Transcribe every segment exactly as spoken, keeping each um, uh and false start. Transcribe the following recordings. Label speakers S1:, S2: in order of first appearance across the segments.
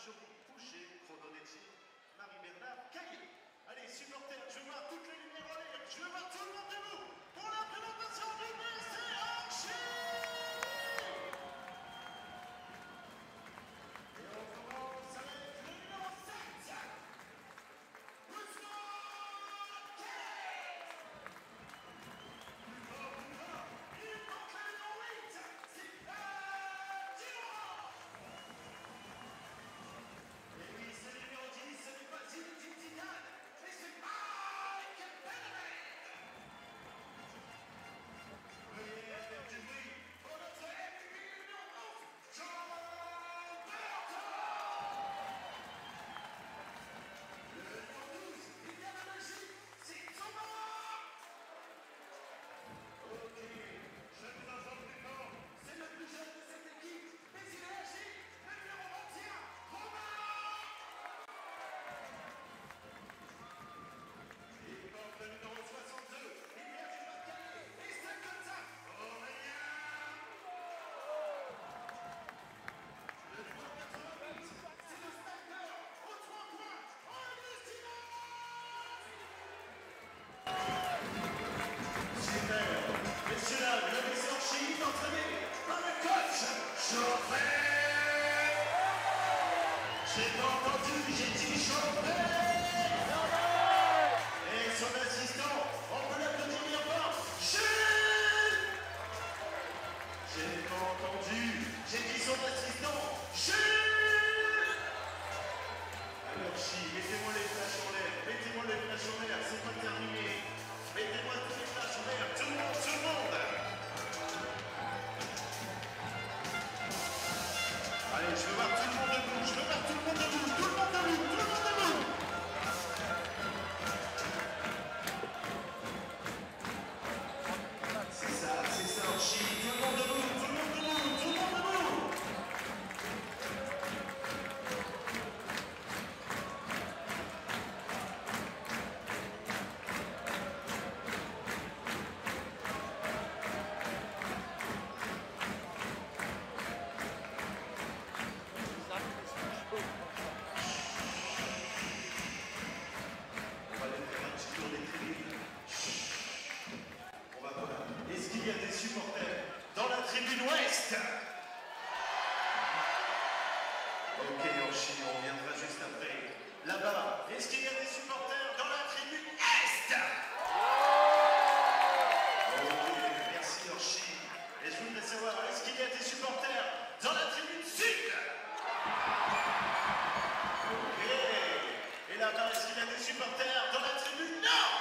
S1: Marjorie Fouché, Chrononetier, Marie-Bernard Caillé. Allez, supporters, je veux voir toutes les lumières en l'air, je veux voir tout le monde debout pour la présentation du B C Archie. Et on commence avec le numéro sept. J'ai pas entendu, j'ai dit Chauvet. Et son assistant, on peut l'applaudir bien fort. Jules. J'ai pas entendu, j'ai dit son assistant. Jules. Alors Chi, mettez-moi les flashs en l'air, mettez-moi les flashs en l'air, c'est pas terminé. Mettez-moi tous les flashs en l'air, tout le monde, tout le monde. Allez, je veux voir tout le monde debout, je veux voir tout le monde debout, tout le monde debout, tout le monde debout. C'est ça, c'est ça, Archie, tout le monde debout, tout le monde debout, tout le monde debout. Est-ce qu'il y a des supporters dans la tribune ouest? Ok, Archie, on reviendra juste après. Là-bas, est-ce qu'il y a des supporters dans la tribune est? Ok, merci Archie. Et je voudrais savoir, est-ce qu'il y a des supporters dans la tribune sud? Ok. Et là-bas, est-ce qu'il y a des supporters dans la tribune nord?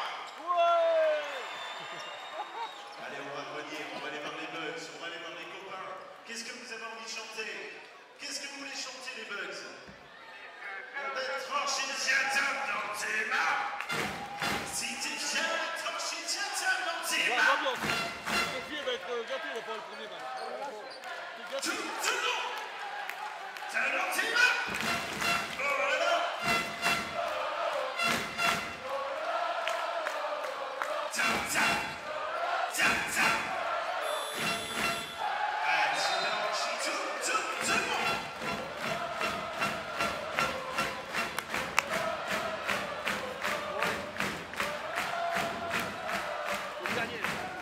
S1: Allez, on va revenir, on va aller voir les bugs, on va aller voir les copains. Qu'est-ce que vous avez envie de chanter? Qu'est-ce que vous voulez chanter, les bugs? On va trancher, tiens, tiens, dans tes mains. Si t'es fier, trancher, tiens, tiens, dans tes mains.
S2: Sophie va être gâtée, il va pas le premier match.
S1: Tout, tout le monde. Tiens, dans tes mains. Oh là là. Tiens, tiens. Tiens, tiens. Allez, c'est là, Archie, tout, tout, tout le monde.
S2: Le dernier.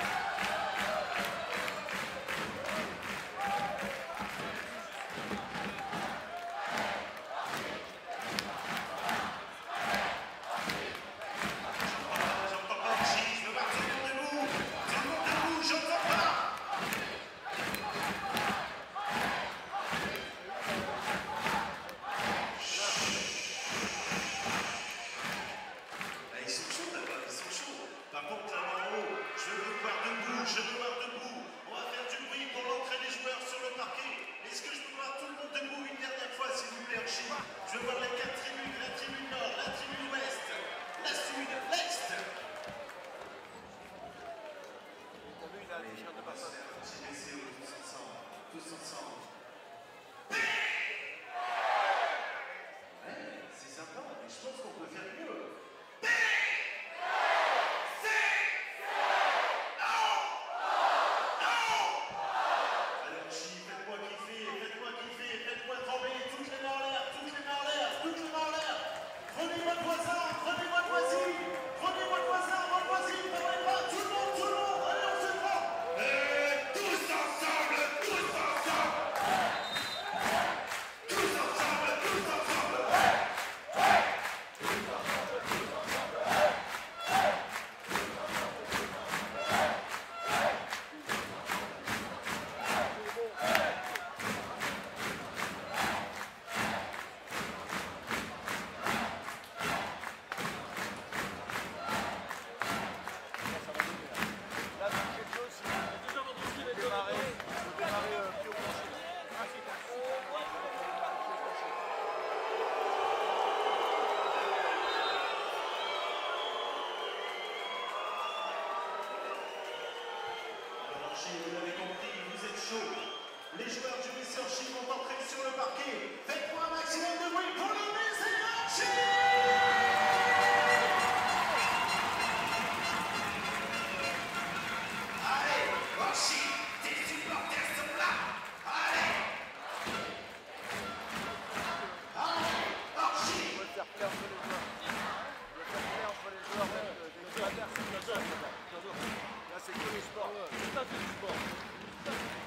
S1: J'entends pas, Archie, je veux voir tout le monde debout. Tout le monde debout, j'entends pas. Ah, ils sont chauds là-bas, ils sont chauds. Par contre, là-bas en haut, je veux vous voir debout, je veux voir debout. On va faire du bruit pour l'entrée des joueurs sur le parquet. Est-ce que je peux voir tout le monde debout une dernière fois, s'il vous plaît, Archie? Je veux voir les quatre tribunes, la tribune nord, la tribune ouest, la sud, l'est.
S2: T'as vu, il a un t-shirt de passage.
S1: Petit B C O, tous ensemble, tous ensemble. Ouais, c'est sympa, mais je pense qu'on peut faire mieux. Alors, Chi, faites-moi kiffer, faites-moi kiffer, faites-moi trembler, toutes les mains en l'air, toutes les mains en Mister Chi vont entrer sur le parquet. Faites-moi un maximum de bruit pour le Mister Chi. Allez, Archie, tes supporters sont là. Allez. Allez, Archie.
S2: On va le faire plaire entre les joueurs. On va le faire plaire entre les joueurs, même euh, des supporters, c'est le sport. Là, c'est que le sport. C'est ça, c'est du sport. C'est ça, c'est du sport.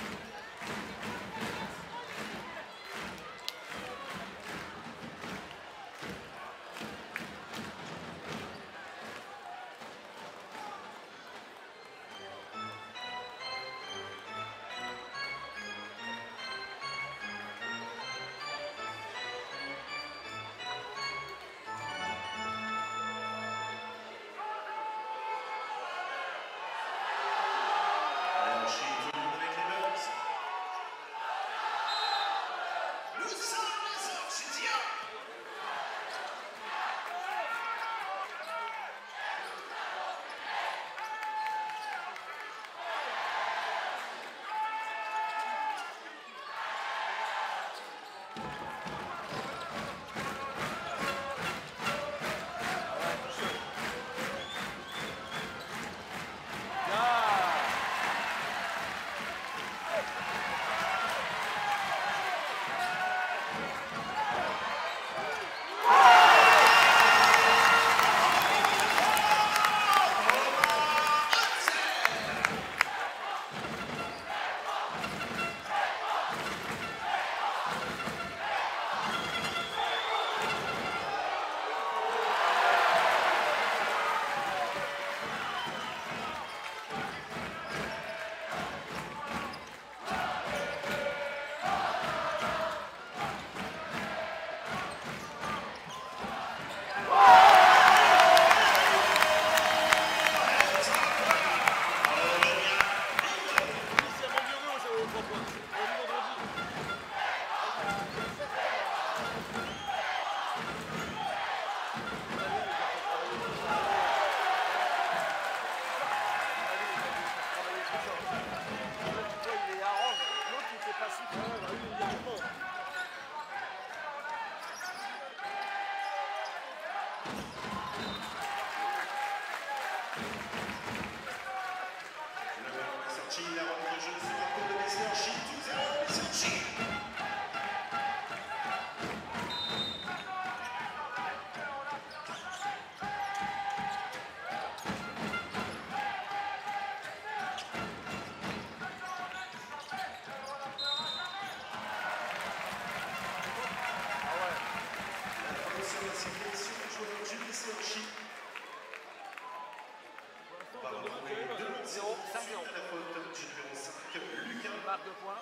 S3: Marque de points.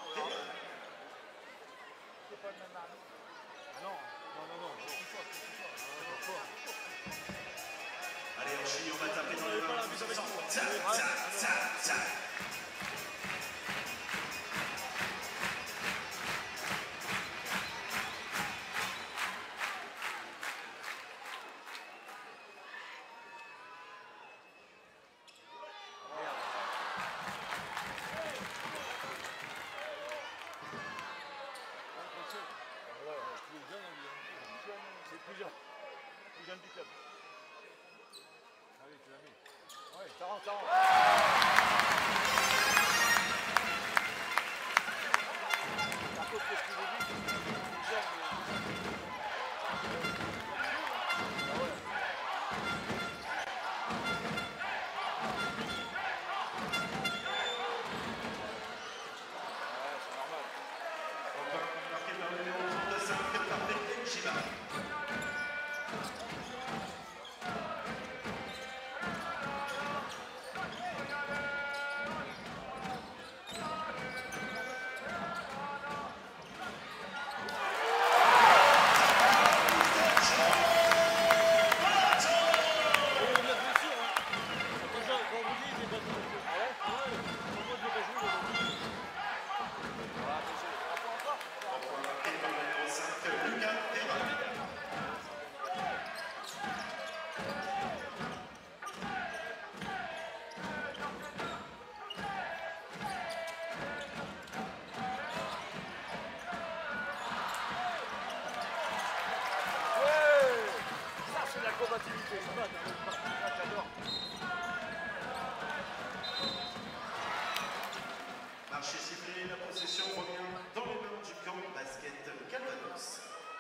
S3: C'est pas le même arme. Non, non, non, non.
S1: Allez, Archie, on va taper dans les mains. Ça, ça, ça, ça.
S3: C'est plus jeune. Plus jeune du club. Ah oui, tu l'as mis. Oui, ça rentre, ça rentre. Par contre, qu'est-ce que je dis, c'est que plus jeune, ah ouais. Ouais, c'est normal.
S1: Encore marqué par le numéro trente-cinq, par Benjiba.
S2: activité, ça va, t'as un autre partenaire, j'adore.
S1: Marché sifflé, la possession revient dans les mains du camp basket Calvados.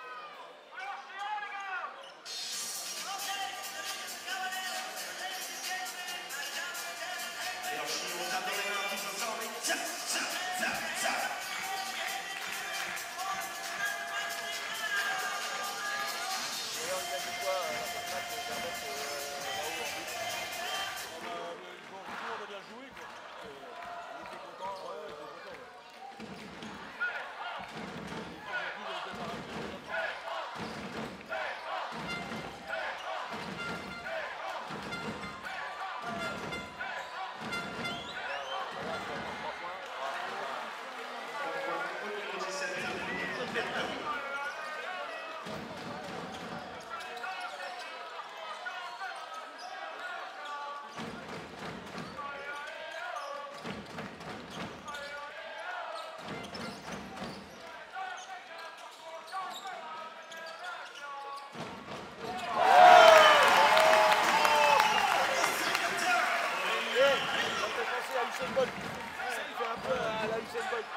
S1: Et en chine, on tape dans les mains tous ensemble et tap, tap, tap, tap.
S2: D'ailleurs, il a dit quoi, euh, la patate, euh, Garbec, euh, là-haut en plus.
S3: On a, le- bon, tout le monde a bien joué, quoi. Euh,
S2: Il était content.
S3: ouais,
S2: euh,
S3: il était content, ouais. Les objectifs étaient arrachés,
S1: Au numéro dix-sept, Olivier Bertaoui.
S2: Ça me fait penser à Usain Bolt. Ça, il fait un peu à la Usain Bolt.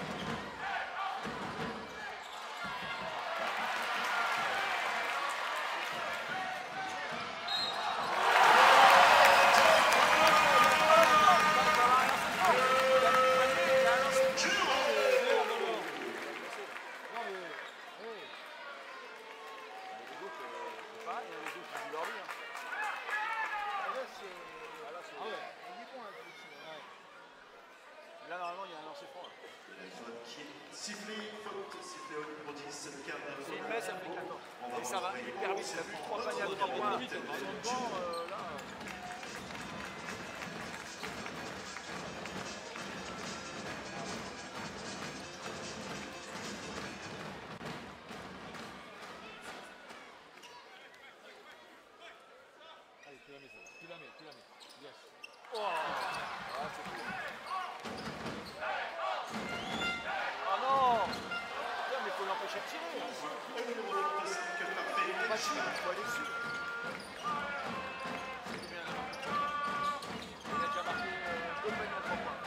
S3: Non, mais, hey,
S2: Les autres, euh, c'est pareil, hein, les autres, ils jouent leur vie. Hein.
S3: ah, là, c'est...
S2: Ah, là, c'est-
S3: Ah ouais.
S2: Là, normalement, il y a un lancer franc. là.
S1: La faute qui est sifflée, faute sifflée au numéro dix, Calvados.
S2: S'il met, ça fait quatorze.
S1: On va
S2: Et ça va
S1: retrouver
S2: hyper vite. Il a vu trois paniers à
S1: notre
S2: trois points.
S1: capitaine
S2: En même
S1: du
S2: temps, euh, là.
S3: Allez, tu la mets, ça. Tu la mets, tu la mets. Yes.
S2: Oh, ah, c'est cool. Ah non! Putain, mais il faut l'empêcher de tirer.
S1: Au numéro vingt-cinq, parfait.
S2: Pas dessus, il faut aller dessus. C'est bien. Il a déjà marqué euh, deux paniers à trois points.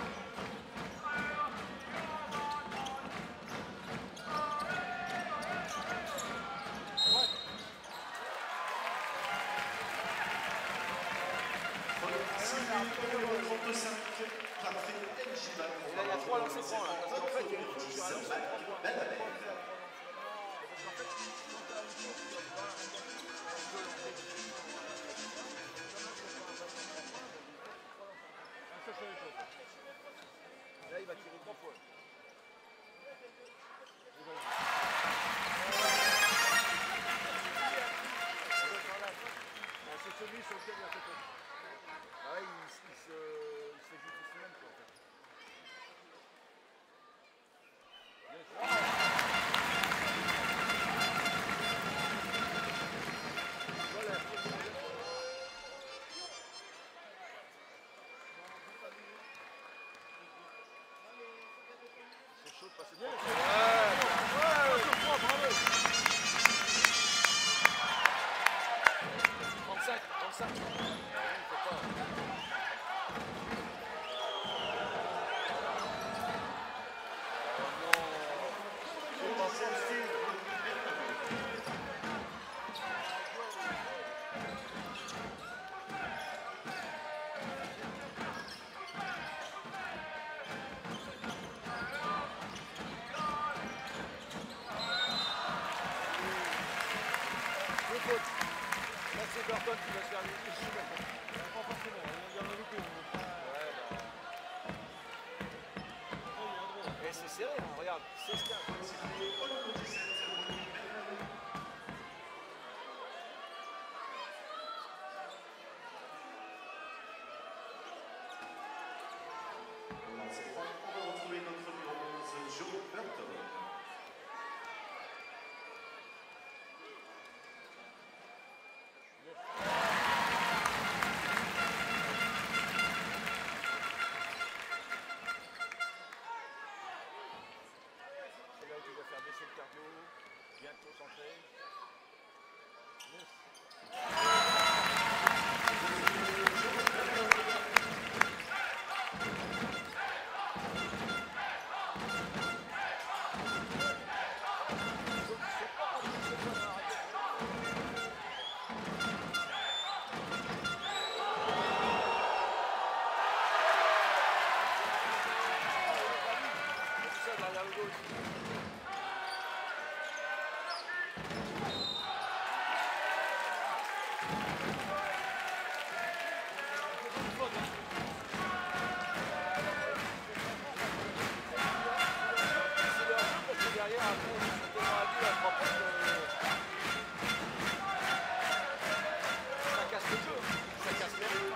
S1: Sifflé au numéro trente-cinq, parfait. Elgiba.
S2: Et là, il y a trois lancers francs. Là, parce qu'en fait, il y a une
S1: dix,
S2: sur un lancer
S1: Mac
S2: franc.
S1: Benabel.
S2: Parce qu'en fait, quand tu as une chose, tu vas pouvoir un peu lancer.
S3: Ah, ça, je savais pas, ça.
S2: Là, il va tirer trois fois. Ah, c'est celui sur lequel il a fait tomber. Ah ouais, il, il, se, il se fait juste lui-même, quoi, en fait. Voilà. C'est chaud de passer de temps. trente-cinq, trente-cinq. Il faut pas. Deux fautes. Là, c'est Burton qui va se faire lécher maintenant.
S3: Pas forcément, il y en a loupé. mais-
S2: Ouais, bah. Et c'est serré, hein, regarde. seize quinze.
S1: Sifflé au numéro dix-sept, Olivier Benabel. Lancé franc, on va retrouver notre numéro onze, Joe Burton.
S2: C'est là où tu dois faire baisser le cardio. Ça casse le jeu. Ça casse les jeux.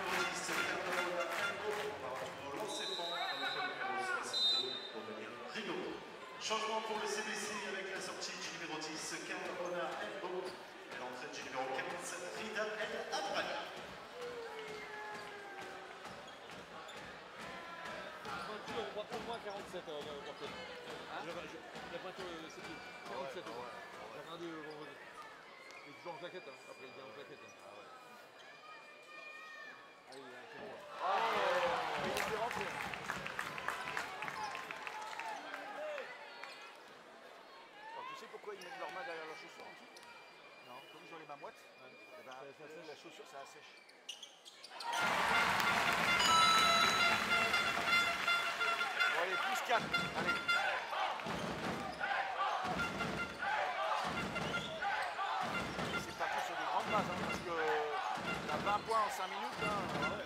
S1: Changement pour le C B C avec la sortie du numéro dix, Cardona Elbo, et l'entrée du numéro quinze, Frida El Abrani.
S3: Pointure, on voit pour moi quarante-sept euh, le porteur. Hein la pointure, c'est tout. quarante-sept au moins. J'ai regardé le vendredi. Il est toujours en claquette, hein. Après il vient en claquette. Hein. Ah ouais. Allez, c'est bon.
S2: Oh, il est rentré. Tu sais pourquoi ils mettent leurs mains derrière leurs chaussures en dessous? Non, comme ils ont les mains moites, ouais. Et ben, ça, ça, la chaussure ça assèche. Bon allez, plus quatre, allez. C'est parti sur des grandes bases, hein, parce que t'as vingt points en cinq minutes. Hein, ouais.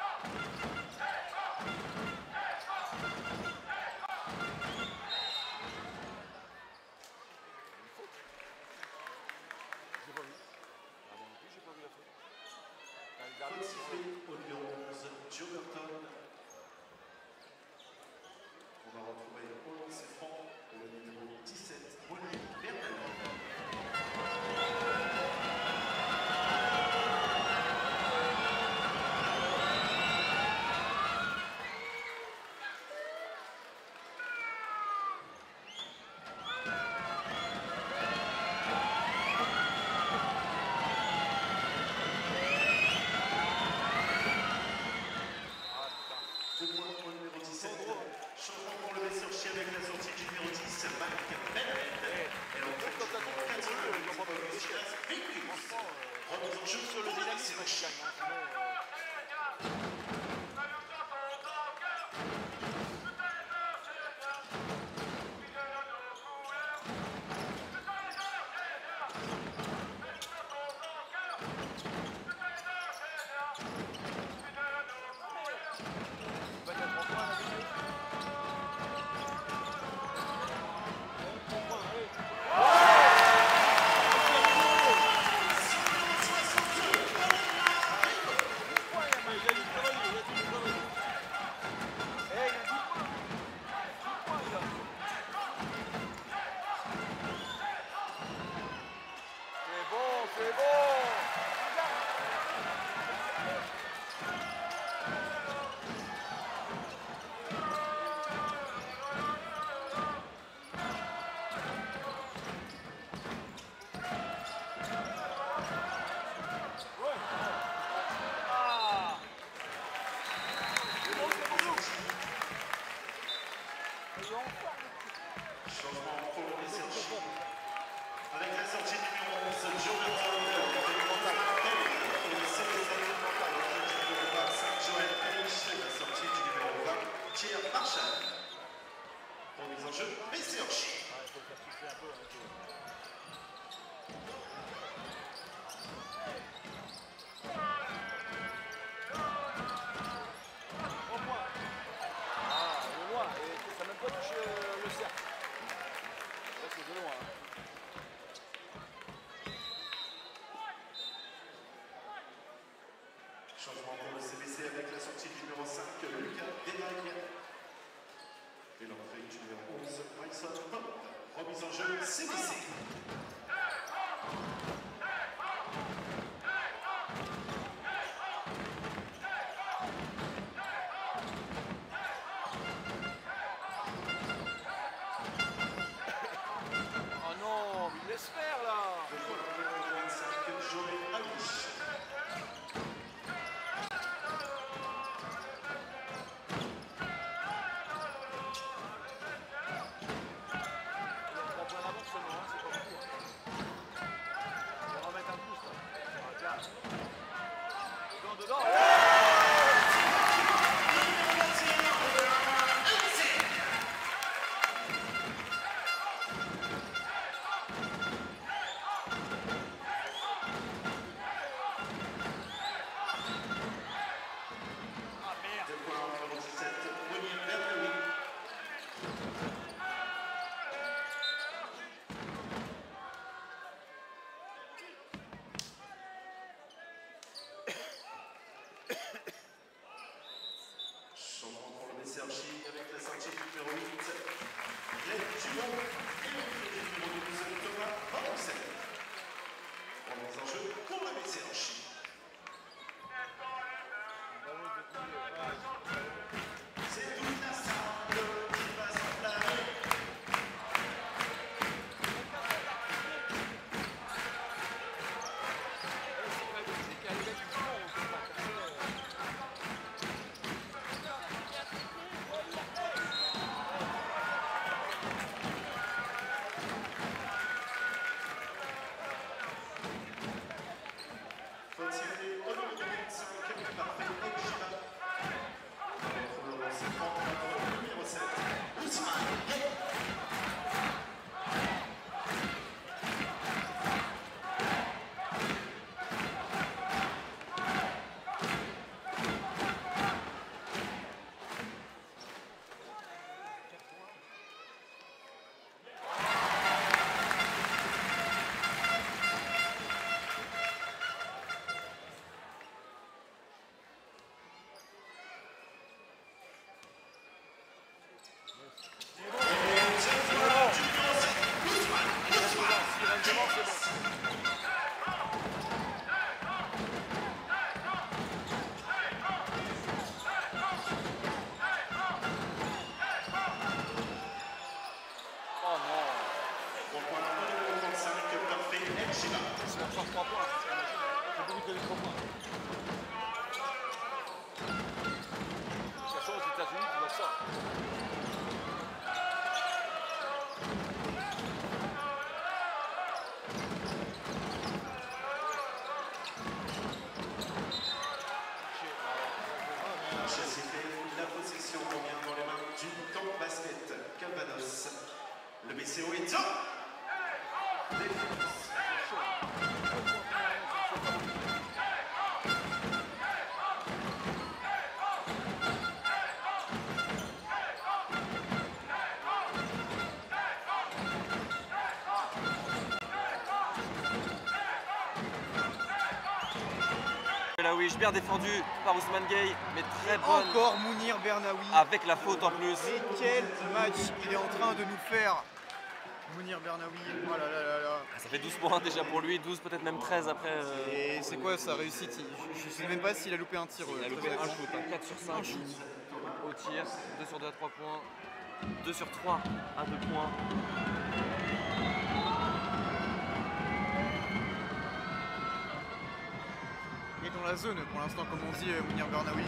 S1: Faute sifflée au numéro onze, Joe Burton. On va retrouver au lancer franc le numéro dix-sept, Molly Bernal. Changement pour le Messerchi avec la sortie du numéro dix, Marc Bennett. Et l'entrée du numéro quatorze, remise en jeu sur le Messerchi.
S2: C'est bon.
S1: Changement pour le Messerchi. Avec la sortie numéro onze, Joe Burton, pour le C B C, l'entrée du numéro vingt-cinq, Joël H, la sortie du numéro vingt, Thierry Marshall. Remise en jeu, Messerchi. Changement pour le C B C avec la sortie du numéro cinq, Lucas Desmailles. Et l'entrée du numéro onze, Bryson Pop. Remise en jeu, C B C.
S2: Oh non, il laisse faire là.
S1: Le numéro vingt-cinq, Joël Alish.
S2: trois points d'avance seulement, hein, c'est pas
S1: comprendre les enjeux pour le B C en Chine. C'est toute la salle qui va s'enflammer. Faut tirer au numéro vingt-cinq, parfait, Ojima. C'est le numéro sept, Ousmane Gueye.
S3: C'est encore trois points. C'est beaucoup de trois points. Sachant aux États-Unis, tu vois ça.
S1: La possession revient dans les mains du camp basket Calvados. Le B C O est en défense.
S4: Bernaouiche, bien défendu par Ousmane Gueye, mais très bonne.
S5: Encore Mounir Bernaoui.
S4: Avec la faute en plus.
S5: Mais quel match il est en train de nous faire. Mounir Bernaoui, oh là là là là.
S4: Ça fait douze points déjà pour lui, douze peut-être même treize après. Euh...
S5: Et c'est quoi sa réussite? Je ne sais même pas s'il a loupé un tir.
S4: Il a loupé un shoot, hein. quatre sur cinq au tir, deux sur deux à trois points, deux sur trois à deux points.
S5: Il est dans la zone pour l'instant, comme on dit, Mounir Bernaoui.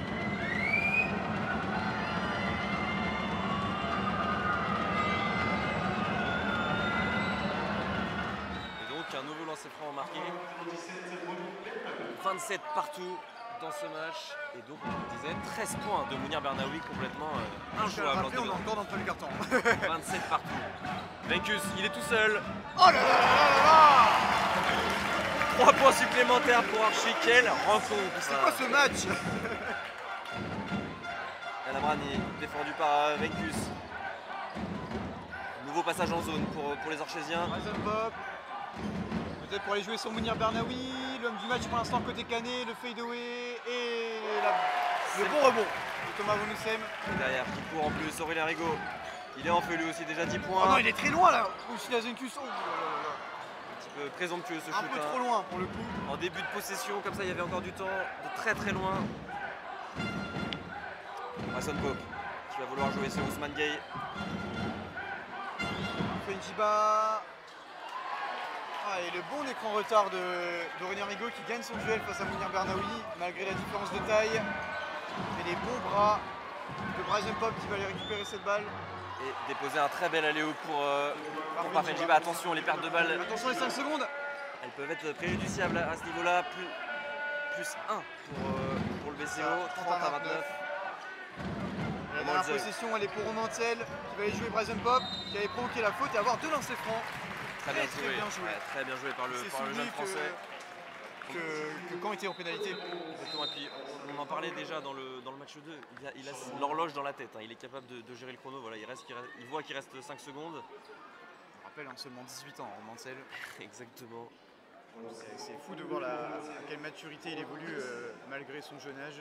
S4: Un nouveau lancer franc marqué, vingt-sept partout dans ce match, et donc on le disait treize points de Mounir Bernaoui complètement euh, injouable.
S5: Rappelé, on est encore dans le premier carton.
S4: vingt-sept partout. Vencus, il est tout seul.
S5: Oh là là là là là.
S4: trois points supplémentaires pour Archie. Quelle rencontre!
S5: C'est quoi ce match?
S4: Alabrani défendu par euh, Vencus. Nouveau passage en zone pour, pour les Archésiens.
S5: Peut-être pour aller jouer sur Mounir Bernaoui, l'homme du match pour l'instant côté Canet, le fadeaway et la... le bon rebond de Thomas Vonoussem.
S4: Et derrière qui court en plus, Aurélien Rigaud. Il est en feu lui aussi, déjà dix points.
S5: Oh non, il est très loin là, aussi la Zencus. Oh,
S4: un petit peu présomptueux ce
S5: un
S4: shoot.
S5: Un peu
S4: hein.
S5: trop loin pour le coup.
S4: En début de possession, comme ça il y avait encore du temps, de très très loin. Mason Pope qui va vouloir jouer sur Ousmane Gueye.
S5: Fenjiba. Ah, et le bon écran retard d'Aurélien Rigaud qui gagne son duel face à Mounir Bernaoui malgré la différence de taille. Et les bons bras de Bryson Pop qui va aller récupérer cette balle.
S4: Et déposer un très bel alléo pour, euh, pour Parfenjiba. Attention, les pertes de balles.
S5: Attention les cinq secondes.
S4: Elles peuvent être préjudiciables à ce niveau-là. Plus, plus un pour, euh, pour le B C O, trente à vingt-neuf.
S5: La dernière possession, elle est pour Romantel qui va aller jouer Bryson Pop qui avait provoqué la faute et avoir deux lancers francs.
S4: Très bien,
S5: très,
S4: joué.
S5: très bien joué.
S4: Ouais, très bien joué par le, par le jeune français.
S5: Que, que, que Caen était en pénalité.
S4: Exactement. Et puis on en parlait déjà dans le, dans le match deux, il a, il a l'horloge dans la tête, hein. Il est capable de, de gérer le chrono. Voilà, il, reste, il, reste, il voit qu'il reste cinq secondes.
S5: On rappelle, hein, seulement dix-huit ans, Romantel.
S4: Exactement.
S5: C'est fou de voir la, à quelle maturité il évolue euh, malgré son jeune âge.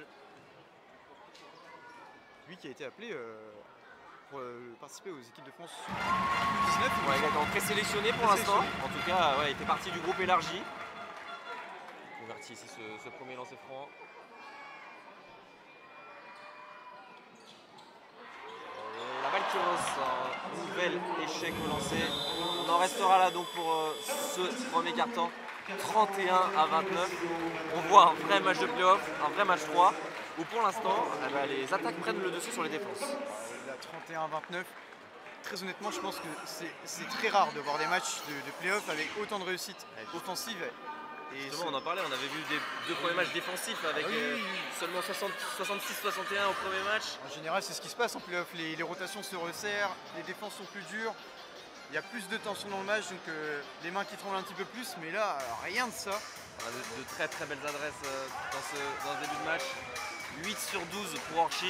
S5: Lui qui a été appelé euh, pour euh, participer aux équipes de France dix-neuf.
S4: Ouais, il est présélectionné pour l'instant. En tout cas, ouais, il était parti du groupe élargi. convertit ici ce, ce premier lancer franc. Et la balle qui ressort, un nouvel échec au lancer. On en restera là donc pour euh, ce premier quart-temps. trente et un à vingt-neuf. On voit un vrai match de play-off, un vrai match froid, où pour l'instant, eh ben, les attaques prennent le dessus sur les défenses.
S5: La trente et un à vingt-neuf. Très honnêtement, je pense que c'est très rare de voir des matchs de, de play-off avec autant de réussite offensive.
S4: Et justement, on en parlait, on avait vu des deux premiers matchs défensifs avec ah oui, euh, seulement soixante-six soixante et un au premier match.
S5: En général, c'est ce qui se passe en play-off. Les, les rotations se resserrent, les défenses sont plus dures. Il y a plus de tension dans le match, donc euh, les mains qui tremblent un petit peu plus, mais là, rien de ça.
S4: On a de, de très très belles adresses euh, dans, ce, dans ce début de match. huit sur douze pour Orchi.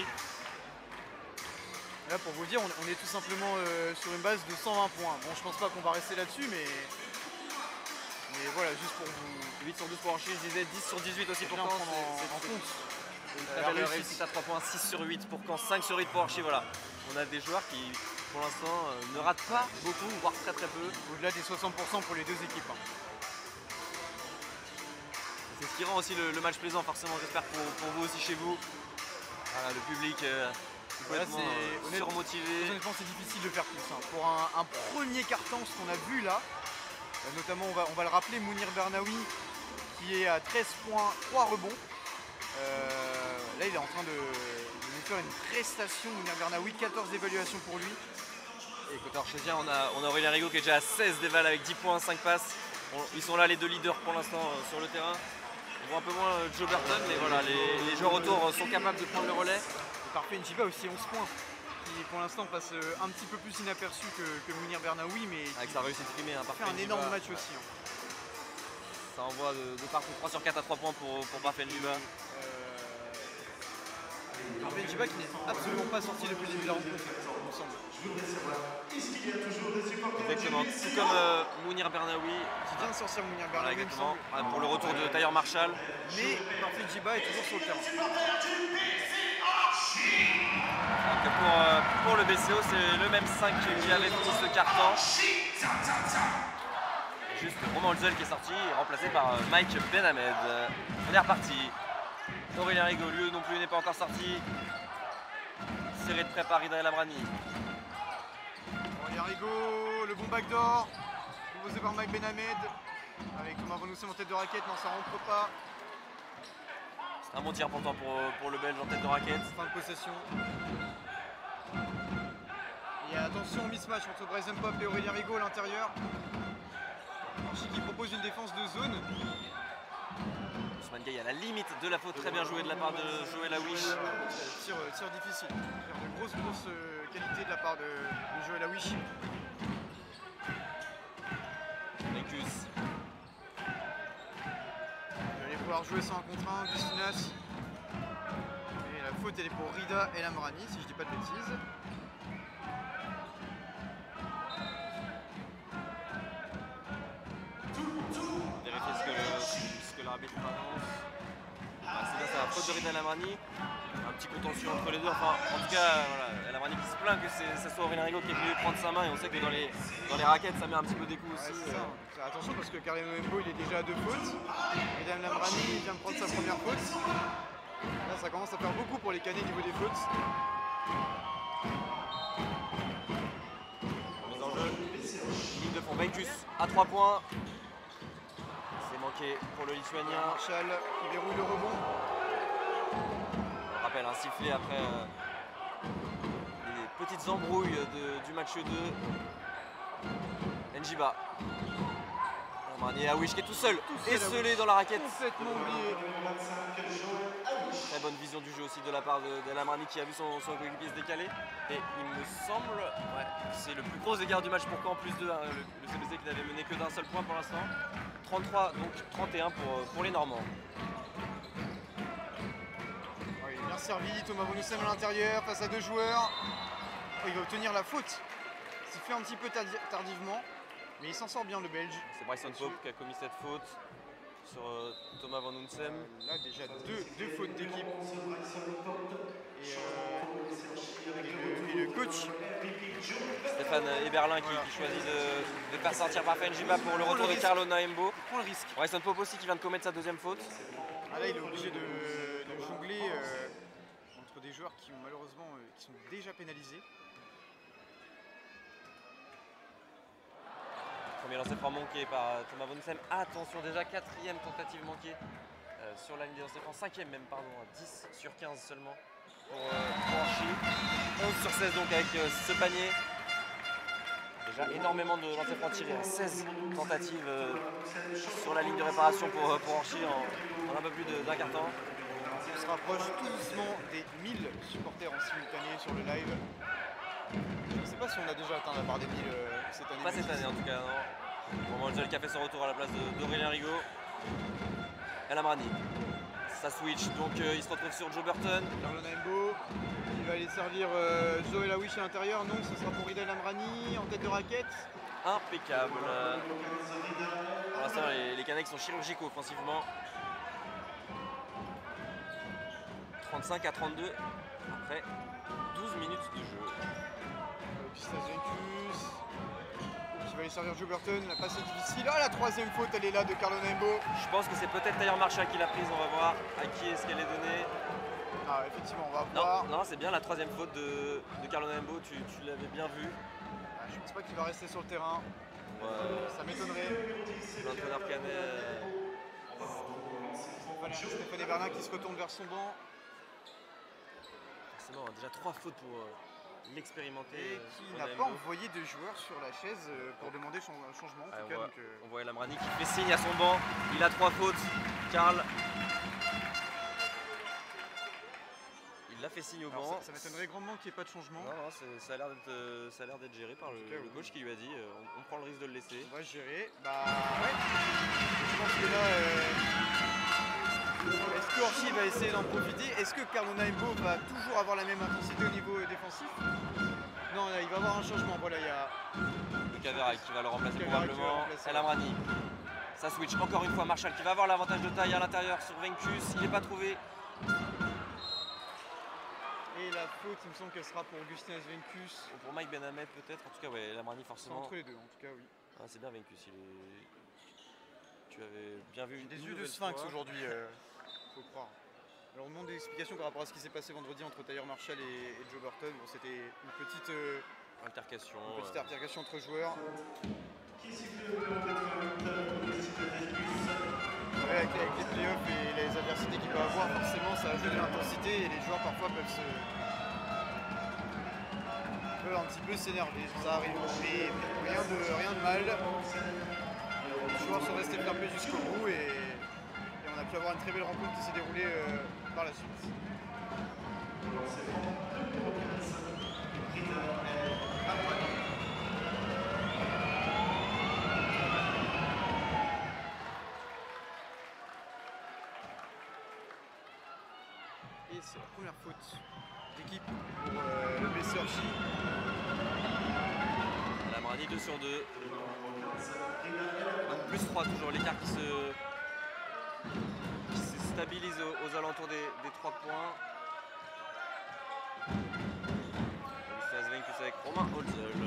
S5: Là, pour vous dire, on, on est tout simplement euh, sur une base de cent vingt points. Bon, je pense pas qu'on va rester là-dessus, mais... mais voilà, juste pour vous...
S4: huit sur douze pour Orchi, je disais dix sur dix-huit aussi pour Caen.
S5: C'est en compte.
S4: Une très belle réussite à trois points, six sur huit pour Caen, cinq sur huit pour Orchi. Voilà. On a des joueurs qui... pour l'instant, euh, ne rate pas beaucoup, voire très très peu.
S5: Au-delà des soixante pour cent pour les deux équipes. Hein.
S4: C'est ce qui rend aussi le, le match plaisant, forcément, j'espère pour, pour vous aussi chez vous. Voilà, le public euh, complètement voilà, surmotivé.
S5: Honnêtement, c'est difficile de faire plus. Hein. Pour un, un premier carton, ce qu'on a vu là, notamment, on va, on va le rappeler, Mounir Bernaoui, qui est à treize points, trois rebonds. Euh, là, il est en train de, de nous faire une prestation, Mounir Bernaoui, quatorze évaluations pour lui.
S4: Et côté archésien, on a, on a Aurélien Rigaud qui est déjà à seize déval avec dix points, cinq passes. On, ils sont là les deux leaders pour l'instant euh, sur le terrain. On voit un peu moins euh, Joe Burton, mais voilà, les, les joueurs autour sont capables de prendre le relais.
S5: Et parfait, Njiba aussi onze points, qui pour l'instant passe un petit peu plus inaperçu que, que Mounir Bernaoui, mais
S4: avec sa réussite primée, hein,
S5: fait un Njiba. Énorme match aussi. Hein.
S4: Ça envoie de, de partout, trois sur quatre à trois points pour, pour Parfait Njiba.
S5: Parfait Njiba qui n'est absolument pas sorti depuis le début de la rencontre, il me semble.
S4: Exactement, tout comme euh, Mounir Bernaoui.
S5: Qui vient de sortir Mounir Bernaoui.
S4: Voilà, exactement. Ah, pour le retour de Tyler Marshall.
S5: Mais Parfait Njiba est toujours sur le terrain.
S4: Donc pour, euh, pour le B C O, c'est le même cinq qui avait fini ce carton. Juste Romain Holzel qui est sorti, remplacé par euh, Mike Benhamed. Euh, on est reparti. Aurélien Rigaud, lui non plus n'est pas encore sorti. Serré de près par Rida El Amrani.
S5: Aurélien Rigaud, le bon backdoor, proposé par Mike Benhamed. Avec Thomas Van en tête de raquette, non ça rentre pas.
S4: C'est un bon tir pourtant pour, pour le Belge en tête de raquette.
S5: Fin de possession. Et attention au mismatch entre Bryson Pop et Aurélien Rigaud à l'intérieur. Orchi qui propose une défense de zone.
S4: Ousmane Gaye à la limite de la faute, très bien joué de la part de Joël Awish.
S5: Tir, tir difficile, tir de grosse grosse qualité de la part de, de Joël Awish.
S4: Mécus.
S5: Il va aller pouvoir jouer sans un contre un, Bustinas. Et la faute elle est pour Rida El Amrani, si je dis pas de bêtises.
S4: Vérifier ce que, le, ce que l'arbitre annonce. Ah, c'est bien ça, faute de Rida El Amrani. Un petit contentieux entre les deux. Enfin, en tout cas, voilà, El Amrani qui se plaint que ce soit Aurélien Rigaud qui est venu prendre sa main. Et on sait que dans les, dans les raquettes, ça met un petit peu des coups aussi.
S5: Ouais, euh... Attention parce que Karim Mbembo il est déjà à deux fautes. Rida El Amrani vient de prendre sa première faute. Là, ça commence à faire beaucoup pour les Canets au niveau des fautes.
S4: Mise en jeu. Ligne de fond, Vaikus à trois points. C'est manqué pour le Lituanien.
S5: Marshall qui verrouille le rebond.
S4: On rappelle un sifflet après euh, les petites embrouilles de, du match deux. Njiba. Et Awish qui est tout seul, esselé dans la raquette.
S5: Complètement oublié.
S4: Très bonne vision du jeu aussi de la part de, de Lamrani qui a vu son, son coéquipier se décaler. Et il me semble ouais, que c'est le plus gros écart du match pour Caen en plus de hein, le, le C B C qui n'avait mené que d'un seul point pour l'instant. trente-trois, donc trente et un pour, pour les Normands.
S5: Oh, il est bien servi, Thomas Van à l'intérieur face à deux joueurs. Oh, il va obtenir la faute. Il s'y fait un petit peu tardivement, mais il s'en sort bien le Belge.
S4: C'est Bryson Pope qui a commis cette faute. sur euh, Thomas Van Unsem.
S5: Euh, là déjà deux, deux fautes d'équipe. Et, euh, et, le, et le coach.
S4: Stéphane Eberlin qui,
S5: Voilà.
S4: qui choisit de, de faire sortir Parfait Njiba pour le
S5: prend le
S4: retour de
S5: risque.
S4: Carlo Naembo.
S5: Il prend le risque.
S4: Bryson Pope aussi qui vient de commettre sa deuxième faute.
S5: Ah, là il est obligé de, de jongler euh, entre des joueurs qui ont malheureusement euh, qui sont déjà pénalisés.
S4: Premier lancer franc manqué par Thomas Van Unsem. Attention, déjà quatrième tentative manquée euh, sur la ligne des lancers francs. Cinquième même, pardon, à dix sur quinze seulement pour, euh, pour Archie. onze sur seize donc avec euh, ce panier. Déjà énormément de lancers francs tirés à seize tentatives euh, sur la ligne de réparation pour, euh, pour Archie en, en un peu plus de- d'un quart temps.
S5: On se rapproche tout doucement des mille supporters en simultané sur le live. Je ne sais pas si on a déjà atteint la barre des mille euh, cette année.
S4: Pas cette année en tout cas, non. Bon, Angel qui a fait son retour à la place de- d'Aurélien Rigaud. El Amrani. Ça switch, donc euh, il se retrouve sur Joe Burton.
S5: Carlo Naembo qui va aller servir euh, Zoé Lawish à l'intérieur. Non, ce sera pour Ridel Amrani en tête de raquette.
S4: Impeccable. Pour l'instant, les, les Canucks sont chirurgicaux offensivement. trente-cinq à trente-deux après douze minutes de jeu.
S5: Pistas Vencus qui va aller servir Joe Burton. La passe est difficile. Ah, la troisième faute, elle est là de Carlo Naembo.
S4: Je pense que c'est peut-être Tyler Marshall qui l'a prise, on va voir à qui est-ce qu'elle est donnée.
S5: Ah, effectivement, on va
S4: Non,
S5: voir.
S4: non, c'est bien la troisième faute de, de Carlo Naembo, tu, tu l'avais bien vu.
S5: Ah, je pense pas qu'il va rester sur le terrain.
S4: Ouais,
S5: Ça m'étonnerait.
S4: l'entraîneur canet. euh,
S5: Stéphane Stéphane Eberlin qui se retourne vers son banc.
S4: Forcément, déjà trois fautes pour euh, l'expérimenté.
S5: Et
S4: euh,
S5: qui
S4: pour
S5: n'a
S4: Naembo.
S5: pas envoyé de joueur sur la chaise euh, pour demander son un changement. En
S4: Ah,
S5: tout
S4: on,
S5: cas,
S4: voit,
S5: donc, euh,
S4: on voit El Amrani qui fait signe à son banc. Il a trois fautes. Karl. Il l'a fait signe au
S5: alors,
S4: banc.
S5: ça, ça m'étonnerait grandement qu'il n'y ait pas de changement.
S4: Non, non, c'est- ça a l'air d'être euh, ça a l'air d'être géré par le,
S5: En tout cas,
S4: le
S5: oui.
S4: coach qui lui a dit euh, on, on prend le risque de le laisser.
S5: On va gérer. Bah ouais. Je pense que là. euh, Est-ce que Orchi va essayer d'en profiter? Est-ce que Carlo Naembo va toujours avoir la même intensité au niveau euh, défensif? Non, là, il va avoir un changement. Voilà, il y a.
S4: Le Caverac qui va le remplacer
S5: Caverac qui va le
S4: probablement.
S5: remplacer.
S4: El Amrani. Ça switch encore une fois. Marshall qui va avoir l'avantage de taille à l'intérieur sur Vencus. Il n'est pas trouvé.
S5: Et la faute, il me semble qu'elle sera pour Augustin Vencus.
S4: Pour Mike Benhamet peut-être. En tout cas, ouais, El Amrani
S5: C'est
S4: forcément.
S5: entre les deux, en tout cas, oui.
S4: Ah, c'est bien Vencus. Il est... Tu avais bien vu.
S5: Des
S4: une
S5: yeux de
S4: nouvelle
S5: sphinx
S4: fois.
S5: aujourd'hui, euh, faut croire. Alors on demande des explications par rapport à ce qui s'est passé vendredi entre Tyler Marshall et, et Joe Burton. Bon, c'était une petite, euh,
S4: Altercation.
S5: une petite
S4: euh,
S5: altercation entre joueurs. Ouais, avec, avec les playoffs et les adversités qu'il peut avoir, forcément ça ajoute de l'intensité et les joueurs parfois peuvent se peuvent un petit peu s'énerver, ça arrive. Mais rien de, rien de mal. Les joueurs sont restés fermés jusqu'au bout et, et on a pu avoir une très belle rencontre qui s'est déroulée euh, par la suite. Et c'est la première faute d'équipe pour euh, le B C Orchi.
S4: El Amrani deux sur deux. Donc plus trois toujours. L'écart qui se, qui se stabilise aux, aux alentours des, des trois points. Augustin Vencus avec Romain Holzel.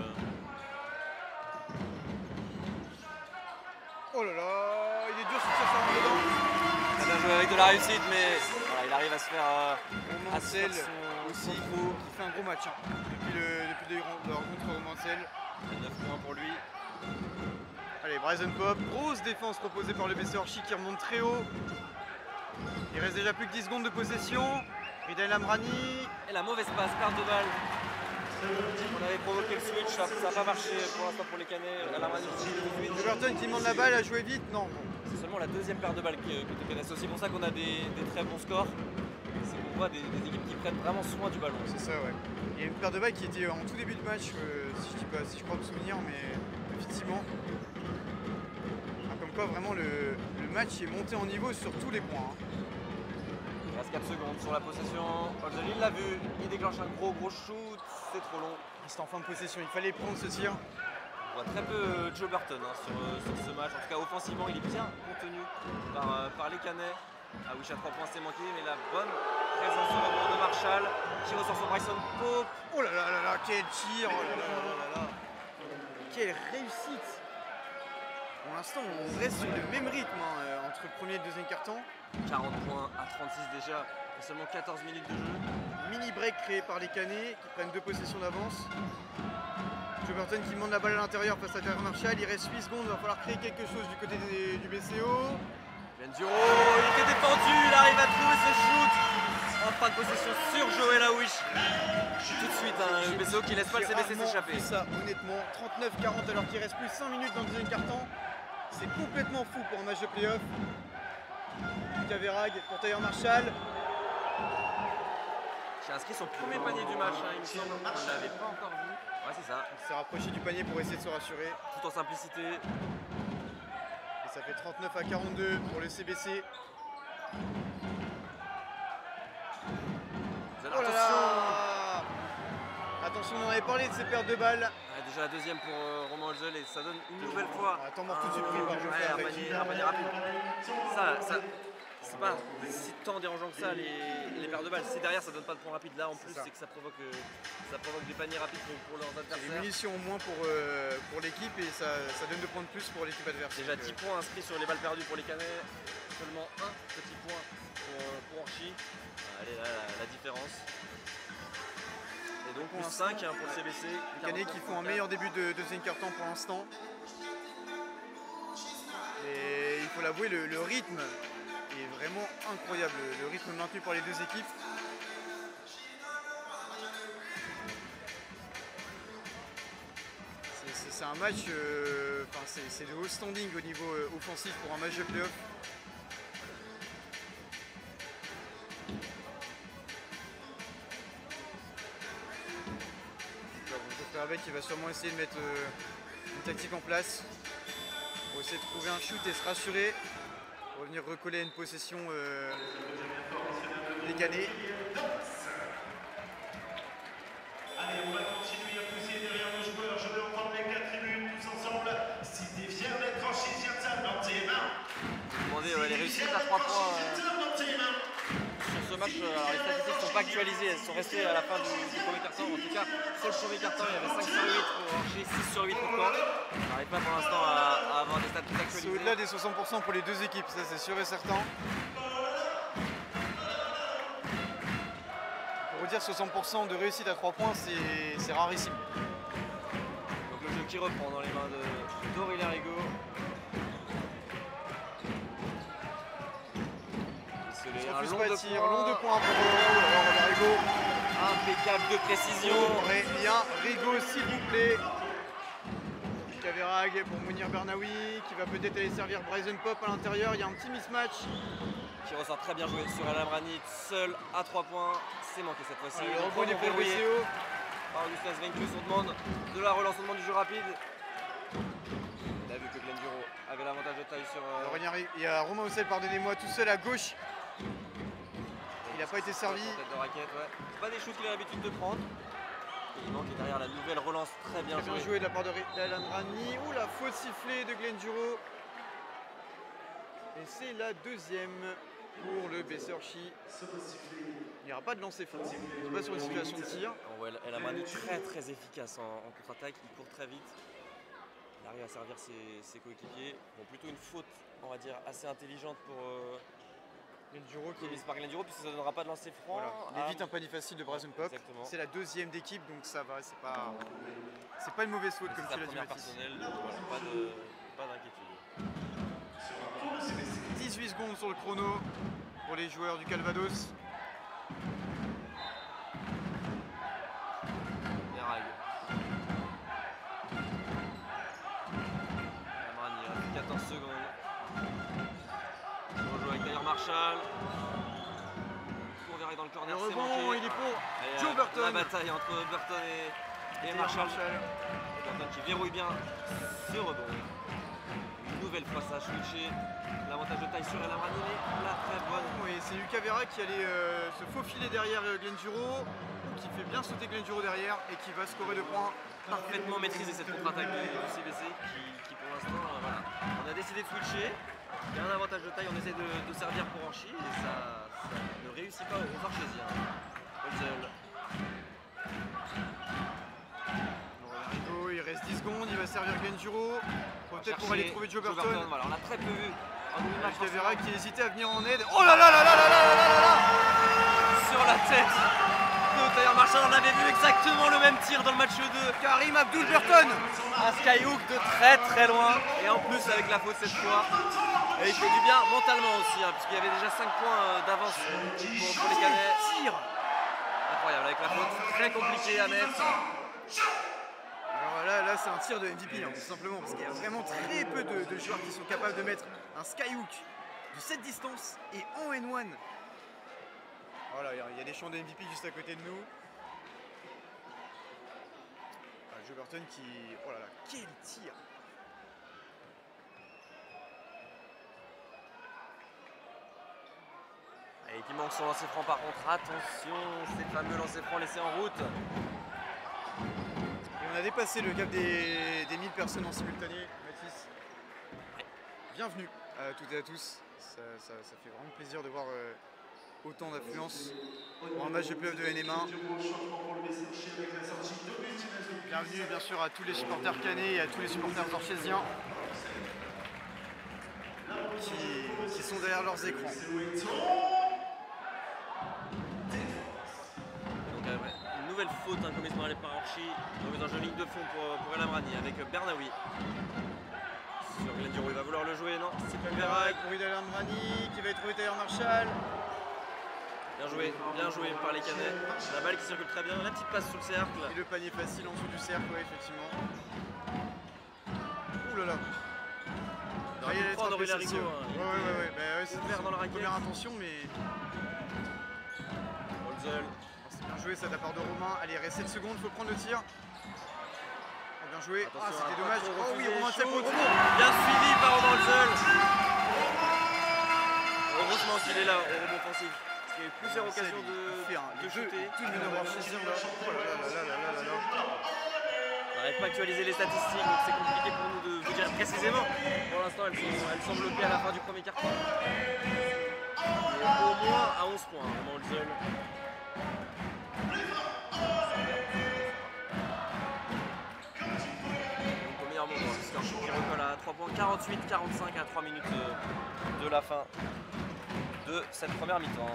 S5: Oh là là, il est dur sur ça dedans.
S4: Très bien joué avec de la réussite, mais voilà, il arrive à se faire, euh, à se
S5: Romancel
S4: faire son,
S5: aussi,
S4: son trou.
S5: qui fait un gros match hein, depuis, le, depuis le début de la rencontre Romancel.
S4: neuf points pour lui.
S5: Allez, Bryson Pop, grosse défense proposée par le B C Orchi qui remonte très haut. Il reste déjà plus que dix secondes de possession. Ridel Amrani.
S4: Et la mauvaise passe, perte de balle. On avait provoqué le switch, ça n'a pas marché pour l'instant pour les Canets. El Amrani
S5: Joe Burton qui demande la balle à jouer vite. Non, bon.
S4: c'est seulement la deuxième paire de balles que, que T P N. C'est aussi pour ça qu'on a des, des très bons scores. C'est qu'on voit des, des équipes qui prennent vraiment soin du ballon.
S5: C'est ça, ouais. Il y a une paire de balles qui était en tout début de match, euh, si, je dis pas, si je crois me souvenir, mais effectivement. Ah, comme quoi, vraiment, le, le match est monté en niveau sur tous les points. hein.
S4: Il reste quatre secondes sur la possession. Holzel, il l'a vu, il déclenche un gros gros shoot, c'est trop long.
S5: C'était en fin de possession, il fallait prendre ce tir.
S4: On voit très peu euh, Joe Burton hein, sur, euh, sur ce match. En tout cas, offensivement, il est bien contenu par, euh, par les Canets. Ah oui, à trois points, c'est manqué, mais la bonne présence au rebond de Marshall qui ressort sur Bryson Pope.
S5: Oh là là là là, quel tir! Oh là là là là là. Quelle réussite! Pour l'instant, on reste sur le même rythme hein, euh, entre le premier et le deuxième quart-temps.
S4: quarante points à trente-six déjà, et seulement quatorze minutes de jeu.
S5: Mini break créé par les Canets qui prennent deux possessions d'avance. Joe Burton qui demande la balle à l'intérieur face à Terry Marshall. Il reste huit secondes, il va falloir créer quelque chose du côté des- du B C O.
S4: Glenn-Duro, il était défendu, il arrive à trouver ce shoot. En fin de possession sur Joel Awish. Tout de suite, un B C O qui laisse pas le C B C
S5: J'ai
S4: s'échapper.
S5: rarement vu ça, honnêtement. trente-neuf quarante alors qu'il reste plus cinq minutes dans le deuxième quart-temps. C'est complètement fou pour un match de play-off. Caverag pour Tyler Marshall.
S4: Qui a inscrit son premier panier du match, hein, il me semble. Je ne l'avais pas encore vu. Ouais, c'est ça.
S5: Il s'est rapproché du panier pour essayer de se rassurer.
S4: Tout en simplicité.
S5: Et ça fait trente-neuf à quarante-deux pour le C B C.
S4: Vous avez
S5: Oh là
S4: attention.
S5: là! Attention, on en avait parlé de ces pertes de balles.
S4: Ouais, déjà la deuxième pour euh, Romain Holzel et ça donne une nouvelle fois.
S5: Ah, temps mort tout de suite pris par
S4: Ouais,
S5: Geoffrey
S4: un
S5: avec-
S4: panier, un panier rapide. Ça, ça c'est pas si tant dérangeant que ça les, les pertes de balles. Si derrière ça donne pas de points rapides, là en plus
S5: ça.
S4: c'est que ça provoque, euh, ça provoque des paniers rapides pour, pour leurs
S5: Des
S4: adversaires.
S5: munitions au moins pour, euh, pour l'équipe et ça, ça donne deux points de plus pour l'équipe adverse.
S4: Déjà
S5: Donc,
S4: dix
S5: euh,
S4: points inscrits sur les balles perdues pour les Canets, seulement un petit point pour, euh, pour Orchi. Allez là la, la différence. Et donc plus
S5: l'instant,
S4: cinq hein, pour le C B C.
S5: Les Canets qui font un meilleur début de deuxième quart-temps pour l'instant. Et il faut l'avouer, le, le rythme est vraiment incroyable. Le rythme maintenu par les deux équipes. C'est- C'est c'est un match, euh, enfin, c'est c'est de haut standing au niveau euh, offensif pour un match de play-off. Avec il va sûrement essayer de mettre euh, une tactique en place pour essayer de trouver un shoot et se rassurer pour venir recoller à une possession euh, des Canets.
S1: Allez, on va continuer à pousser derrière nos joueurs. Je vais entendre les quatre tribunes tous ensemble. Si t'es fier d'être en Chichiatsa dans tes mains.
S4: Demandez ouais, les réussites à trois points. euh, Sur ce match, euh, alors les statistiques ne sont pas actualisées, elles sont restées à la fin du, du premier quart-temps. En tout cas, sur le premier quart-temps, il y avait cinq sur huit pour Orchi, six sur huit pour Caen. On n'arrive pas pour l'instant à, à avoir des stats plus
S5: C'est
S4: actualisées.
S5: au-delà des soixante pour cent pour les deux équipes, ça c'est sûr et certain. Pour vous dire, soixante pour cent de réussite à trois points, c'est c'est rarissime.
S4: Donc le jeu qui reprend dans les mains de d'Aurélien Rigaud.
S5: Il
S4: Un
S5: refuse
S4: long
S5: pas
S4: de
S5: de tir,
S4: points.
S5: long de points pour alors, Rigaud.
S4: Impeccable de précision.
S5: Aurélien Rigaud, s'il vous plaît. Caverag pour Mounir Bernaoui qui va peut-être aller servir Bryson Pope à l'intérieur. Il y a un petit mismatch.
S4: Qui ressort très bien joué sur Al Amrani, seul à trois points. C'est manqué cette fois-ci.
S5: Le rebond il est pour le B C O.
S4: Par Augustin Svenkus, on demande de la relance, on demande du jeu rapide. Il a vu que Glenn-Duro avait l'avantage de taille sur. euh,
S5: Aurélien Rigaud- Il y a Romain Houssel, pardonnez-moi, tout seul à gauche. Il n'a pas été servi.
S4: Tête de raquette, ouais. C'est pas des shoots qu'il a l'habitude de prendre. Et il manque et derrière la nouvelle relance très bien
S5: Très bien
S4: jouée.
S5: joué de la part de d'Alan Rani. Ouh, la faute sifflée de Glenn-Duro. Et c'est la deuxième pour le B C Orchi. Il n'y aura pas de lancer franc. C'est pas sur une situation de tir.
S4: Oh, ouais, El Amrani très très efficace en, en contre-attaque, il court très vite. Il arrive à servir ses, ses coéquipiers. Bon, plutôt une faute, on va dire, assez intelligente pour euh,
S5: Glenn-Duro qui
S4: commise par Glenn-Duro, puisque ça ne donnera pas de lancer franc.
S5: voilà, il
S4: Ah,
S5: évite un panier facile de Bryson Pop.
S4: Exactement.
S5: C'est la deuxième d'équipe, donc ça va. C'est pas, c'est pas une mauvaise faute comme
S4: c'est
S5: tu
S4: sa
S5: l'as dit,
S4: première
S5: Mathis.
S4: personnelle, donc voilà, pas de- pas d'inquiétude.
S5: dix-huit secondes sur le chrono pour les joueurs du Calvados.
S4: Yarag. Amrani, il reste quatorze secondes. On joue avec Tyler Marshall. Pour Yarag dans le corner,
S5: Le
S4: c'est
S5: rebond,
S4: manqué.
S5: il est pour
S4: Et,
S5: Joe
S4: euh,
S5: Burton.
S4: La bataille entre Burton et, et
S5: Et
S4: Marshall.
S5: Marshall.
S4: Burton qui verrouille bien ce rebond. Une nouvelle fois ça a switché. L'avantage de taille sur El Amrani, mais la très bonne.
S5: Oui, c'est Lucas Vera qui allait euh, se faufiler derrière euh, Glenn-Duro. qui fait bien sauter Glenn Duro derrière et qui va scorer deux points.
S4: Parfaitement maîtriser cette contre-attaque du C B C qui, qui pour l'instant, euh, voilà. On a décidé de switcher. Il y a un avantage de taille, on essaie de, de servir pour Anchi et ça, ça ne réussit pas aux Archésiens. Holzel.
S5: Il reste dix secondes, il va servir Glenn Duro. Peut-être pour aller trouver Joe Burton.
S4: Burton. Voilà, on l'a très peu vu.
S5: Cavera qui hésitait à venir en aide. Oh là là là là là là là là là
S4: sur la tête de Tahir Marshall, on avait vu exactement le même tir dans le match deux.
S5: Karim Abdul Burton.
S4: Un skyhook de très très loin et en plus avec la faute cette fois. Et il fait du bien mentalement aussi, hein, puisqu'il y avait déjà cinq points d'avance pour, pour les Canets.
S5: Tir
S4: incroyable avec la faute très compliquée à mettre.
S5: Alors là, là c'est un tir de M V P, hein, tout simplement, parce qu'il y a vraiment très peu de, de joueurs qui sont capables de mettre un skyhook de cette distance et en N un. Voilà, il y a des champs de M V P juste à côté de nous. Ah, Joe Burton qui... Oh là là, quel tir!
S4: Et qui manque son lancer franc par contre, attention, ces fameux lancers francs laissés en route.
S5: Et on a dépassé le cap des, des mille personnes en simultané, Mathis. Bienvenue à toutes et à tous. Ça, ça, ça fait vraiment plaisir de voir euh, autant d'affluence pour un match de playoff de N M un. Bienvenue bien sûr à tous les supporters canets et à tous les supporters archésiens qui, qui sont derrière leurs écrans.
S4: Une nouvelle faute hein, commise par Archi, dans une ligne de fond pour, pour El Amrani avec Bernaoui. Sur Glenn Duro, il va vouloir le jouer, non? C'est pas Bernaoui.
S5: Pour El Amrani qui va trouver Tahir Marshall.
S4: Bien joué, bien joué par les Canets. La balle qui circule très bien, la petite passe sous le cercle.
S5: Et le panier facile en dessous du cercle, ouais, effectivement. Ouh là là.
S4: Il y a
S5: trois
S4: Rigo.
S5: Ouais, ouais, ouais, ouais. Bah, ouais, c'est
S4: vert dans la raquette.
S5: Première intention, mais.
S4: Holzel.
S5: C'est bien joué ça de la part de Romain. Allez, il reste sept secondes, il faut prendre le tir. Oh, bien joué.
S4: Attention,
S5: ah, c'était
S4: hein,
S5: dommage. Oh oui, Romain
S4: chaud.
S5: tape au
S4: Bien suivi par Romain Holzel. Heureusement qu'il est là au rebond offensif. Parce qu'il y a eu plusieurs occasions de, de shooter.
S5: Tout le meneur archésien là. Oh là là là là là là là.
S4: On n'arrive pas à actualiser les statistiques, donc c'est compliqué pour nous de vous dire précisément. Pour l'instant, elles sont, elles sont bloquées à la fin du premier quart. Au moins à onze points, Romain Holzel. Donc au meilleur moment, puisqu'un shoot qui recolle à trois points, quarante-huit quarante-cinq à trois minutes de, de la fin de cette première mi-temps.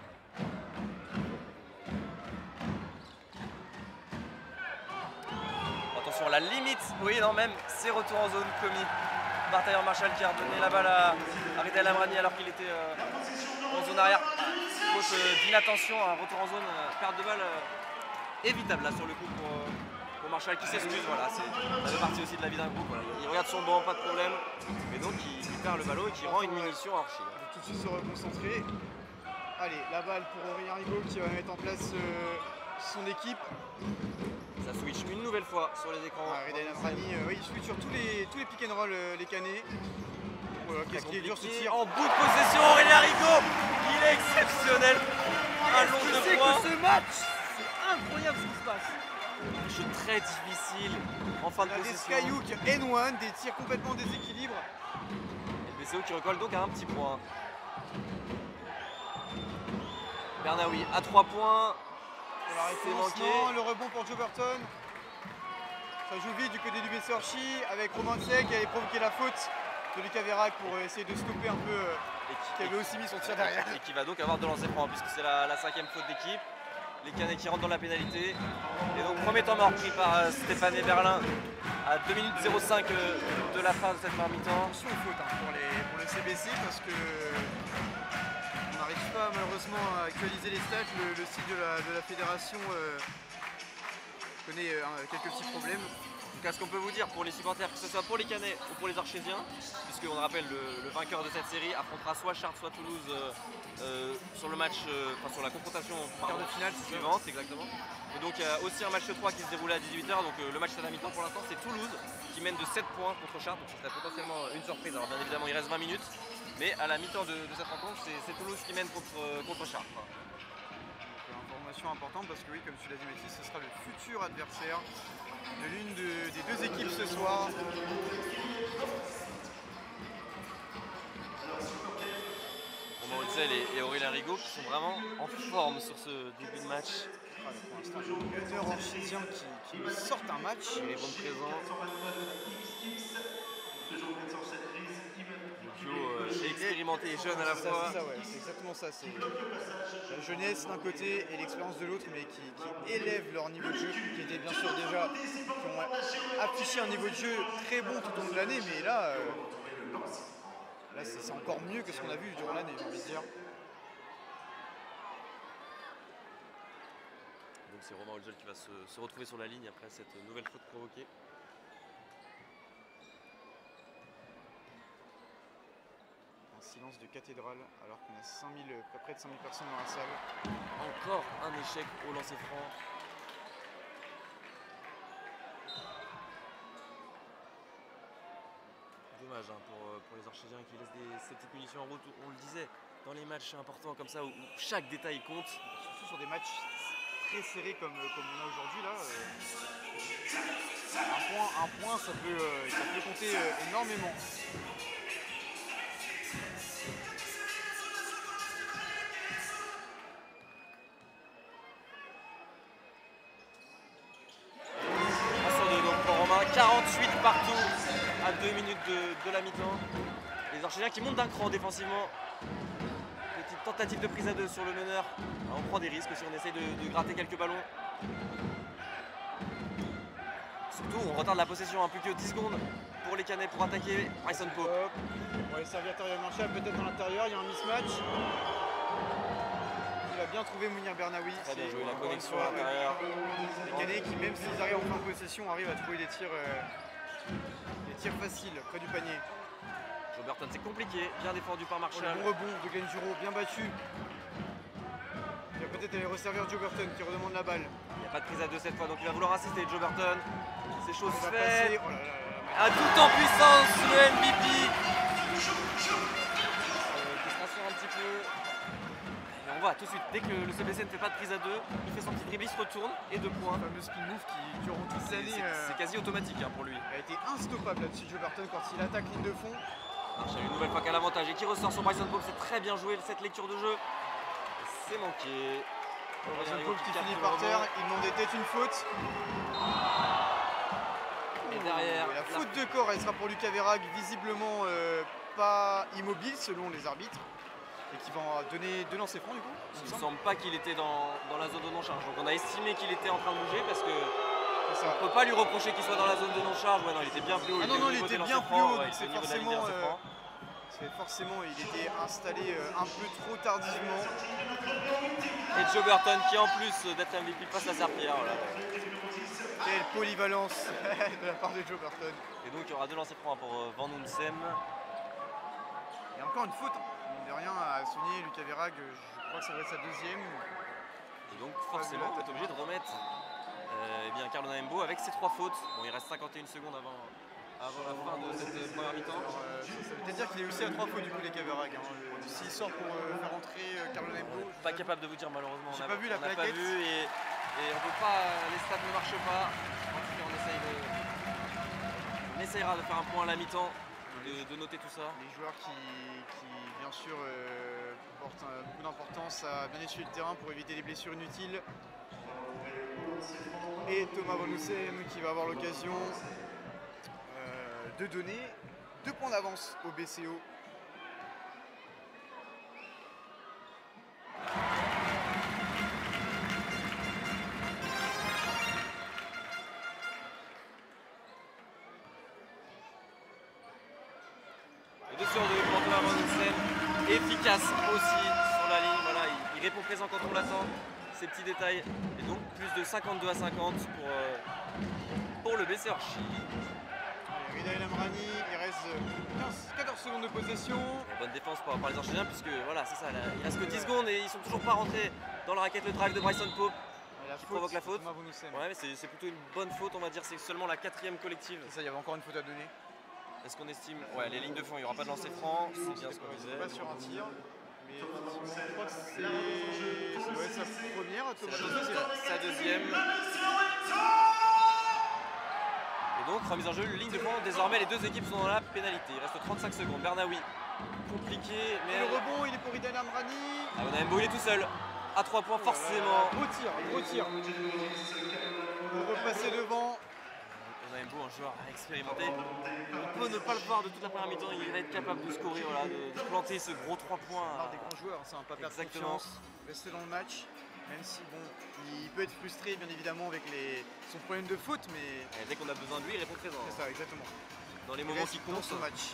S4: Attention, la limite, oui, non, même, c'est retour en zone commis par Tahir Marshall qui a redonné la balle à Rida El Amrani alors qu'il était euh, en zone arrière. Faute euh, d'inattention, un retour en zone, euh, perte de balle euh, évitable là sur le coup pour, euh, pour Marshall qui s'excuse. Voilà, ça fait partie aussi de la vie d'un groupe. Voilà. Il regarde son banc, pas de problème, et donc il, il perd le ballon et qui rend une munition à Archie.
S5: Il va tout de suite se reconcentrer. Allez, la balle pour Aurélien Rigaud qui va mettre en place euh, son équipe.
S4: Ça switch une nouvelle fois sur les écrans.
S5: Ah, Rida El Amrani, euh, oui, il switch sur tous les, tous les pick and roll, euh, les canets. Voilà, qu'est-ce qui est dur ce tir.
S4: En bout de possession, Aurélien Rigaud, il est exceptionnel. Un long de
S5: C'est
S4: points.
S5: que ce match, c'est incroyable ce qui se passe.
S4: Un jeu très difficile en fin de
S5: On a des
S4: possession.
S5: skyhook N un, des tirs complètement déséquilibrés.
S4: Et le B C O qui recolle donc à un petit point. Bernaoui à trois points.
S5: C'est manqué. Le rebond pour Joe Burton. Ça joue vite du côté du B C Archi avec Romain Tsek qui avait provoqué la faute de Lucas Vérac pour essayer de stopper un peu. Euh,
S4: et qui,
S5: qui avait aussi mis son tir derrière.
S4: Et qui va donc avoir de lancer franc puisque c'est la, la cinquième faute d'équipe. Les Canets qui rentrent dans la pénalité. Et donc premier temps mort pris par euh, Stéphane Berlin à deux minutes zéro cinq euh, de la fin de cette première mi-temps.
S5: Attention aux fautes hein, pour, les, pour le C B C parce que on n'arrive pas malheureusement à actualiser les stats. Le, le site de la, de la fédération euh, connaît euh, quelques petits problèmes.
S4: Donc à ce qu'on peut vous dire pour les supporters, que ce soit pour les Canets ou pour les Archésiens, puisqu'on rappelle le, le vainqueur de cette série affrontera soit Chartres soit Toulouse euh, euh, sur le match, euh, enfin sur la confrontation
S5: quart de finale
S4: suivante exactement. Et donc il y a aussi un match trois qui se déroule à dix-huit heures, donc euh, le match à la mi-temps pour l'instant c'est Toulouse qui mène de sept points contre Chartres, donc ce serait potentiellement une surprise. Alors bien évidemment il reste vingt minutes, mais à la mi-temps de, de cette rencontre c'est Toulouse qui mène contre, euh, contre Chartres.
S5: information importante parce que oui, comme tu l'as dit Mathis, ce sera le futur adversaire de l'une de, des deux équipes ce soir.
S4: Romain Holzel et, et Aurélien Rigaud qui sont vraiment en forme sur ce début de match.
S5: Ah, pour l'instant, j'ai le meneur orchésien qui, qui nous sort un match.
S4: Il est bon présent. Le duo euh, expérimenté et jeune à la
S5: C'est ça,
S4: fois.
S5: c'est ça, ouais, c'est exactement ça. C'est la jeunesse d'un côté et l'expérience de l'autre, mais qui, qui élèvent leur niveau de jeu, qui étaient bien sûr déjà, qui ont affiché un niveau de jeu très bon tout au long de l'année, mais là, euh, là c'est encore mieux que ce qu'on a vu durant l'année, j'ai envie de dire.
S4: Donc c'est Romain Holzel qui va se, se retrouver sur la ligne après cette nouvelle faute provoquée.
S5: Un silence de cathédrale alors qu'on a cinq mille, près de cinq mille personnes dans la salle.
S4: Encore un échec au lancer franc. Dommage hein, pour, pour les Orchésiens qui laissent des, ces petites munitions en route. On le disait, dans les matchs importants comme ça où, où chaque détail compte.
S5: Surtout sur des matchs très serrés comme, comme on a aujourd'hui là. Euh, un, point, un point ça peut, euh, ça peut compter euh, énormément.
S4: quarante-huit partout à deux minutes de, de la mi-temps. Les Orchésiens qui montent d'un cran défensivement. Petite tentative de prise à deux sur le meneur. Alors on prend des risques si on essaye de, de gratter quelques ballons. Surtout on retarde la possession, hein, plus que dix secondes pour les Canets pour attaquer Bryson Pope.
S5: Hop. On va les servir à Marchal, peut-être dans l'intérieur, il y a un mismatch. Il a bien trouvé Mounir Bernaoui.
S4: Très bien joué la connexion à l'intérieur.
S5: Les Canets qui, même s'ils arrivent en fin de possession, arrivent à trouver des tirs, euh, des tirs faciles près du panier.
S4: Joe Burton, c'est compliqué, bien défendu par Marshall.
S5: Oh, le bon rebond de Glenn Giraud, bien battu. Il va peut-être aller resservir Joe Burton qui redemande la balle.
S4: Il n'y a pas de prise à deux cette fois, donc il va vouloir assister Joe Burton. C'est chose
S5: Il va
S4: faite.
S5: passer. Oh là là là là.
S4: À tout en puissance, le M V P. Euh, qui se rassure un petit peu. Mais on voit tout de suite, dès que le C B C ne fait pas de prise à deux, il fait son petit dribble, il se retourne et deux points.
S5: Le fameux spin move qui, durant toute
S4: C'est
S5: l'année,
S4: c'est-
S5: euh,
S4: c'est quasi automatique hein, pour lui.
S5: a été instoppable là-dessus, Joe Burton, quand il attaque ligne de fond.
S4: Marshall une nouvelle fois qu'à l'avantage et qui ressort sur Bryson Pope, c'est très bien joué cette lecture de jeu. C'est manqué.
S5: Bryson Pope qui finit par terre, il demandait peut-être une faute.
S4: Et derrière,
S5: Et la
S4: la-
S5: faute de corps, elle sera pour Lucas Verag, visiblement euh, pas immobile selon les arbitres. Et qui va donner deux lancers francs du coup.
S4: il ne semble pas qu'il était dans, dans la zone de non-charge. Donc on a estimé qu'il était en train de bouger parce que
S5: C'est ça.
S4: on ne peut pas lui reprocher qu'il soit dans la zone de non-charge. Ouais, non, il était bien plus haut.
S5: Ah non, non,
S4: au
S5: il
S4: niveau
S5: était
S4: des
S5: bien
S4: lancers
S5: plus
S4: francs,
S5: haut,
S4: ouais,
S5: donc
S4: il
S5: c'est
S4: était au niveau de la ligne des
S5: forcément,
S4: lancers
S5: euh,
S4: francs.
S5: c'est forcément, il était installé euh, un peu trop tardivement.
S4: Et Joe Burton qui en plus d'être M V P passe la serpillière. Voilà.
S5: Quelle polyvalence de la part de Joe Burton.
S4: Et donc il y aura deux lancers francs pour euh, Van Onsem.
S5: Et encore une faute, mine de rien, à souligner Lucas Verag, je crois que ça va être sa deuxième.
S4: Et donc forcément on est obligé de remettre euh, eh bien, Carlo Naembo avec ses trois fautes. Bon, il reste cinquante et une secondes avant, avant la fin de cette euh, première mi-temps.
S5: Alors, euh, ça, ça veut peut-être dire qu'il est aussi à trois fautes du coup Lucas Verag. Hein. Euh, S'il sort pour euh, faire entrer euh, Carlo Naembo, je
S4: Pas
S5: sais
S4: capable de vous dire malheureusement.
S5: J'ai
S4: on a-
S5: pas vu la
S4: on n'a pas
S5: plaquette.
S4: vu et, et on peut pas. Les stats ne marchent pas. En tout cas, on essaye de. On essayera de faire un point à la mi-temps, de, de noter tout ça.
S5: les joueurs qui, qui, bien sûr euh, portent euh, beaucoup d'importance à bien essuyer le terrain pour éviter les blessures inutiles. Et Thomas Van Onsem qui va avoir l'occasion euh, de donner deux points d'avance au B C O.
S4: Et deux sur deux pour Thomas Van Onsem. Efficace aussi sur la ligne. Voilà, il, il répond présent quand on l'attend. Ces petits détails. Et donc plus de cinquante-deux à cinquante pour, euh, pour le B C Orchi.
S5: Rida El Amrani, il reste quinze, quatorze secondes de possession.
S4: Bonne défense par, par les Orchésiens puisque voilà c'est ça, là, il reste que dix secondes et ils sont toujours pas rentrés dans la raquette. Le drive de Bryson Pope
S5: La
S4: qui provoque la faute.
S5: Thomas Van Onsem.
S4: Ouais mais c'est c'est plutôt une bonne faute on va dire, c'est seulement la quatrième collective.
S5: C'est ça, il y avait encore une faute à donner.
S4: Est-ce qu'on estime? Ouais les lignes de fond, il n'y aura pas de lancer franc, c'est bien ce qu'on disait.
S5: Pas sur un tir. Mais effectivement, je crois que c'est ça doit être sa première à
S4: C'est
S5: Thomas
S4: la
S5: José,
S4: deuxième,
S5: c'est-
S4: sa deuxième. Et donc, remise en jeu, ligne de points. Désormais, les deux équipes sont dans la pénalité. Il reste trente-cinq secondes. Bernaoui, compliqué,
S5: Et
S4: mais
S5: le rebond, il est pour Idan Amrani.
S4: ah, Mbo, il est tout seul. À trois points, forcément.
S5: Gros tir, gros tir. Pour repasser devant.
S4: On a Mbo, un joueur expérimenté. On peut ne pas le voir de toute la première mi-temps. Il va être capable de scorer, voilà, de, de planter ce gros trois points.
S5: Un des grands joueurs, c'est un pas perdre
S4: Exactement.
S5: confiance, rester dans le match. Même si bon, il peut être frustré bien évidemment avec les... son problème de faute, mais
S4: Et dès qu'on a besoin de lui, il répond présent.
S5: c'est ça exactement.
S4: Dans les
S5: Il
S4: moments
S5: reste
S4: qui
S5: dans
S4: comptent.
S5: son match.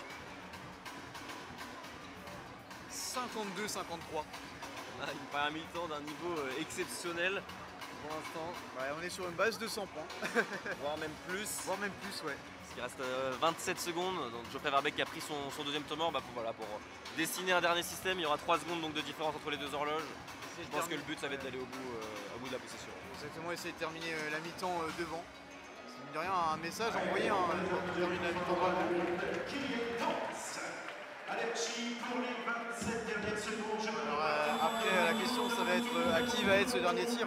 S5: cinquante-deux cinquante-trois.
S4: On a une première mi-temps d'un niveau euh, exceptionnel pour l'instant,
S5: Ouais, on est sur une base de cent points,
S4: voire même plus.
S5: voire même plus, ouais.
S4: Parce qu'il reste euh, vingt-sept secondes. Donc Geoffrey Verbeek qui a pris son, son deuxième temps mort bah, pour, voilà, pour dessiner un dernier système. Il y aura trois secondes donc, de différence entre les deux horloges. Je pense que le but ça va être d'aller au bout, euh, au bout de la possession.
S5: Exactement, essayer de terminer euh, la mi-temps euh, devant. C'est mine de rien un message envoyé, hein, de terminer la mi-temps devant.
S1: Alexis pour les vingt-sept dernières secondes. Je
S5: Alors, euh, après, la question, ça va être euh, à qui va être ce dernier tir.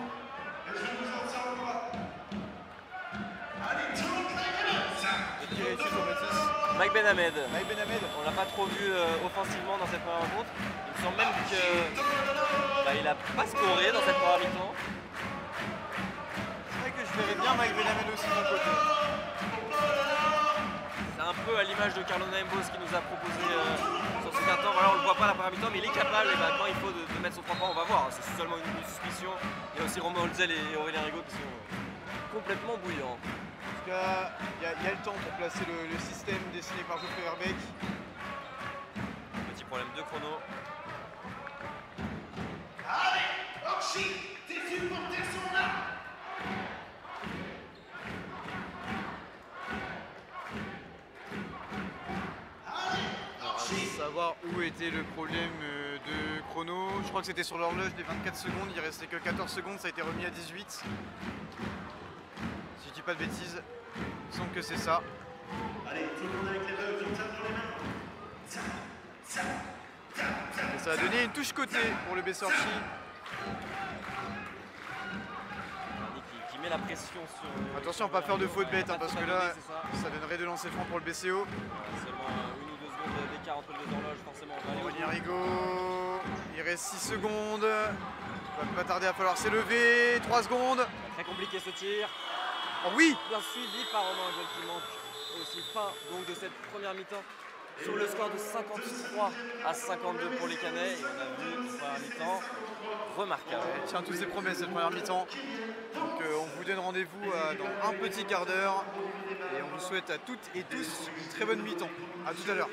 S1: Allez, tourne la gueule.
S5: Et qui est sur Baptiste
S4: Mike Benhamed.
S5: Mike Benhamed.
S4: On l'a pas trop vu euh, offensivement dans cette première rencontre. Il me semble même que bah, il a pas scoré dans cette première mi-temps.
S5: C'est vrai que je verrais bien Mike Benhamed aussi de mon côté.
S4: C'est un peu à l'image de Carlo Naimbo ce qu'il nous a proposé euh, sur ce quart temps. Voilà, on le voit pas la première mi-temps, mais il est capable. Et bah, quand il faut de, de mettre son trois points, on va voir. C'est seulement une, une suspicion. Il y a aussi Romain Holzel et Aurélien Rigaud qui sont complètement bouillants.
S5: En tout cas, il y, a- il y a le temps pour placer le, le système dessiné par Geoffrey Verbeek.
S4: Petit problème de chrono.
S1: Allez, Archie, tes supporters sont là.
S5: Alors, à savoir où était le problème euh, de chrono. Je crois que c'était sur l'horloge des vingt-quatre secondes. Il restait que quatorze secondes. Ça a été remis à dix-huit. Si je dis pas de bêtises, il me semble que c'est ça.
S1: Allez, tout le monde avec les deux, on tape dans les mains. Tap, tap, tap, tap.
S5: Et ça a donné une touche côté pour le Bessorchi.
S4: Arni qui, qui met la pression sur.
S5: Attention à pas faire de faute bête, hein, parce que là,
S4: c'est ça.
S5: ça donnerait de lancer franc pour le B C O.
S4: Seulement une ou deux secondes d'écart entre les deux horloges, forcément. On va aller au
S5: Aurélien
S4: bout.
S5: Rigaud, il reste six secondes. Il va pas tarder à falloir s'élever. trois secondes.
S4: Très compliqué ce tir.
S5: Oh oui!
S4: Bien suivi par Romain Holzel qui manque aussi fin donc, de cette première mi-temps. Sur le score de cinquante-trois à cinquantedeux pour les Canets. Et on a vu une première mi-temps remarquable.
S5: Elle tient toutes ses promesses cette première mi-temps. Donc euh, on vous donne rendez-vous euh, dans un petit quart d'heure. Et on vous souhaite à toutes et tous une très bonne mi-temps. A tout à l'heure.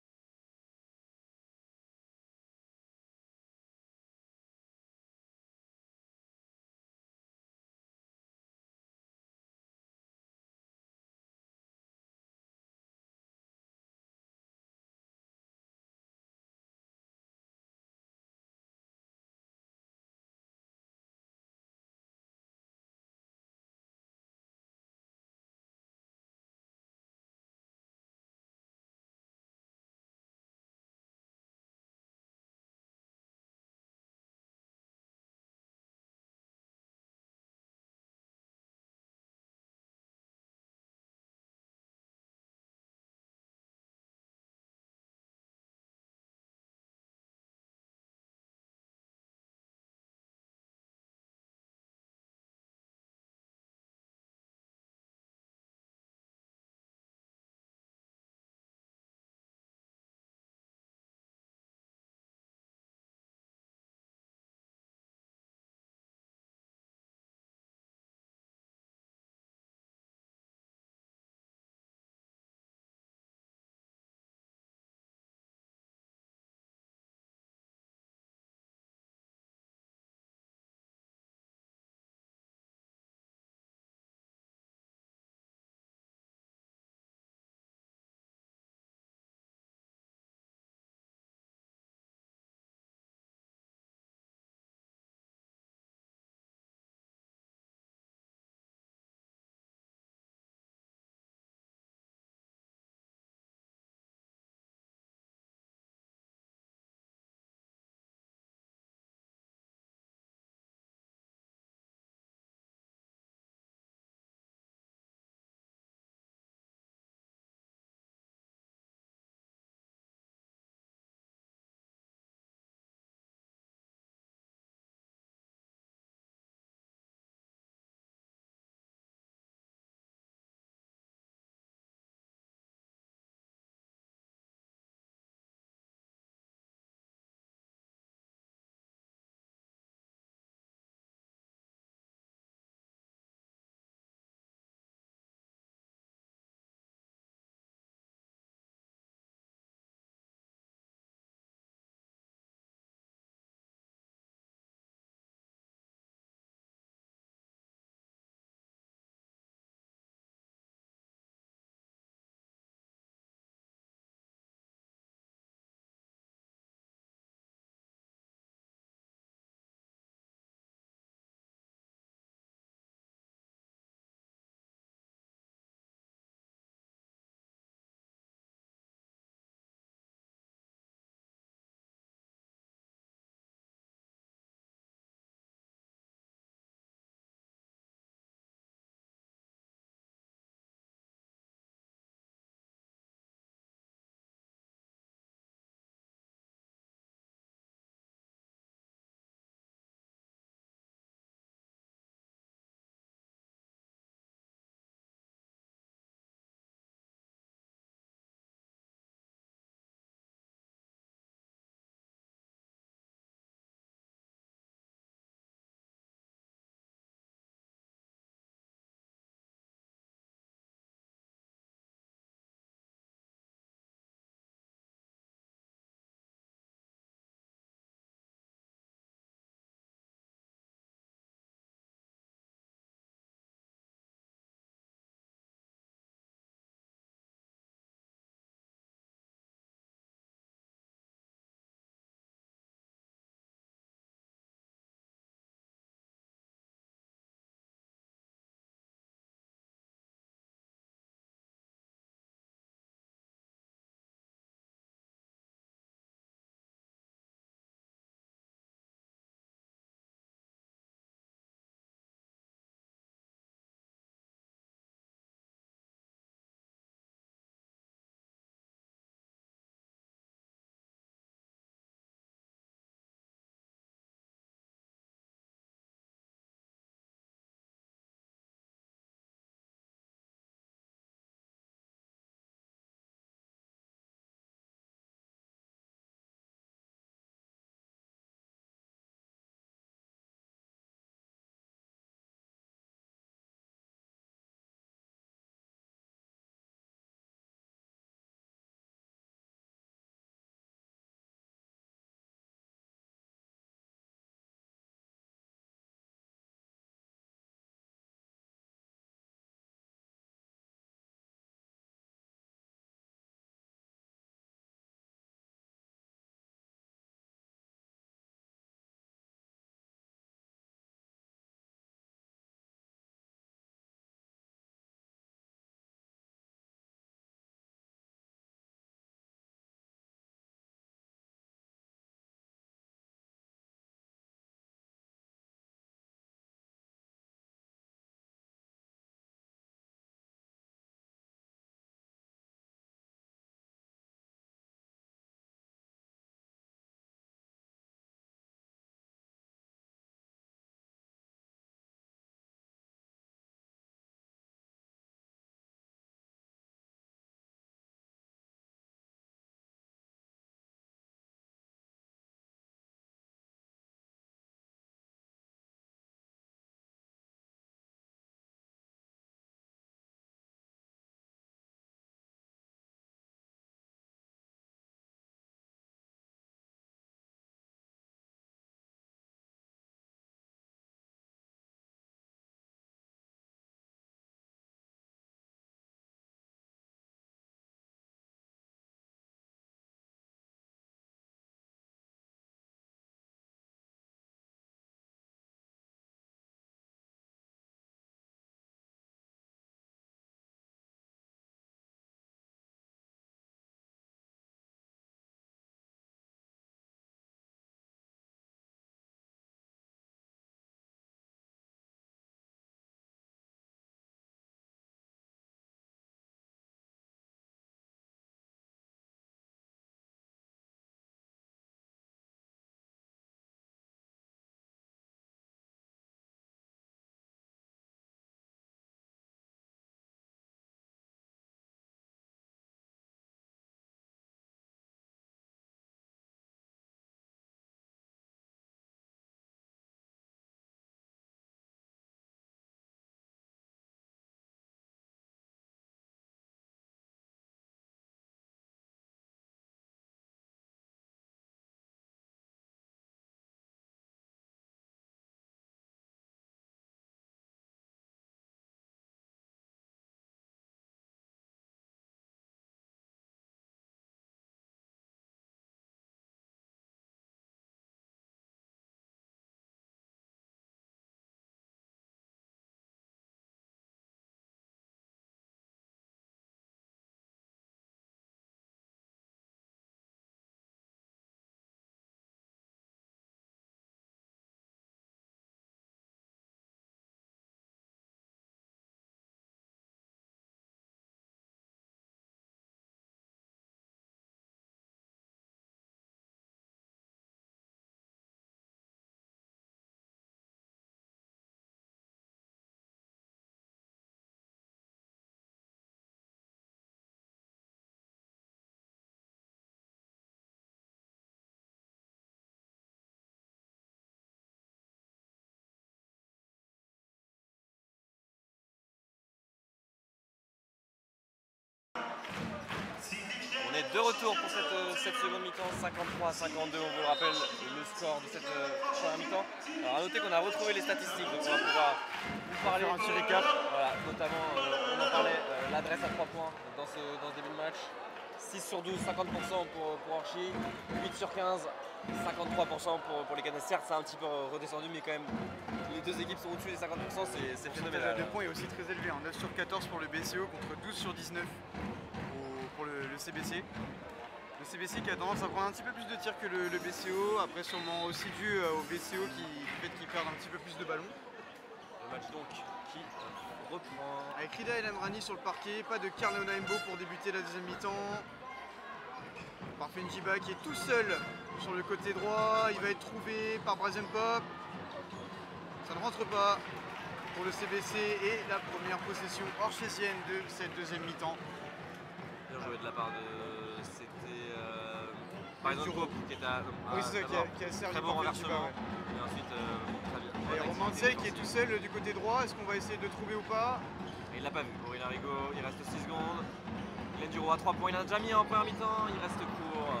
S4: De retour pour cette, euh, cette seconde mi-temps, cinquante-trois à cinquante-deux, on vous le rappelle, le score de cette euh, première mi-temps. Alors à noter qu'on a retrouvé les statistiques, donc on va pouvoir vous parler
S5: Faire un petit récap.
S4: Voilà, notamment, euh, on en parlait, euh, l'adresse à trois points dans ce, dans ce début de match. six sur douze, cinquante pour cent pour, pour Orchi, huit sur quinze, cinquantre-trois pour cent pour, pour les Canets. Certes, ça a un petit peu redescendu, mais quand même, les deux équipes sont au-dessus des cinquante pour cent, c'est c'est
S5: Le pourcentage à
S4: phénoménal.
S5: deux points est aussi très élevé, hein. neuf sur quatorze pour le B C O contre douze sur dix-neuf au- pour le, le C B C. Le C B C qui a tendance à prendre un petit peu plus de tirs que le, le B C O, après sûrement aussi dû euh, au B C O qui, du fait qu'il perd un petit peu plus de ballons.
S4: Le match donc qui reprend.
S5: Avec Rida El Amrani sur le parquet, pas de Karl Onaimbo pour débuter la deuxième mi-temps. Parfait Njiba qui est tout seul sur le côté droit, il va être trouvé par Brazen Pop. Ça ne rentre pas pour le C B C et la première possession orchésienne de cette deuxième mi-temps.
S4: Bien joué de la part de. C'était. Euh, par exemple,
S5: Duro.
S4: Pope qui était à.
S5: Oui,
S4: à-
S5: c'est ça qui a, qui a servi
S4: Très bon
S5: Parfait Njiba,
S4: renversement.
S5: ouais.
S4: Et ensuite, euh, très bien.
S5: Et
S4: Bonne
S5: Romain
S4: activité
S5: Tsey qui est tout seul du côté droit, est-ce qu'on va essayer de le trouver ou pas?
S4: Et il l'a pas vu. Aurélien Rigaud, il reste six secondes. Glenn Duro à trois points, il en a déjà mis en première mi-temps, il reste court.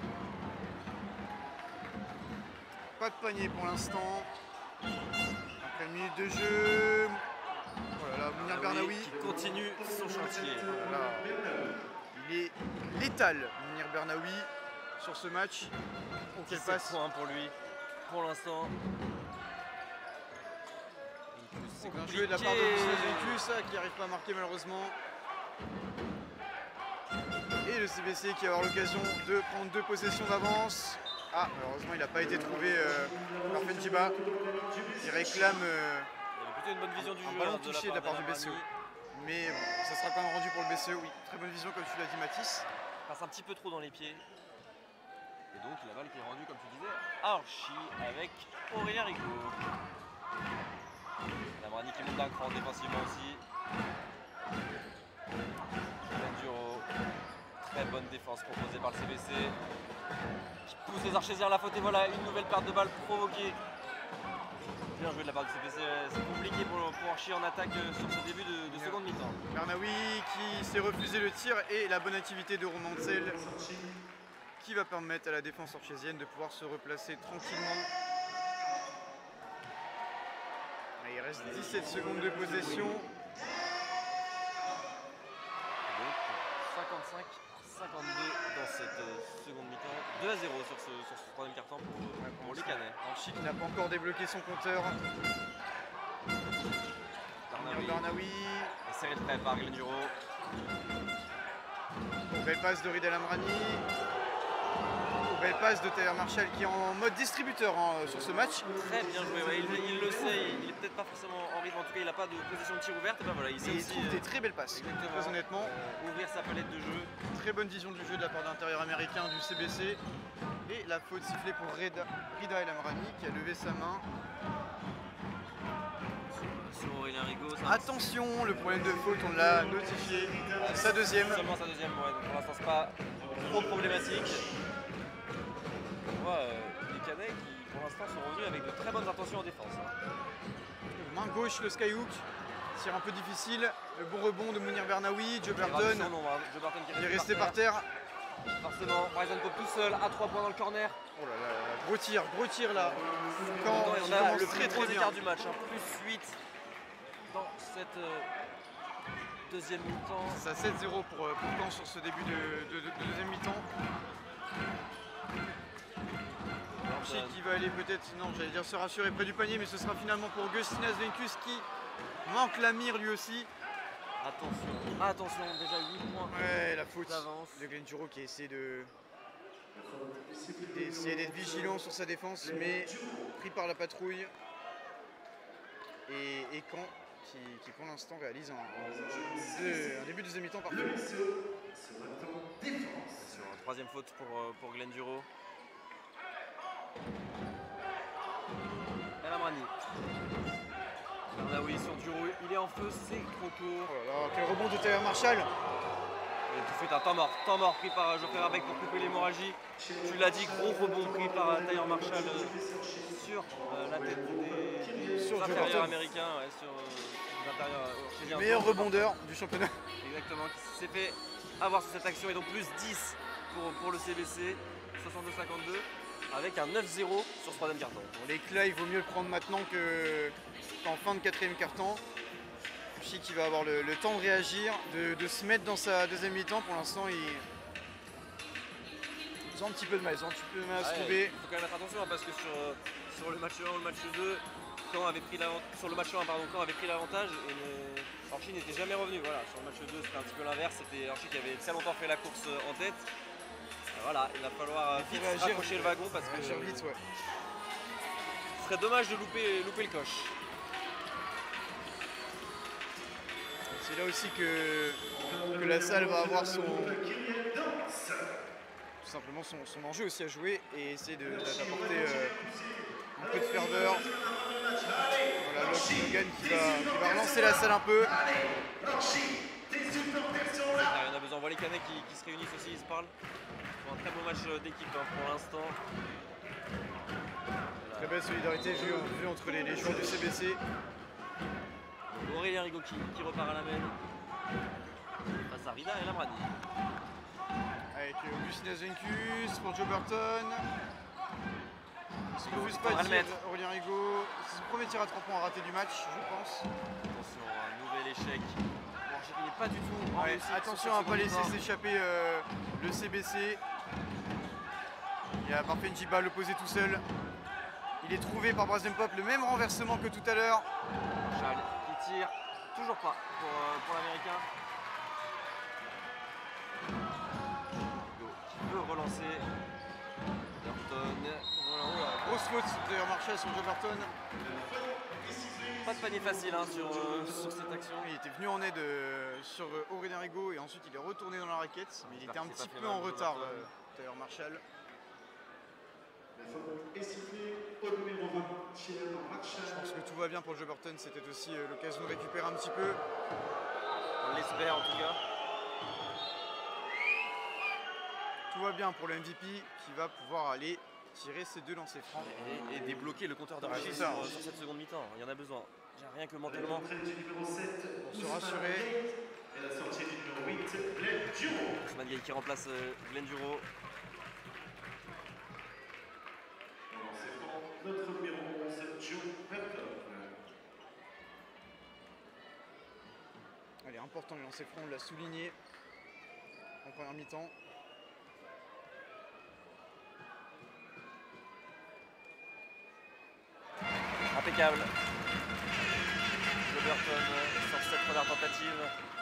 S5: Pas de panier pour l'instant. Après une minute de jeu. Oh là là, Mounir Bernaoui.
S4: qui continue son chantier.
S5: Voilà. Il est létal, Mounir Bernaoui, sur ce match. Oh, quelle
S4: sept
S5: passe.
S4: points pour lui, pour l'instant.
S5: C'est bien joué de la part de Vicus qui n'arrive pas à marquer malheureusement. Et le C B C qui va avoir l'occasion de prendre deux possessions d'avance. Ah, malheureusement il n'a pas été trouvé euh, par Fenjiba. Il réclame euh,
S4: Il avait plutôt une bonne vision du
S5: un
S4: jeu.
S5: ballon
S4: hein,
S5: touché de la part du B C O. Mais bon, ça sera quand même rendu pour le B C O, oui. Très bonne vision comme tu l'as dit Mathis.
S4: Passe un petit peu trop dans les pieds. Et donc la balle qui est rendue, comme tu disais, à Orchi avec Aurélien Rigaud. Lamrani qui monte d'un cran défensivement aussi. Duro. Très bonne défense proposée par le C B C. Qui pousse les Archésiens à la faute et voilà une nouvelle perte de balle provoquée. Bien joué de la part du C B C. C'est compliqué pour, pour Orchi en attaque euh, sur ce début de, de seconde mi-temps.
S5: Bernaoui qui s'est refusé le tir et la bonne activité de Romain Tsey qui va permettre à la défense orchésienne de pouvoir se replacer tranquillement. Il reste dix-sept secondes de possession.
S4: Donc cinquante-cinq à cinquante-deux dans cette euh, seconde mi-temps. deux à zéro sur ce, sur ce troisième quart-temps pour, euh, pour les Canets.
S5: Orchi qui n'a pas encore débloqué son compteur.
S4: Bernaoui
S5: Bernaoui.
S4: est serré de près par Glenn Duro.
S5: Belle passe de Rida El Amrani. Belle passe de Tyler Marshall qui est en mode distributeur hein, sur ce match.
S4: Très bien joué, ouais, il, il le sait, il est peut-être pas forcément en rythme, en tout cas il n'a pas de position de tir ouverte, et ben voilà, il sait
S5: Et il
S4: aussi
S5: trouve
S4: euh,
S5: des très belles passes.
S4: exactement,
S5: Très honnêtement,
S4: euh, ouvrir sa palette de jeu.
S5: très bonne vision du jeu de la part de l'intérieur américain du C B C. Et la faute sifflée pour Rida, Rida El Amrani qui a levé sa main.
S4: Sur Aurélien Rigaud, ça
S5: Attention, le problème de faute, on l'a notifié. Sa deuxième.
S4: seulement sa deuxième, ouais, donc pour l'instant c'est pas trop problématique. On voit euh, les Canets qui pour l'instant sont revenus avec de très bonnes intentions en défense. hein.
S5: Main gauche, le skyhook. Tir un peu difficile. Le bon rebond de Mounir Bernaoui. Joe
S4: Il y aura
S5: Burton.
S4: son nom, hein, Joe Burton qui
S5: Il est resté par terre.
S4: Forcément, Bryson Pope tout seul, à trois points dans le corner.
S5: Oh là là, là, gros tir, gros tir là. Quand
S4: Et
S5: il
S4: on a
S5: commence
S4: le
S5: très
S4: plus
S5: très
S4: gros
S5: bien.
S4: écart du match, hein, plus huit dans cette euh, deuxième mi-temps.
S5: C'est à sept zéro pour, euh, pour Caen sur ce début de, de- de- de deuxième mi-temps. Orchi qui va aller peut-être, non j'allais dire se rassurer près du panier, mais ce sera finalement pour Gustinas Venkus qui manque la mire lui aussi.
S4: Attention, attention, déjà huit points
S5: Ouais, la faute
S4: d'avance.
S5: de Glenn Duro qui essaie de d'essayer d'être vigilant sur sa défense, mais pris par la patrouille. Et, et Caen qui, qui pour l'instant réalise un, un- deux- un début de deuxième mi-temps parfait.
S4: Sur une troisième faute pour, euh, pour Glenn Duro. El Amrani. Là oui, sur Duro, il est en feu, c'est trop court.
S5: Oh là là, quel rebond de Tyler Marshall.
S4: Et tout de suite un temps mort, temps mort pris par Geoffrey Rabec pour couper l'hémorragie. Tu l'as dit, gros rebond pris par euh, Tyler Marshall euh, sur euh, la tête des, des
S5: Sur Joe
S4: intérieurs
S5: Burton.
S4: américains, ouais, sur euh, les intérieurs euh, chez
S5: Le
S4: les
S5: meilleur
S4: Indiens.
S5: rebondeur du championnat.
S4: Exactement, qui s'est fait avoir sur cette action et donc plus dix pour, pour le C B C, soixante-deux cinquante-deux, avec un neuf zéro sur ce troisième carton.
S5: Bon, l'éclat, il vaut mieux le prendre maintenant que qu'en fin de quatrième carton. Fuchsi qui va avoir le, le temps de réagir, de, de se mettre dans sa deuxième mi-temps. Pour l'instant, il... ils ont un petit peu de mal, ils ont un petit peu de mal à se
S4: Ouais,
S5: trouver.
S4: il faut quand même être attention hein, parce que sur, euh, sur le match un ou le match deux, Caen avait pris l'avantage, sur le match un, pardon, Caen avait pris l'avantage et ne... Orchy n'était jamais revenu. Voilà. Sur le match deux, c'était un petit peu l'inverse. C'était Orchy qui avait très longtemps fait la course en tête. Voilà, il va falloir
S5: Il
S4: vite
S5: faut réagir,
S4: accrocher le wagon parce que
S5: réagir vite, ouais.
S4: ce serait dommage de louper, louper le coche.
S5: C'est là aussi que, que la salle va avoir son, tout simplement son, son enjeu aussi à jouer et essayer de- d'apporter euh, un peu de ferveur. Voilà, Logan qui va, qui va relancer la salle un peu.
S4: Il y en a besoin. On voit les Canets qui, qui se réunissent aussi, ils se parlent. Ils font un très beau match d'équipe hein, pour l'instant.
S5: Très belle solidarité vue, vue entre les, les joueurs du C B C.
S4: Aurélien Rigaud qui, qui repart à la main. Face à Rida et Lamrani.
S5: Avec euh, Augustin Azenkus pour Joe Burton. Il se refuse pas
S4: faudra
S5: de
S4: le
S5: tir,
S4: mettre.
S5: Aurélien Rigaud. C'est son premier tir à trois points raté du match, je pense.
S4: Attention, un nouvel échec. Bon, il n'est pas du tout en
S5: Ouais,
S4: réussite sur
S5: attention
S4: cette
S5: à ne pas
S4: seconde
S5: laisser
S4: mi-temps.
S5: s'échapper euh, le C B C. Il y a Parfait Njiba le poser tout seul. Il est trouvé par Brazen Pop, le même renversement que tout à l'heure.
S4: Charles qui tire, toujours pas pour, euh, pour l'américain. Rigaud qui veut relancer. Burton. Voilà, voilà.
S5: Grosse faute d'ailleurs Marshall sur Joe Burton.
S4: Pas de panier facile hein, sur, euh, sur cette action.
S5: Il était venu en aide euh, sur euh, Aurélien Rigaud et ensuite il est retourné dans la raquette. Mais il était un
S4: J'espère
S5: petit
S4: qu'il s'est
S5: peu
S4: pas fait
S5: en
S4: mal,
S5: retard
S4: Joe Burton.
S5: euh, d'ailleurs Marshall.
S1: La faute est sifflée au numéro vingt, Thierry Marchal.
S5: Je pense que tout va bien pour Joe Burton. C'était aussi euh, l'occasion de récupérer un petit peu.
S4: On l'espère en tout cas.
S5: Tout va bien pour le M V P qui va pouvoir aller tirer ses deux lancers francs.
S4: Et, et débloquer le compteur de
S5: Ouais,
S4: Rachid
S5: c'est ça.
S4: sur, sur cette seconde mi-temps. Il y en a besoin. J'ai rien que mentalement.
S1: L'entrée du numéro sept,
S5: Pour se
S1: Ousmane
S5: rassurer.
S1: Gay. Et la sortie du numéro huit, Glenn Duro.
S4: Ousmane Gay qui remplace euh, Glenn Duro.
S1: C'est pour notre numéro onze, Joe Burton.
S5: Allez, important le lancer franc, on l'a souligné en première mi-temps.
S4: Impeccable. Joe Burton euh, sur cette première tentative.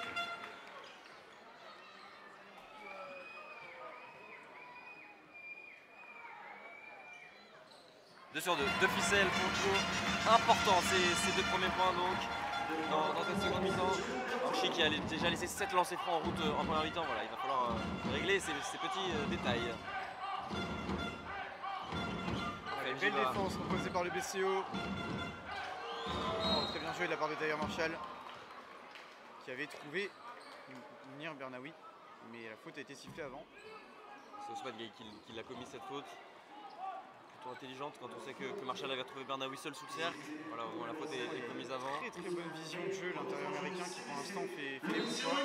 S4: deux sur deux. Deux ficelles pour Joe. Important ces, ces deux premiers points donc dans, dans cette seconde mi-temps. Orchy qui a déjà laissé sept lancers francs en route euh, en première mi-temps. Voilà, il va falloir euh, régler ces, ces petits euh, détails.
S5: Allez, belle défense proposée par le B C O. Oh, très bien joué de la part de Tahir Marshall qui avait trouvé Mounir Bernaoui, mais la faute a été sifflée avant.
S4: C'est Ousmane Gay qui, qui l'a commis cette faute. Plutôt intelligente quand on sait que, que Marshall avait retrouvé Bernaoui seul sous le cercle. Voilà, au moins la faute est, est commise avant.
S5: Très très bonne vision de jeu, l'intérieur américain qui pour l'instant fait, fait les bons choix.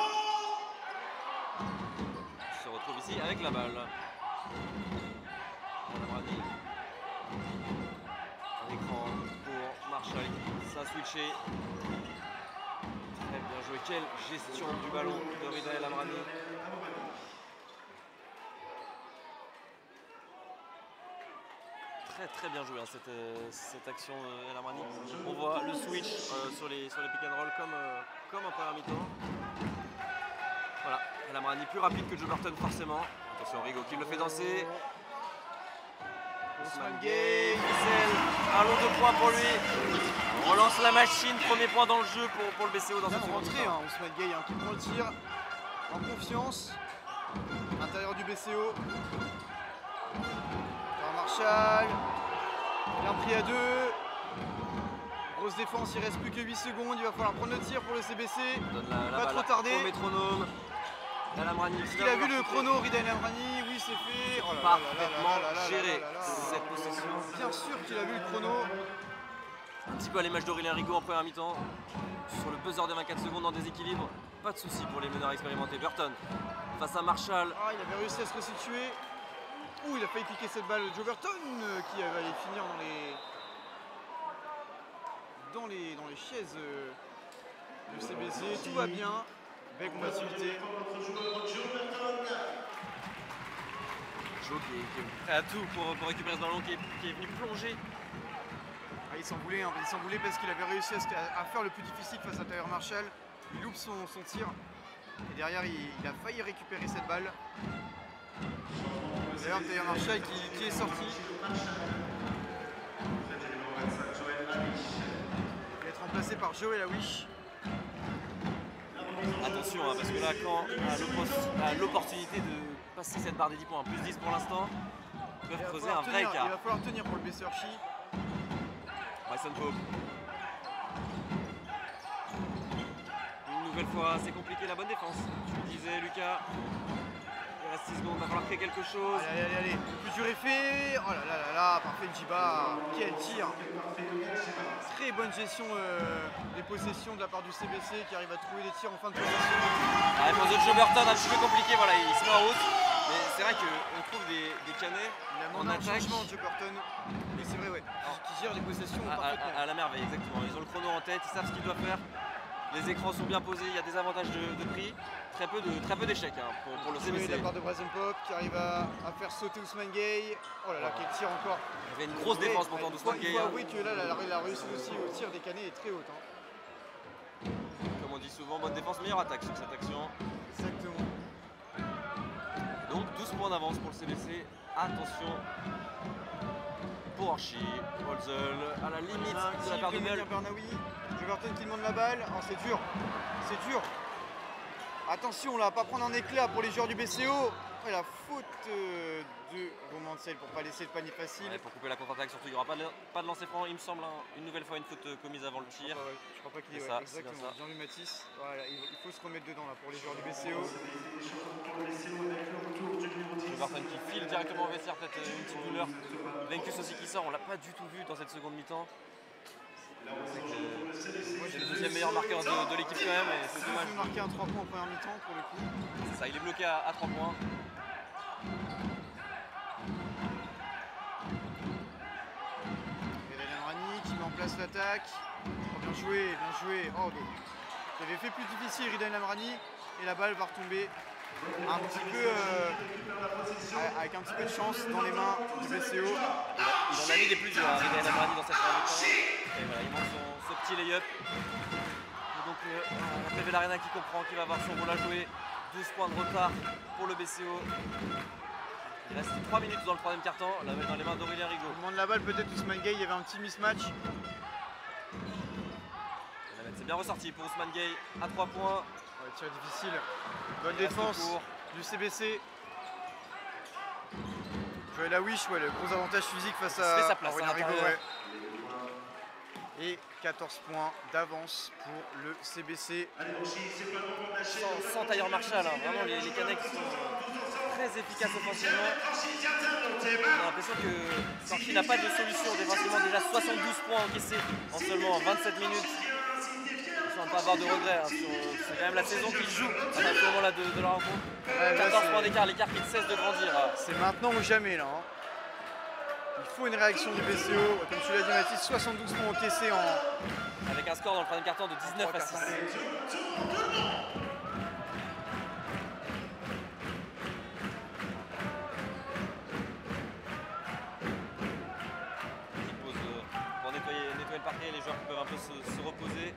S4: Il se retrouve ici avec la balle. Lamrani. Un écran pour Marshall. Ça a switché. Très bien joué. Quelle gestion du ballon de Rida El Amrani. Très très bien joué hein, cette, euh, cette action euh, El Amrani. On voit le switch euh, sur, les, sur les pick and roll comme, euh, comme en première mi-temps. Voilà, El Amrani plus rapide que Joe Burton forcément. Attention Rigaud qui le fait danser.
S5: Ousmane Gay,
S4: Ficelle, un lot de points pour lui. On relance la machine, premier point dans le jeu pour, pour le B C O dans
S5: bien
S4: cette seconde
S5: rentré,
S4: mi-temps.
S5: hein, Ousmane Gay hein, qui prend le tir en confiance. Intérieur du B C O. Tahir Marshall. Il a un pris à deux. Grosse défense, il reste plus que huit secondes. Il va falloir prendre le tir pour le C B C.
S4: On donne la, la
S5: Pas
S4: balle
S5: trop tarder.
S4: au métronome. El Amrani qui
S5: Il
S4: va
S5: a vu
S4: vouloir
S5: le
S4: shooter.
S5: chrono, Rida El Amrani, oui c'est fait. Oh là là là là
S4: Parfaitement
S5: là là là
S4: géré
S5: là là là.
S4: cette possession.
S5: Bien sûr qu'il a vu le chrono.
S4: Un petit peu à l'image d'Aurélien Rigaud en première mi-temps. Sur le buzzer des vingt-quatre secondes en déséquilibre. pas de soucis pour les meneurs expérimentés. Burton face à Marshall.
S5: Ah, il avait réussi à se restituer. Ouh, il a failli piquer cette balle. Joe Burton euh, qui va aller finir dans les dans les dans les chaises euh, du C B C. Tout va bien. Belle combativité.
S4: Joe qui est, qui est prêt à tout pour, pour récupérer ce ballon, qui est, qui est venu plonger.
S5: Ah, il s'en voulait, hein. Il s'en voulait parce qu'il avait réussi à, à faire le plus difficile face à Tyler Marshall. Il loupe son, son tir. Et derrière, il, il a failli récupérer cette balle. D'ailleurs, Tyler Marshall qui, qui est sorti. Il va être remplacé par Joel Awish.
S4: Attention, hein, parce que là, quand on a l'opportunité de passer cette barre des dix points, plus dix pour l'instant, ils peuvent creuser un vrai
S5: tenir,
S4: écart.
S5: Il va falloir tenir pour le B C Archie.
S4: Bryson Pope. Une nouvelle fois, c'est compliqué la bonne défense. Tu le disais, Lucas. Il reste six secondes, il va falloir créer quelque chose.
S5: Allez, allez, allez. Le plus dur est fait. Oh là là là là, parfait Njiba. Quel tir. Très bonne gestion euh, des possessions de la part du C B C qui arrive à trouver des tirs en fin de possession.
S4: La réponse de Joe Burton, un petit peu compliqué, voilà, il se met en route. Mais c'est vrai qu'on trouve des, des canets
S5: Il a
S4: en
S5: demandé un
S4: attaque.
S5: changement, Joe Burton. Mais c'est vrai, ouais. Qui, qui gère les possessions
S4: À,
S5: parfaitement.
S4: à- à la merveille, exactement. Ils ont le chrono en tête, ils savent ce qu'ils doivent faire. Les écrans sont bien posés, il y a des avantages de, de prix. Très peu de très peu d'échecs hein, pour, pour le C B
S5: Oui,
S4: C.
S5: de la part de Bryson Pope qui arrive à, à faire sauter Ousmane Gay. Oh là là, quel tir encore.
S4: Il y avait une grosse défense pourtant
S5: Ouais,
S4: d'Ousmane
S5: il faut
S4: Gay. hein.
S5: avouer que là, la, la réussite aussi au tir des canets est très haute. Hein.
S4: Comme on dit souvent, bonne défense, meilleure attaque sur cette action.
S5: Exactement.
S4: Donc douze points d'avance pour le C B C. Attention pour Archie. Holzel à la limite de la paire de Null.
S5: Bernaoui. Joe Burton qui demande la balle. Oh, c'est dur. C'est dur. Attention là, pas prendre un éclat pour les joueurs du B C O. Et la faute euh, de Romancel pour pas laisser le panier facile.
S4: Ouais, pour couper la contre-attaque, surtout il n'y aura pas de, pas de lancer franc. Il me semble hein, une nouvelle fois une faute euh, commise avant le
S5: Je
S4: tir.
S5: crois pas, ouais. Je crois pas qu'il est
S4: C'est
S5: ouais,
S4: ça, c'est bien
S5: exactement.
S4: ça.
S5: Jean-Louis Matisse. Voilà, il, il faut se remettre dedans là pour les joueurs du B C O.
S4: Joe Burton qui file directement au vestiaire, peut-être euh, une petite douleur. Vencus aussi qui sort, on l'a pas du tout vu dans cette seconde mi-temps. C'est le deuxième meilleur marqueur de, de l'équipe quand même et c'est
S5: Il
S4: dommage.
S5: a marqué un trois points en première mi-temps pour le coup.
S4: C'est ça, il est bloqué à, à trois points.
S5: Et Daniel Rani qui met en place l'attaque. Oh, bien joué, bien joué. Oh, donc, il avait fait plus difficile Ridan Lamrani et la balle va retomber un petit peu euh, avec un petit peu de chance dans les mains du B C O.
S4: Il, a- il en a mis des plus durs, hein, Ridan Lamrani dans cette première mi-temps. Et voilà, il manque son, ce petit lay-up. Et donc euh, la P V l'Arena qui comprend qu'il va avoir son rôle à jouer. douze points de retard pour le B C O. Il reste trois minutes dans le troisième quart-temps. La balle dans les mains d'Aurélien Rigaud.
S5: On demande la balle peut-être Ousmane Gay, il y avait un petit mismatch.
S4: C'est bien ressorti pour Ousmane Gay à trois points.
S5: Ouais, tir difficile. Bonne
S4: Il reste
S5: défense
S4: court.
S5: du C B C. Joël Awish, ouais, le gros avantage physique face
S4: Il se fait
S5: à
S4: sa place
S5: Aurélien
S4: à
S5: Rigaud,
S4: l'intérieur.
S5: ouais. Et quatorze points d'avance pour le C B C.
S4: Sans, sans Tyler Marshall, hein, vraiment les, les Canucks sont euh, très efficaces offensivement. On a l'impression que Sorti n'a pas de solution défensivement. Déjà soixante-douze points encaissés en seulement vingt-sept minutes. Sans pas avoir de regrets. Hein, sur- c'est quand même la saison qu'ils jouent à ce moment-là de, de la rencontre.
S5: Ouais, là,
S4: quatorze
S5: c'est-
S4: points d'écart, l'écart qui ne cesse de grandir. hein.
S5: C'est maintenant ou jamais là. hein. Il faut une réaction du B C O. Comme tu l'as dit Mathis, soixante-douze points encaissés en,
S4: Avec un score dans le troisième quart-temps de dix-neuf à six. Petite pause euh, pour nettoyer, nettoyer le parquet, les joueurs qui peuvent un peu se, se reposer.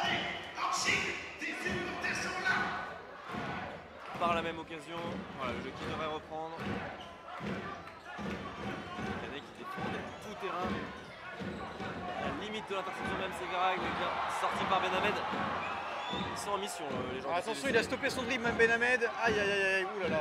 S4: Par la même occasion, voilà, le jeu qui devrait reprendre. Le Canet qui défend tout terrain. À la limite de l'interception même, c'est Garag, sorti par Benhamed. Ils sont en mission, euh, les gens.
S5: Alors,
S4: du
S5: attention,
S4: C B C.
S5: il a stoppé son dribble, même Ben Hamed. Aïe aïe aïe aïe, oulala.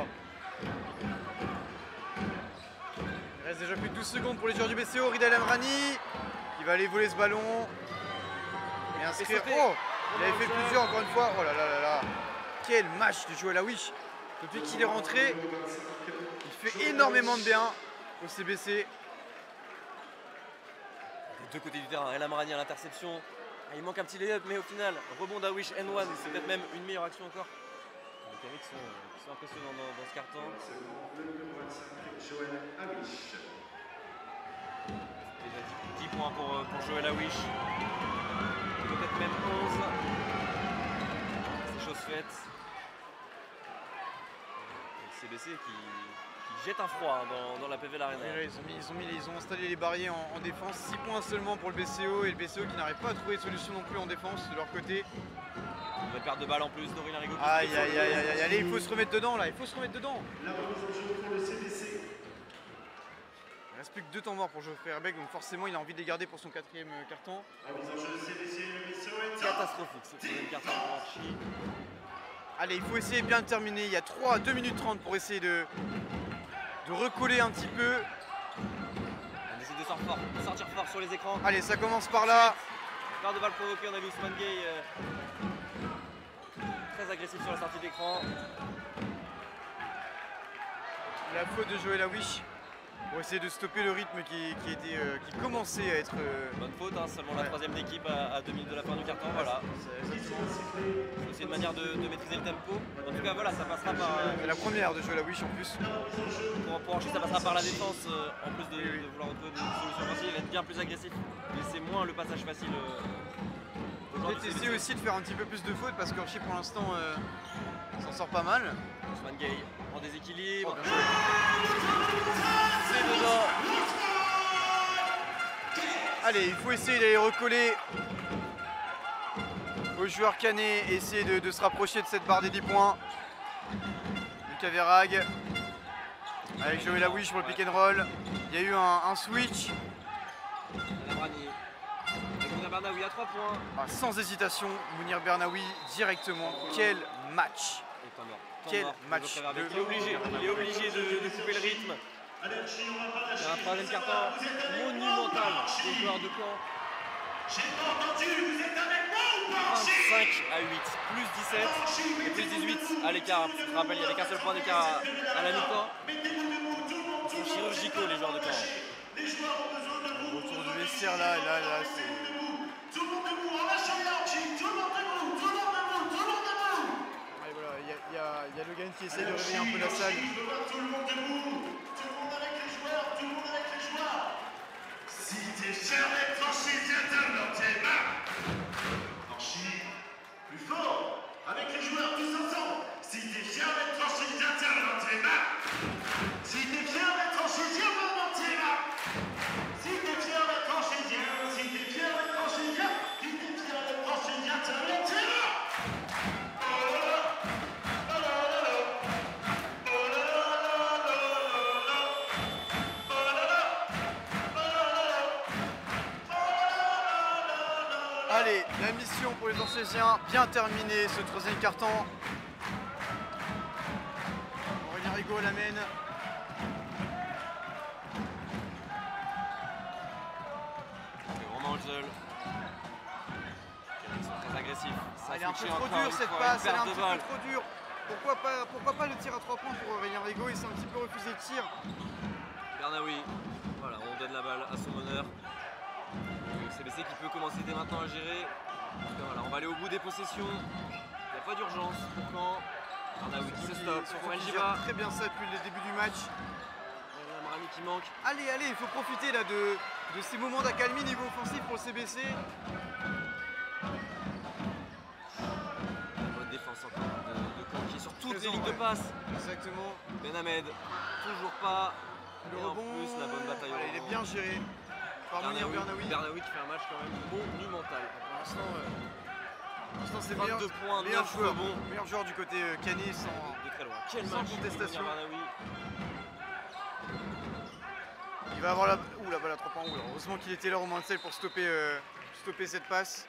S5: Il reste déjà plus de douze secondes pour les joueurs du B C O. Ridal Amrani qui va aller voler ce ballon. Et inscrire.
S4: sauter.
S5: Oh, il avait fait plusieurs encore une fois. Oh là là là là. Quel match de Joël Awish. Depuis qu'il est rentré, il fait énormément de bien au C B C.
S4: Des deux côtés du terrain, El Amrani à l'interception, Il manque un petit layup, mais au final, rebond d'Awish N un, c'est peut-être même une meilleure action encore. Les Canaries qui sont, qui sont impressionnants dans, dans ce carton. Déjà dix points pour, pour Joël Awish. Peut-être même onze. C'est chose faite. C B C qui, qui jette un froid hein, dans, dans la P V L'Arena.
S5: Ils ont, mis, ils, ont mis, ils ont installé les barrières en, en défense. six points seulement pour le B C O et le B C O qui n'arrive pas à trouver de solution non plus en défense de leur côté.
S4: On va perdre de balle en plus, Dorine Rigaud.
S5: Aïe aïe aïe aïe aïe, allez, il faut se remettre dedans là, il faut se remettre dedans.
S1: La remise en jeu pour le C B C.
S5: Il reste plus que deux temps morts pour Geoffrey Herbeck, donc forcément il a envie de les garder pour son quatrième carton.
S1: La remise en jeu C B C, le B C O est
S4: Catastrophique ce troisième carton pour Archie.
S5: Allez, il faut essayer de bien le terminer. Il y a trois, deux minutes trente pour essayer de, de recoller un petit peu.
S4: On essaie de sortir fort, de sortir fort sur les écrans.
S5: Allez, ça commence par là.
S4: Perte de balle provoquée, on a vu Ousmane Gay euh, très agressif sur la sortie d'écran.
S5: La faute de Joël Awish pour essayer de stopper le rythme qui, qui, était, euh, qui commençait à être... Euh...
S4: Bonne faute, hein, seulement
S5: Ouais.
S4: la troisième d'équipe à, à deux minutes de la fin du carton. Voilà.
S5: C'est exactement.
S4: C'est aussi une manière de, de maîtriser le tempo. En tout cas, voilà, ça passera par. euh,
S5: C'est la première de Joël Awish en plus.
S4: Pour, pour Archie, ça passera par la défense, euh, en plus de, de vouloir retrouver des solutions offensives. Il va être bien plus agressif, laisser moins le passage facile. Euh, aux joueurs du
S5: Peut-être
S4: C B C.
S5: essayer aussi de faire un petit peu plus de fautes parce qu'Archie pour l'instant euh, s'en sort pas mal.
S4: Ousmane Gay en déséquilibre.
S5: Oh, bien joué.
S4: C'est dedans.
S5: Allez, il faut essayer d'aller recoller aux joueurs canets, essayer de, de se rapprocher de cette barre des dix points. Lucas Verrag avec Joël Awish pour le pick and roll. Il y a eu un, un switch.
S4: Labrani. Avec Mounir Bernaoui à trois points.
S5: Ah, sans hésitation, Mounir Bernaoui directement. Quel match!
S4: Et temps mort. Temps
S5: Quel
S4: mort pour
S5: match
S4: Geoffrey Herbeck.
S5: de-
S4: Il est obligé, il est obligé de, de couper le rythme. C'est un troisième carton monumental des joueurs de Caen.
S1: J'ai pas entendu, vous êtes avec moi ou pas?
S4: vingt-cinq à huit, plus dix-sept et plus dix-huit à l'écart. Je te rappelle, il n'y avait qu'un seul point d'écart à, à la mi-temps.
S1: Mettez-vous debout, tout le monde, tout
S4: Ils
S1: le
S4: sont
S1: monde.
S4: chirurgicaux les joueurs de Caen.
S1: Les joueurs ont besoin de vous.
S5: Autour du vestiaire là, et là, là, c'est.
S1: Tout le monde debout, en lâchant les archis, tout le monde debout, tout le monde debout, tout le monde debout.
S5: Allez, voilà, il y a, il y a- il y a Le Guen qui essaie de réveiller un peu la salle.
S1: Je veux voir tout le monde debout, tout le monde avec les joueurs, tout le monde avec les joueurs. Si t'es fier d'être tranché, viens-t'en dans tes mains. Archie, plus fort, avec les joueurs tous ensemble. Si t'es fier d'être tranché, viens-t'en dans tes mains. Si t'es fier d'être tranché, viens dans tes mains. Si t'es fier d'être tranché, viens. Si t'es fier d'être tranché, viens. Si t'es fier d'être tranché, viens-t'en dans tes mains. Oh là là, oh là là là. Oh là là là là là. Oh là là là. Oh là là là. Oh là là là.
S5: Allez, la mission pour les Orchésiens, bien terminée ce troisième carton. Aurélien Rigaud l'amène.
S4: C'est vraiment Holzel. Ils sont très agressifs. Ça
S5: Elle est un peu
S4: switché
S5: trop
S4: encore
S5: dure
S4: une
S5: cette
S4: fois,
S5: passe,
S4: une
S5: elle est un
S4: perte
S5: petit
S4: de balle.
S5: peu trop dure. Pourquoi pas, pourquoi pas le tir à trois points pour Aurélien Rigaud? Il s'est un petit peu refusé le tir.
S4: Bernaoui, voilà, on donne la balle à son meneur. Le C B C qui peut commencer dès maintenant à gérer. En tout cas, voilà, on va aller au bout des possessions. Il n'y a pas d'urgence pour quand. Bernaoui qui se stoppe.
S5: Surtout
S4: Pour
S5: qu'il
S4: Eljiba.
S5: gère très bien ça depuis le début du match.
S4: Amrani qui manque.
S5: Allez, allez, il faut profiter là de, de ces moments d'accalmie niveau offensif pour le C B C.
S4: Bonne défense encore de, de Caen qui est sur toutes les
S5: Présent,
S4: lignes de
S5: ouais.
S4: passe.
S5: Exactement.
S4: Ben Hamed, toujours pas.
S5: Le
S4: Et en
S5: rebond.
S4: plus, la bonne bataille au
S5: Allez, il est
S4: rebond.
S5: bien géré par Mounir Bernaoui.
S4: Bernaoui qui fait un match quand même monumental.
S5: Pour l'instant, euh, pour l'instant, c'est le meilleur,
S4: vingt-deux points,
S5: meilleur
S4: neuf
S5: joueur,
S4: rebonds.
S5: meilleur joueur du côté euh, canet sans.
S4: De très loin. Quel
S5: Sans
S4: match de
S5: contestation.
S4: Mounir Bernaoui.
S5: Il va avoir la. Ouh la balle à trois points. Ouh, heureusement qu'il était là au Mansell pour stopper, euh, stopper cette passe.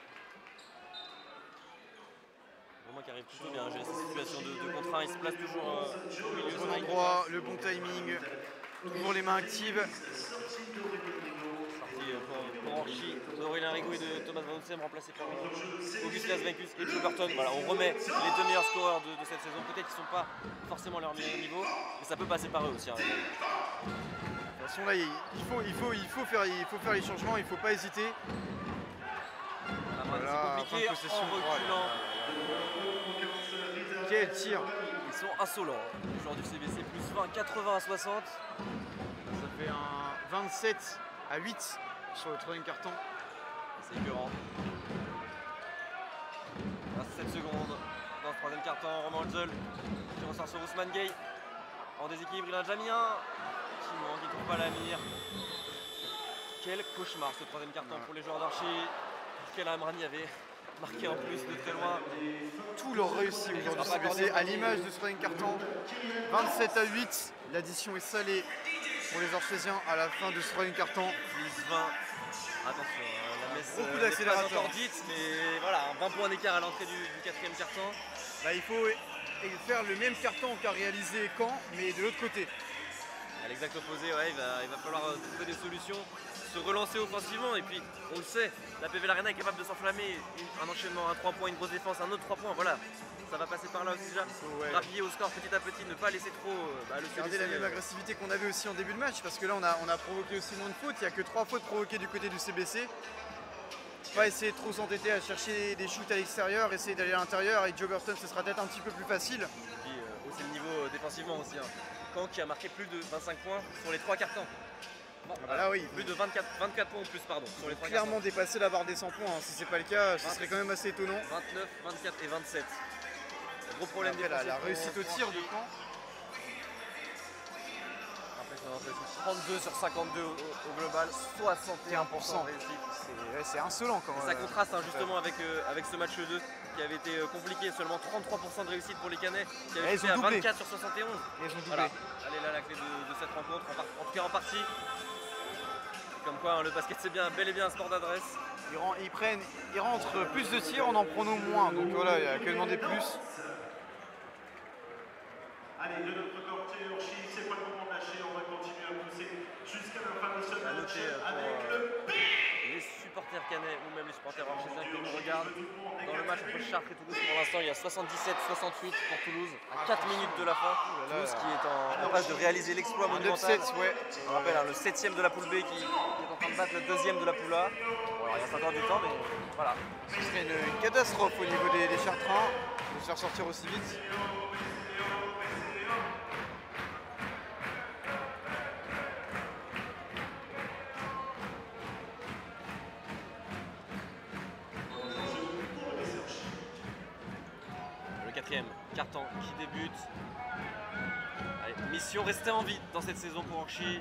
S4: Vraiment qui arrive plutôt bien à gérer cette situation de, de contrat. Il se place toujours euh, au milieu.
S5: Le bon endroit, le bon timing, toujours les mains actives.
S4: Sortie euh, pour, pour Archie, d'Aurélien Rigaud et de Thomas Van Outsem, remplacé par Augustin Asvencus et Joe Burton. Voilà, on remet les deux meilleurs scoreurs de, de cette saison. Peut-être qu'ils ne sont pas forcément à leur meilleur niveau, mais ça peut passer par eux aussi. Hein.
S5: De toute façon là, il il faut, il faut, il faut, faire, il faut faire les changements, il ne faut pas hésiter. Voilà,
S4: c'est compliqué
S5: fin de possession.
S4: en reculant.
S5: Quel tir!
S4: Ils sont insolents, les joueurs du C B C, plus vingt, quatre-vingts à soixante.
S5: Ça fait un vingt-sept à huit sur le troisième carton.
S4: C'est écœurant. Il reste sept secondes dans ce troisième carton. Romain Holzel qui ressort sur Ousmane Gay. En déséquilibre, il en a déjà mis un. Qui manque, il ne trouve pas la mire. Quel cauchemar ce troisième carton
S5: Voilà.
S4: pour les joueurs d'Archie. Quel Amrani avait marqué en plus de très loin.
S5: Tout leur réussi aujourd'hui
S4: sera pas
S5: C B C
S4: accordé.
S5: à l'image de ce troisième carton. vingt-sept à huit. L'addition est salée pour les Archésiens à la fin de ce troisième carton.
S4: Plus vingt. Attention, hein, la messe
S5: Beaucoup
S4: euh, n'est
S5: d'accélérateur.
S4: pas encore dite, mais voilà, un vingt points d'écart à l'entrée du, du quatrième carton.
S5: Bah, il faut faire le même carton qu'a réalisé Caen, mais de l'autre côté.
S4: À l'exact opposé, ouais, il, va, il va falloir euh, trouver des solutions, se relancer offensivement. Et puis, on le sait, la P V l'Arena est capable de s'enflammer. Une- Un enchaînement, un trois points, une grosse défense, un autre trois points. Voilà, ça va passer par là aussi déjà.
S5: ouais.
S4: Rappuyer au score petit à petit, ne pas laisser trop euh, bah, le
S5: Garder
S4: C B C,
S5: la même
S4: euh,
S5: agressivité qu'on avait aussi en début de match, parce que là on a, on a provoqué aussi moins de fautes. Il n'y a que trois fautes provoquées du côté du C B C. Pas essayer de trop s'entêter à chercher des shoots à l'extérieur, essayer d'aller à l'intérieur. Avec Joe Burton, ce sera peut-être un petit peu plus facile.
S4: Et puis euh, hausser le niveau euh, défensivement aussi. Hein. Caen qui a marqué plus de vingt-cinq points sur les trois cartons. Bon,
S5: Ah bah là, oui.
S4: Plus de vingt-quatre, vingt-quatre points en plus, pardon, sur les trois
S5: Clairement dépasser la barre des cent points. hein. Si c'est pas le cas, ce serait quand même assez étonnant.
S4: cartons. vingt-neuf, vingt-quatre et vingt-sept. Gros problème
S5: Après, la,
S4: défensif
S5: la
S4: pour-
S5: réussite au
S4: pour
S5: tir de
S4: Archie.
S5: Caen.
S4: Impressionnant, impressionnant. trente-deux sur cinquante-deux au, au global, soixante et un pour cent de réussite.
S5: C'est ouais, c'est insolent quand
S4: Et
S5: même.
S4: ça contraste hein, justement avec, euh, avec ce match deux qui avait été euh, compliqué, seulement trente-trois pour cent de réussite pour les Canets, qui
S5: Et
S4: avait
S5: ils
S4: fait
S5: ont
S4: à
S5: doublé.
S4: vingt-quatre sur soixante et onze.
S5: Ils ont doublé.
S4: Voilà, elle est là la clé de, de cette rencontre, en, par- en tout cas en partie. Comme quoi hein, le basket c'est bien, bel et bien un sport d'adresse.
S5: Ils, ren- ils prennent, ils rentrent plus de tirs, on en prend moins. Donc voilà, il n'y a que demander plus.
S1: Allez, de notre côté, Orchi, c'est pas le moment de lâcher, on va continuer à pousser jusqu'à la fin de ce
S4: À
S1: match
S4: noter euh, pour
S1: avec
S4: euh,
S1: le
S4: les supporters canets ou même les supporters archésiens qui nous regardent. Dans le match entre Chartres et Toulouse, pour l'instant, il y a soixante-dix-sept soixante-huit pour Toulouse, à quatre minutes de la fin. Toulouse qui est en, en passe de réaliser l'exploit
S5: Un
S4: monumental.
S5: upset, ouais.
S4: On rappelle, hein, le septième de la poule B qui, qui est en train de battre le deuxième de la poule A. Bon, alors, il reste encore du temps, mais voilà.
S5: Ce serait une, une catastrophe au niveau des, des Chartrains de se faire sortir aussi vite.
S4: Le quatrième carton qui débute. Allez, mission rester en vie dans cette saison pour Orchi.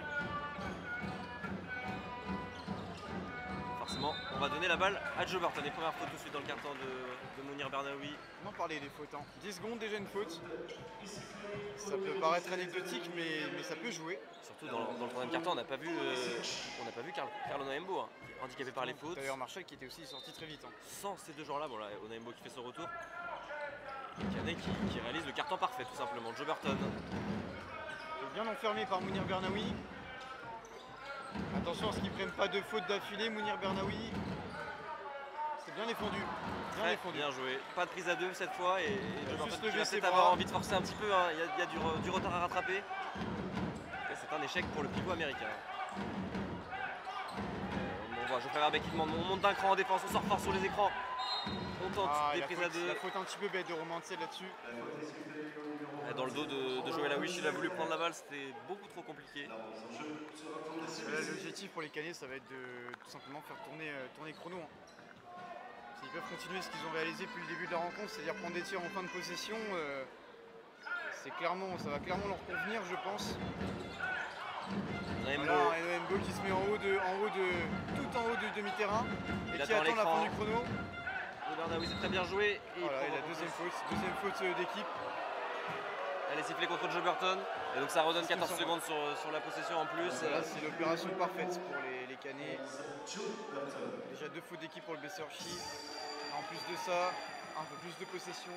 S4: Forcément, on va donner la balle à Joe Burton. Les premières fautes tout de suite dans le carton de, de Mounir Bernaoui.
S5: On en parlait des fautes. Hein. dix secondes déjà une faute. Ça peut paraître anecdotique, mais, mais ça peut jouer.
S4: Surtout dans, dans le troisième carton, on n'a pas vu, euh, on n'a pas vu Carl, Carl Onaembo, hein, qui est handicapé par les fautes.
S5: D'ailleurs Marshall qui était aussi sorti très vite. hein.
S4: Sans ces deux joueurs-là, bon là, Onaembo qui fait son retour. Et Canet qui, qui réalise le carton parfait tout simplement. Joe Burton.
S5: Il est bien enfermé par Mounir Bernaoui. Attention à ce qu'ils ne prennent pas de fautes d'affilée. Mounir Bernaoui. C'est bien défendu. Bien
S4: Très
S5: défendu.
S4: bien joué. Pas de prise à deux cette fois et, et Joe Burton
S5: juste
S4: qui
S5: lever
S4: va
S5: ses
S4: peut-être
S5: bras.
S4: avoir envie de forcer un petit peu. hein. Il y a, il y a du, re- du retard à rattraper. Et c'est un échec pour le pivot américain. Euh, on voit Geoffrey Verbeek qui demande on monte d'un cran en défense, on sort fort sur les écrans. On tente
S5: Ah,
S4: des
S5: la,
S4: prises
S5: faute,
S4: à deux.
S5: la faute un petit peu bête de Romancier là-dessus.
S4: Dans le dos de, de Joël Awish, il a voulu prendre la balle, c'était beaucoup trop compliqué.
S5: Là, l'objectif pour les Canets, ça va être de tout simplement faire tourner, euh, tourner le chrono. hein. S'ils peuvent continuer ce qu'ils ont réalisé depuis le début de la rencontre, c'est-à-dire prendre des tirs en fin de possession, euh, c'est clairement, ça va clairement leur convenir, je pense.
S4: Onaembo,
S5: Voilà, un Onaembo qui se met en haut de, en haut de, tout en haut du demi-terrain et
S4: Il
S5: qui
S4: attend
S5: attend la
S4: l'écran.
S5: fin du chrono.
S4: Bernaoui c'est très bien joué. Et
S5: Voilà,
S4: il
S5: et
S4: prend
S5: la
S4: en
S5: deuxième
S4: compte.
S5: faute, deuxième faute euh, d'équipe.
S4: Elle est sifflée contre Joe Burton. Et donc ça redonne
S5: Parce que
S4: quatorze
S5: ça-
S4: secondes sur, sur la possession en plus.
S5: Là, c'est l'opération parfaite pour les, les Canets. Déjà deux fautes d'équipe pour le B C Orchi. En plus de ça, un peu plus de possession.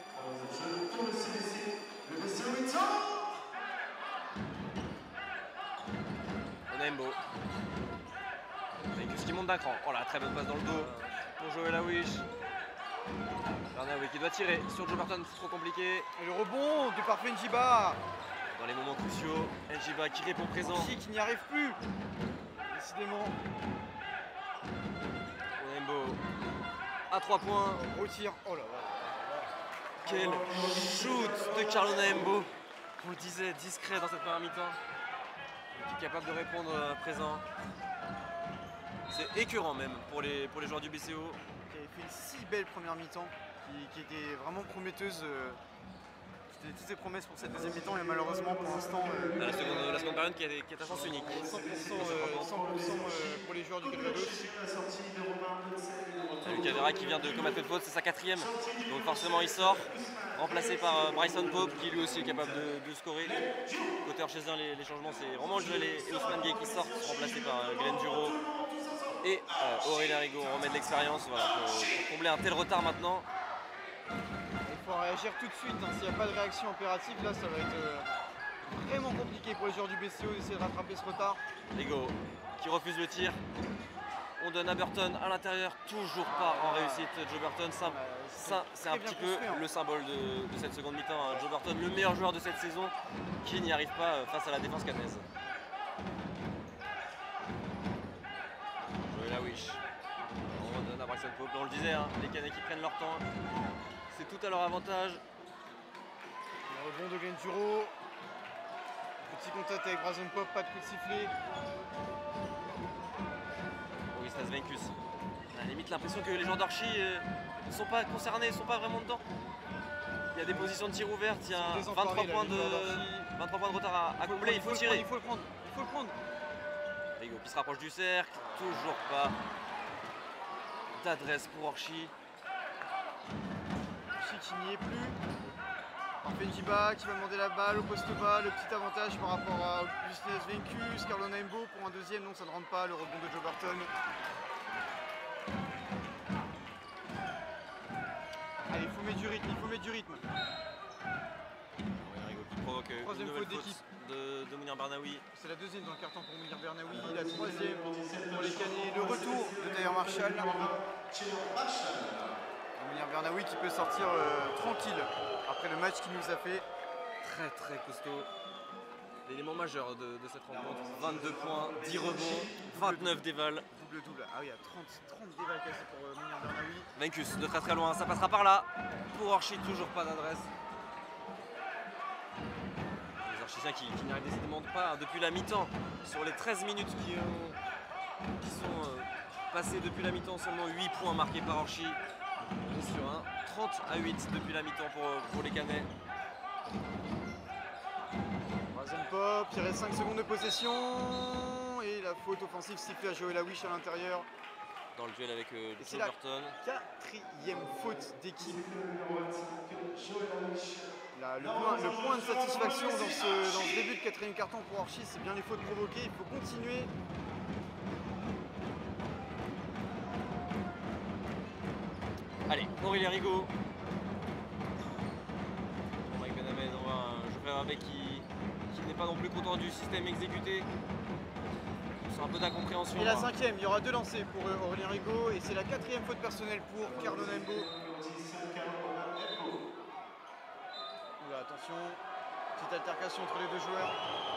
S4: Onaembo. Avec ce qui monte d'un cran. Oh là, très bonne passe dans le dos pour Joël Awish. Bernaoui qui doit tirer sur Joe Burton, c'est trop compliqué.
S5: Et le rebond de parfait Njiba.
S4: Dans les moments cruciaux, Njiba qui répond présent.
S5: Orchi qui n'y arrive plus. Décidément.
S4: Onaembo. à trois points.
S5: Gros tir. Oh là là.
S4: Quel shoot de Carlo Naembo. On le disait, discret dans cette première mi-temps. Qui est capable de répondre à présent. C'est écœurant même pour les, pour les joueurs du B C O.
S5: Qui avait fait une si belle première mi-temps, qui, qui était vraiment prometteuse. Euh, C'était toutes ses promesses pour cette deuxième mi-temps et malheureusement pour l'instant euh,
S4: La seconde, la seconde période qui est, qui est un sens unique.
S5: cent pour cent, euh, cent pour cent euh, pour les joueurs du Calvados.
S4: Salut Calvera qui vient de commettre une faute, c'est sa quatrième. Donc forcément il sort, remplacé par euh, Bryson Pope qui lui aussi est capable de, de scorer. Côté Archésien, les, les changements c'est Romain Joël et Ousmane Gay qui sortent, remplacés par euh, Glenn Duro et euh, Aurélien Rigaud. On remet de l'expérience voilà, pour, pour combler un tel retard maintenant.
S5: Il faut réagir tout de suite, hein. S'il n'y a pas de réaction impérative, là ça va être euh, vraiment compliqué pour les joueurs du B C O d'essayer de rattraper ce retard.
S4: Rigaud qui refuse le tir. On donne à Burton à l'intérieur, toujours pas en réussite. Joe Burton, ça, ça c'est un petit peu le symbole de, de cette seconde mi-temps. Hein. Joe Burton, le meilleur joueur de cette saison, qui n'y arrive pas face à la défense caennaise. Joël Awish. On donne à Bryson Pope, on le disait, hein, les Caennais qui prennent leur temps. C'est tout à leur avantage.
S5: Le rebond de Glenn Duro. Petit contact avec Bryson Pope, pas de coup de sifflet.
S4: Augustas Venkus. À la limite l'impression que les joueurs d'Archi ne sont pas concernés, ne sont pas vraiment dedans. Il y a des positions de tir ouvertes, il y a vingt-trois points de, vingt-trois points de retard à, à combler, il faut tirer.
S5: Il faut le prendre, il faut le prendre.
S4: Rigaud qui se rapproche du cercle, toujours pas d'adresse pour Orchi.
S5: Orchi qui n'y est plus. Benjiba qui va demander la balle au poste bas, le petit avantage par rapport à Augustas Venkus, Carlo Naembo pour un deuxième, donc ça ne rentre pas, le rebond de Joe Burton. Allez, il faut mettre du rythme, il faut mettre du rythme.
S4: Rigaud qui provoque
S5: Troisième
S4: une nouvelle
S5: faute d'équipe
S4: de, de Mounir Bernaoui.
S5: C'est la deuxième dans le carton pour Mounir Bernaoui, la troisième pour les Caennais, le retour de Taylor Marshall. Mounir Bernaoui qui peut sortir euh, tranquille après le match qu'il nous a fait.
S4: Très très costaud. L'élément majeur de, de cette rencontre. vingt-deux points, dix rebonds, vingt-neuf dévals.
S5: Double double. Ah oui, il y a trente, trente dévals cassés pour euh, Mounir Bernaoui.
S4: Venkus de très très loin, ça passera par là. Pour Orchi, toujours pas d'adresse. Les Archisiens qui, qui n'y arrivent décidément pas hein, depuis la mi-temps. Sur les treize minutes qui, ont, qui sont euh, passées depuis la mi-temps, seulement huit points marqués par Orchi. On est sur un trente à huit depuis la mi-temps pour, pour les Caennais.
S5: Bryson Pope, il reste cinq secondes de possession. Et la faute offensive sifflée à Joël Awish à l'intérieur.
S4: Dans le duel avec euh,
S5: Et c'est
S4: Joe
S5: la
S4: Burton.
S5: quatrième faute d'équipe. Le point, le point de satisfaction dans ce, dans ce début de quatrième carton pour Orchi, c'est bien les fautes provoquées. Il faut continuer.
S4: Allez, Aurélien Rigaud. Mike Benhamed, on voit un Geoffrey Rabet qui, qui n'est pas non plus content du système exécuté. C'est un peu d'incompréhension.
S5: Et la cinquième, il y aura deux lancers pour Aurélien Rigaud et c'est la quatrième faute personnelle pour Carlo Naembo. Oula, attention, petite altercation entre les deux joueurs.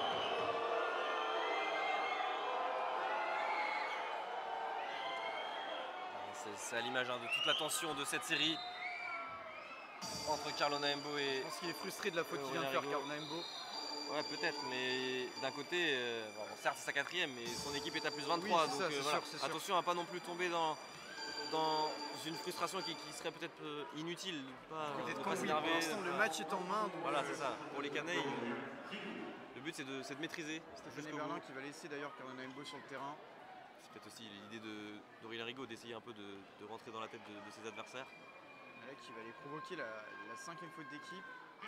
S4: C'est à l'image hein, de toute la tension de cette série entre Carlo Naembo et.
S5: Je pense qu'il est frustré de la faute qu'il vient de faire, Carlo Naembo.
S4: Ouais, peut-être, mais d'un côté, euh, bon, certes c'est sa quatrième, mais son équipe est à plus vingt-trois,
S5: oui,
S4: donc
S5: ça,
S4: euh, voilà.
S5: sûr,
S4: Attention sûr. à pas non plus tomber dans, dans une frustration qui, qui serait peut-être euh, inutile, pas,
S5: peut-être
S4: de
S5: quand
S4: pas
S5: oui,
S4: s'énerver.
S5: pour l'instant, le match est en main. Donc
S4: voilà,
S5: euh...
S4: c'est ça. Pour les Caennais, il... le but c'est de, de maîtriser.
S5: Stéphane Berlin qui va laisser d'ailleurs Carlo Naembo sur le terrain.
S4: C'est peut-être aussi l'idée d'Aurélien Rigaud d'essayer un peu de, de rentrer dans la tête de, de ses adversaires.
S5: Là, qui va aller provoquer la, la cinquième faute d'équipe.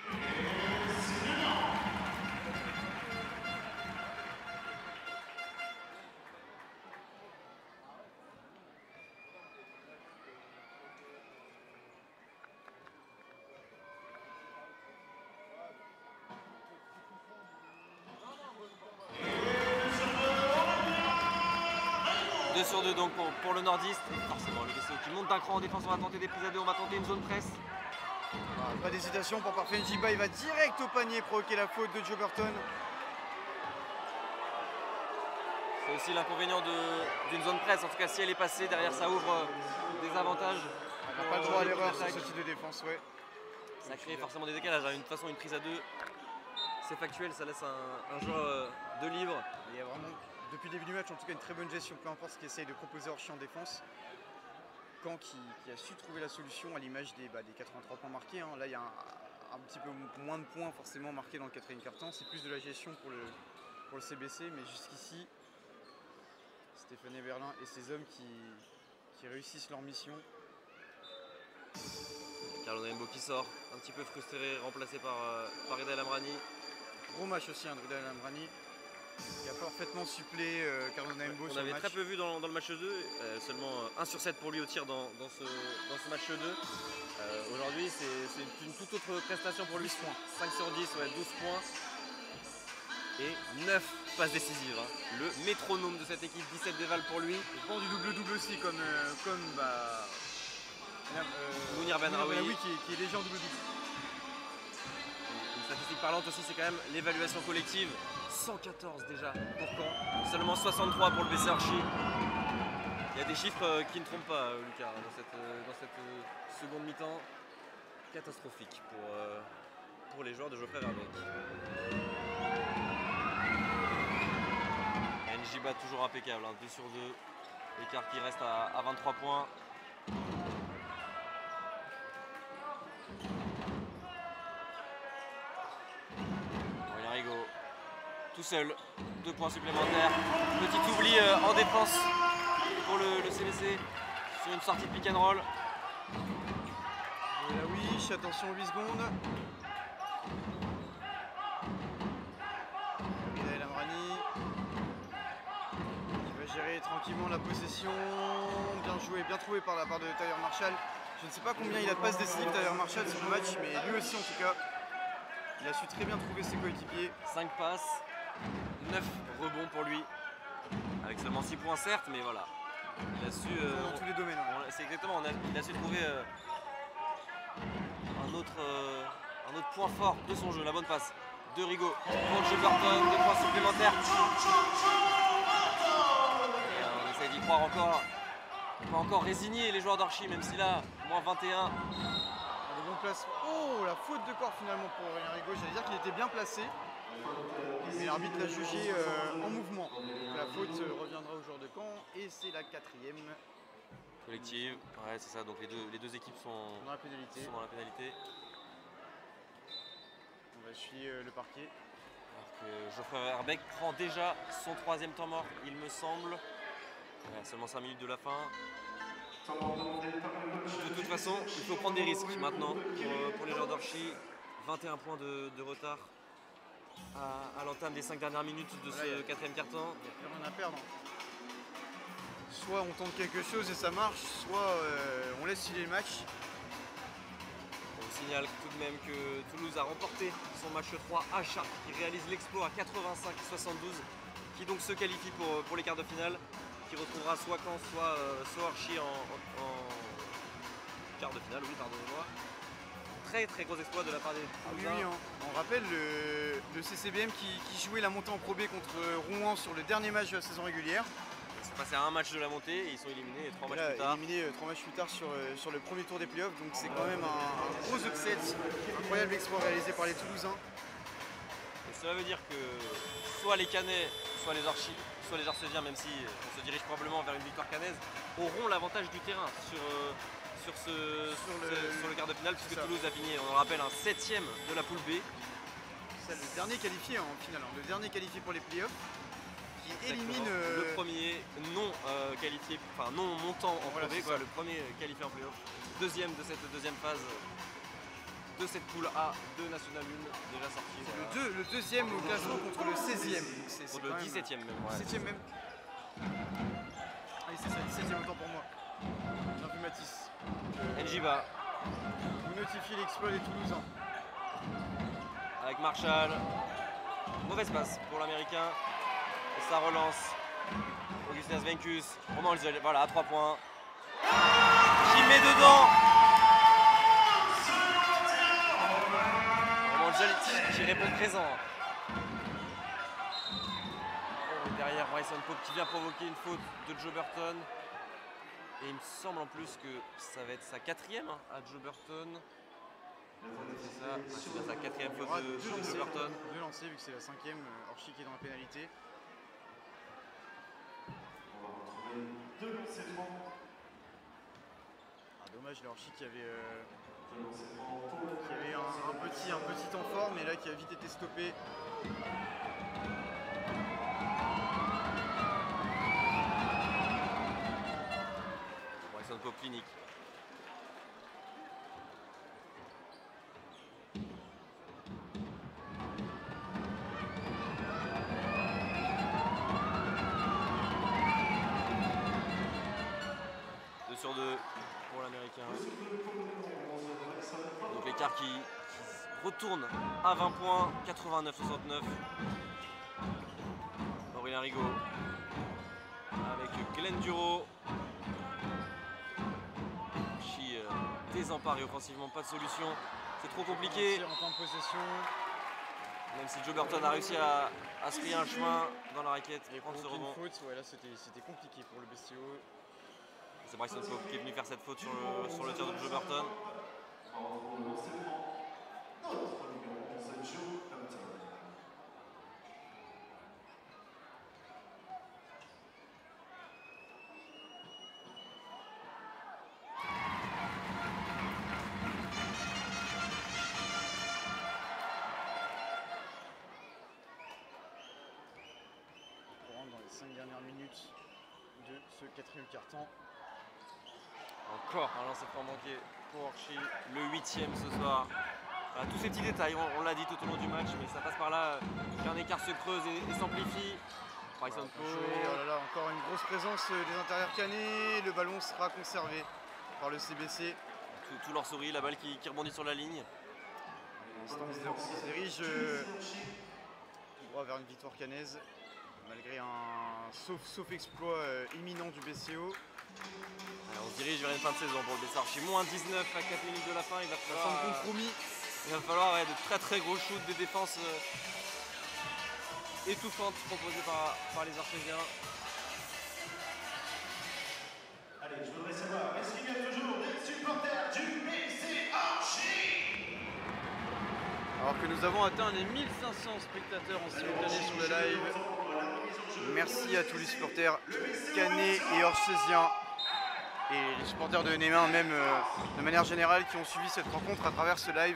S4: deux sur deux donc pour, pour le nordiste. Forcément le B C O qui monte d'un cran en défense, on va tenter des prises à deux, on va tenter une zone presse.
S5: Ah, pas d'hésitation pour Parfait Njiba, il va direct au panier provoquer la faute de Joe Burton.
S4: C'est aussi l'inconvénient d'une zone presse, en tout cas si elle est passée, derrière ça ouvre des avantages.
S5: Ouais, On n'a pas le droit à l'erreur sur ce type de défense, ouais.
S4: Ça crée forcément des décalages. Hein. De toute façon, une prise à deux, c'est factuel, ça laisse un, un joueur de libre.
S5: Il y a vraiment, depuis le début du match, en tout cas, une très bonne gestion, peu importe ce qu'essaye de proposer Orchy en défense. Caen qui, qui a su trouver la solution à l'image des, bah, des quatre-vingt-trois points marqués. Hein. Là, il y a un, un petit peu moins de points forcément marqués dans le quatrième quart-temps. C'est plus de la gestion pour le, pour le C B C, mais jusqu'ici, Stéphane Berlin et ses hommes qui, qui réussissent leur mission.
S4: Carlo Naimbo qui sort, un petit peu frustré, remplacé par, euh, par Reda El Amrani.
S5: Gros match aussi, hein, de Reda El Amrani, qui a parfaitement supplé euh, Carlo Naimbo.
S4: On
S5: sur
S4: avait
S5: le match.
S4: très peu vu dans, dans le match deux, euh, seulement un sur sept pour lui au tir dans, dans, ce, dans ce match deux. Euh, Aujourd'hui, c'est une, une toute autre prestation pour lui.
S5: douze points.
S4: cinq sur dix, ouais, douze points. Et neuf passes décisives. Hein. Le métronome de cette équipe, dix-sept dévals pour lui.
S5: Je pense du double-double aussi, comme, euh, comme bah, euh,
S4: Mounir Benraoui.
S5: Benraoui qui, est- qui est léger en double-double.
S4: Une statistique parlante aussi, c'est quand même l'évaluation collective. cent quatorze déjà pour Caen, seulement soixante-trois pour le B C Orchy. Il y a des chiffres qui ne trompent pas, Lucas, dans cette, dans cette seconde mi-temps. Catastrophique pour, pour les joueurs de Geoffrey Verbeek. Njiba toujours impeccable, hein, deux sur deux. L'écart qui reste à, à vingt-trois points. Aurélien Rigaud, tout seul, deux points supplémentaires. Petit oubli euh, en défense pour le, le C B C sur une sortie de pick and roll.
S5: Et là, oui, attention huit secondes. Reda El Amrani qui va gérer tranquillement la possession. Bien joué, bien trouvé par la part de Tyler Marshall. Je ne sais pas combien il a de passes décisives Tyler Marshall sur le match, mais lui aussi en tout cas, il a su très bien trouver ses coéquipiers.
S4: cinq passes, neuf rebonds pour lui. Avec seulement six points certes, mais voilà. Il a su. euh,
S5: Dans tous les domaines. Ouais.
S4: C'est exactement, on a, il a su trouver euh, un, autre, euh, un autre point fort de son jeu, la bonne passe de Rigaud pour Jeberton, deux points supplémentaires. Et, euh, on essaie d'y croire encore. Pas encore résigné les joueurs d'Orchy, même si là, moins vingt et un.
S5: De bons placements. Oh, la faute de corps finalement pour Aurélien Rigaud. J'allais dire qu'il était bien placé, mais l'arbitre l'a jugé euh, en mouvement. Donc la faute euh, reviendra au joueur de Caen et c'est la quatrième
S4: Collective, ouais c'est ça, donc les deux, les deux équipes sont
S5: dans la pénalité.
S4: sont dans la pénalité.
S5: On va suivre euh, le parquet.
S4: Alors que Geoffrey Verbeek prend déjà son troisième temps mort, il me semble. Ouais, seulement cinq minutes de la fin. De toute façon, il faut prendre des risques maintenant pour, pour les joueurs d'Orchy. vingt et un points de, de retard à, à l'entame des cinq dernières minutes de
S5: Voilà,
S4: ce
S5: il y a-
S4: quatrième quart-temps.
S5: Il n'y a plus rien à perdre. Soit on tente quelque chose et ça marche, soit euh, on laisse filer le match.
S4: On signale tout de même que Toulouse a remporté son match trois à Chartres, qui réalise l'exploit à quatre-vingt-cinq soixante-douze, qui donc se qualifie pour, pour les quarts de finale, qui retrouvera soit Caen, soit, euh, soit Orchy en, en, en quart de finale, oui pardonnez-moi. Très très gros exploit de la part des
S5: Ah oui,
S4: Toulousains.
S5: oui, hein. On rappelle le, le C C B M qui, qui jouait la montée en Pro B contre Rouen sur le dernier match de la saison régulière.
S4: Ils sont passés à un match de la montée et ils sont éliminés trois
S5: Et
S4: matchs
S5: là,
S4: plus tard.
S5: éliminé euh, trois matchs plus tard sur, euh, sur le premier tour des playoffs, donc c'est quand même un, un gros upset, incroyable exploit réalisé par les Toulousains.
S4: Et cela veut dire que soit les Canets, soit les Orchy, soit les Arcésiens, même si on se dirige probablement vers une victoire canaise, auront l'avantage du terrain sur, euh, sur, ce, sur,
S5: le-
S4: ce- sur le quart de finale, puisque
S5: ça.
S4: Toulouse a fini, on le rappelle, un septième de la poule B.
S5: C'est le dernier qualifié en finale, hein, le dernier qualifié pour les playoffs, qui
S4: Exactement.
S5: élimine euh,
S4: Le premier non euh, qualifié, enfin non montant en
S5: Voilà,
S4: Pro B,
S5: c'est
S4: quoi,
S5: ça.
S4: le premier qualifié en playoff. Deuxième de cette deuxième phase de cette poule A de National un, déjà sorti.
S5: c'est
S4: voilà.
S5: le, deux- le deuxième au classement contre le seizième. Donc c'est- c'est
S4: Contre
S5: quand
S4: le
S5: même-
S4: dix-septième même. ouais.
S5: dix-septième même. Allez, c'est ça, dix-septième autant pour moi. Bien vu Mathis.
S4: Njiba
S5: Vous notifiez l'exploit des Toulousains.
S4: avec Marshall. Mauvaise passe pour l'américain. Et ça relance. Augustin Svenkus. Romain Olzel, voilà, à trois points. Qui met dedans. Romain Olzel qui, qui répond présent. Oh, et derrière Bryson Pope qui vient provoquer une faute de Joe Burton. Et il me semble en plus que ça va être sa quatrième hein, à Joe Burton. C'est ça, ouais, c'est bien sa quatrième
S5: Il y
S4: faute
S5: aura
S4: de,
S5: deux
S4: de Joe
S5: lancers,
S4: Burton.
S5: deux lancers vu que c'est la cinquième. euh, Orchi qui est dans la pénalité.
S1: On va retrouver deux lancers francs.
S5: Ah, dommage, le Orchi qui avait, euh,
S1: Deux lancers francs pour le
S5: qui avait un, un petit, un petit temps fort, mais là qui a vite été stoppé.
S4: Bryson Pope clinique. deux sur deux pour l'Américain. Donc l'écart qui, qui retourne à vingt points, quatre-vingt-neuf soixante-neuf. Aurélien Rigaud avec Glenn Duro. Chi euh, désemparé offensivement, pas de solution. C'est trop compliqué.
S5: En temps de possession.
S4: Même si Joe Burton a réussi à, à se frayer un chemin dans la raquette
S5: Et
S4: et prendre ce
S5: aucune
S4: rebond.
S5: faute, ouais, là c'était c'était compliqué pour le B C O.
S4: C'est Bryson Pope qui est venu faire cette faute sur le, sur le tir de Joe Burton.
S1: On va retrouver le lancer franc. Notre numéro onze, Joe Burton.
S5: On rentre dans les cinq dernières minutes de ce quatrième quart-temps.
S4: Encore un lancer franc manqué pour Orchi, le huitième ce soir. Voilà, tous ces petits détails, on, on l'a dit tout au long du match, mais ça passe par là. Qu'un écart se creuse et, et s'amplifie. Bryson
S5: Bien joué. Oh là là, encore une grosse présence euh, des intérieurs canés. Le ballon sera conservé par le C B C.
S4: tout, tout leur sourit, la balle qui, qui rebondit sur la ligne.
S5: L'instant on se dirige euh, tout droit vers une victoire canaise, malgré un sauf, sauf exploit euh, imminent du B C O.
S4: Alors, on se dirige vers une fin de saison pour le B C Archi. moins dix-neuf à quatre minutes de la fin, il va
S5: La
S4: falloir,
S5: fin de
S4: euh,
S5: compromis.
S4: il va falloir ouais, de très très gros shoots, des défenses euh, étouffantes proposées par, par les Archésiens.
S1: Allez, je voudrais savoir, est-ce qu'il y a toujours des supporters du B C Archi?
S5: Alors que nous avons atteint les mille cinq cents spectateurs en simultané sur le live. Merci à tous les supporters canais et orchésiens et les supporters de Némin même euh, de manière générale qui ont suivi cette rencontre à travers ce live.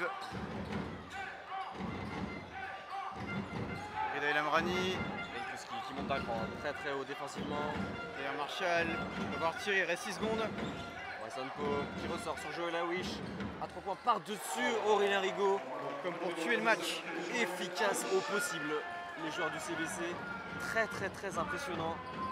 S5: Reda El Amrani,
S4: Qui, qui monte à cran, très très haut défensivement.
S5: D'ailleurs Marshall, on va voir tirer, il reste six secondes.
S4: Bryson Pope qui ressort sur Joel Awish. À trois points par-dessus Aurélien Rigaud.
S5: Comme pour tuer le match.
S4: Efficace au possible, les joueurs du C B C. Très très très impressionnant.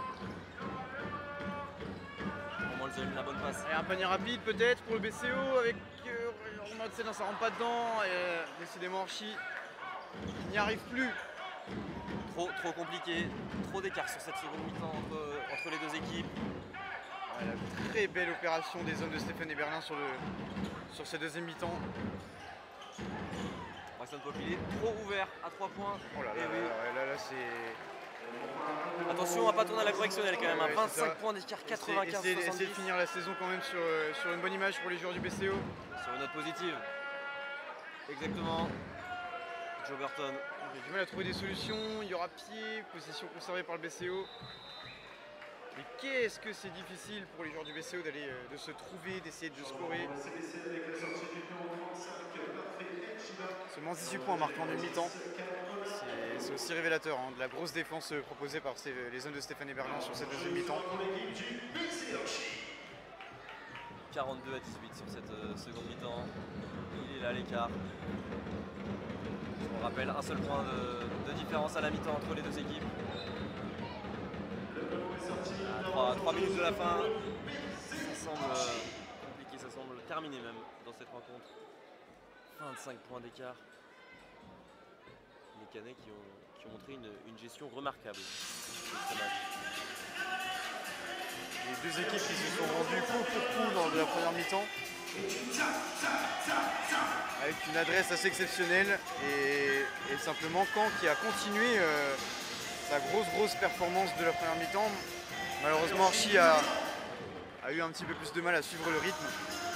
S4: Vraiment, ils ont eu la bonne passe.
S5: Et un panier rapide peut-être pour le B C O avec euh, Madsen, ça rentre pas dedans. Et, euh, décidément Orchi, il n'y arrive plus.
S4: Trop, trop compliqué, trop d'écart sur cette seconde mi-temps entre, entre les deux équipes.
S5: Ouais, la très belle opération des hommes de Stéphane et Berlin sur, le, sur cette deuxième mi-temps.
S4: Bryson Pope, il est trop ouvert à trois points.
S5: Oh là là,
S4: Et
S5: là,
S4: oui.
S5: là, là, là, c'est.
S4: Attention, on va pas tourner à la correctionnelle quand même.
S5: Ouais,
S4: hein.
S5: c'est ça.
S4: vingt-cinq points d'écart, quatre-vingt-quinze
S5: Essayer, essayer de
S4: soixante-dix.
S5: finir la saison quand même sur, euh, sur une bonne image pour les joueurs du B C O.
S4: Sur une note positive. Exactement. Joe Burton.
S5: J'ai du mal à trouver des solutions. Il y aura pied, position conservée par le B C O. Mais qu'est-ce que c'est difficile pour les joueurs du B C O d'aller euh, de se trouver, d'essayer de scorer.
S1: C B C avec la sortie du numéro trente-cinq, Parfait Elchiba.
S5: Seulement dix-huit points marqués en une mi-temps. C'est- C'est aussi révélateur hein, de la grosse défense euh, proposée par ces- les hommes de Stéphane et Berlin sur cette deuxième mi-temps.
S1: Pour l'équipe du B C Archi.
S4: quarante-deux à dix-huit sur cette euh, seconde mi-temps. Il est là l'écart. On rappelle un seul point de, de différence à la mi-temps entre les deux équipes. À trois minutes de la fin, ça semble euh, compliqué, ça semble terminé même dans cette rencontre. vingt-cinq points d'écart. Les Canets qui ont, qui ont montré une, une gestion remarquable de ce match.
S5: Les deux équipes qui se sont rendues coup pour coup lors de la première mi-temps. Avec une adresse assez exceptionnelle et, et simplement Caen qui a continué euh, sa grosse grosse performance de la première mi-temps. Malheureusement Archi a, a eu un petit peu plus de mal à suivre le rythme.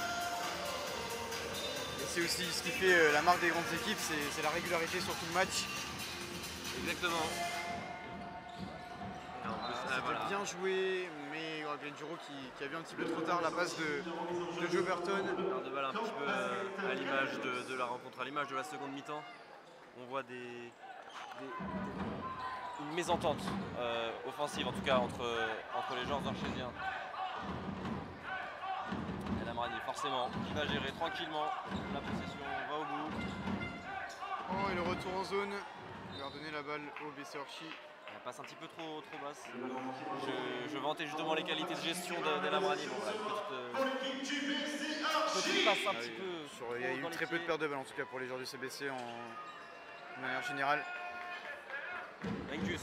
S5: Et c'est aussi ce qui fait euh, la marque des grandes équipes, c'est la régularité sur tout le match.
S4: Exactement. Et en plus, là,
S5: C'était
S4: voilà.
S5: bien joué, mais euh, Glenn Giro qui, qui a vu un petit peu trop tard la passe de, de Joe Burton.
S4: Alors de balle un petit peu euh, à l'image de, de la rencontre, à l'image de la seconde mi-temps. On voit des, des- des- une mésentente euh, offensive en tout cas entre, entre les joueurs archésiens. Et la Marani forcément qui va gérer tranquillement la possession, va au bout.
S5: Oh, et le retour en zone. Il va redonner la balle au B C Orchi.
S4: Elle passe un petit peu trop, trop basse. Je, je vantais justement les qualités de gestion de, de la Marani. Bon, voilà, une petite, euh, petite passe un
S5: Ah
S4: petit
S5: oui,
S4: peu.
S5: sur- il y a
S4: trop
S5: eu
S4: dans les
S5: très peu de
S4: pieds.
S5: pertes de balles en tout cas pour les joueurs du C B C en, de manière générale.
S4: Angus.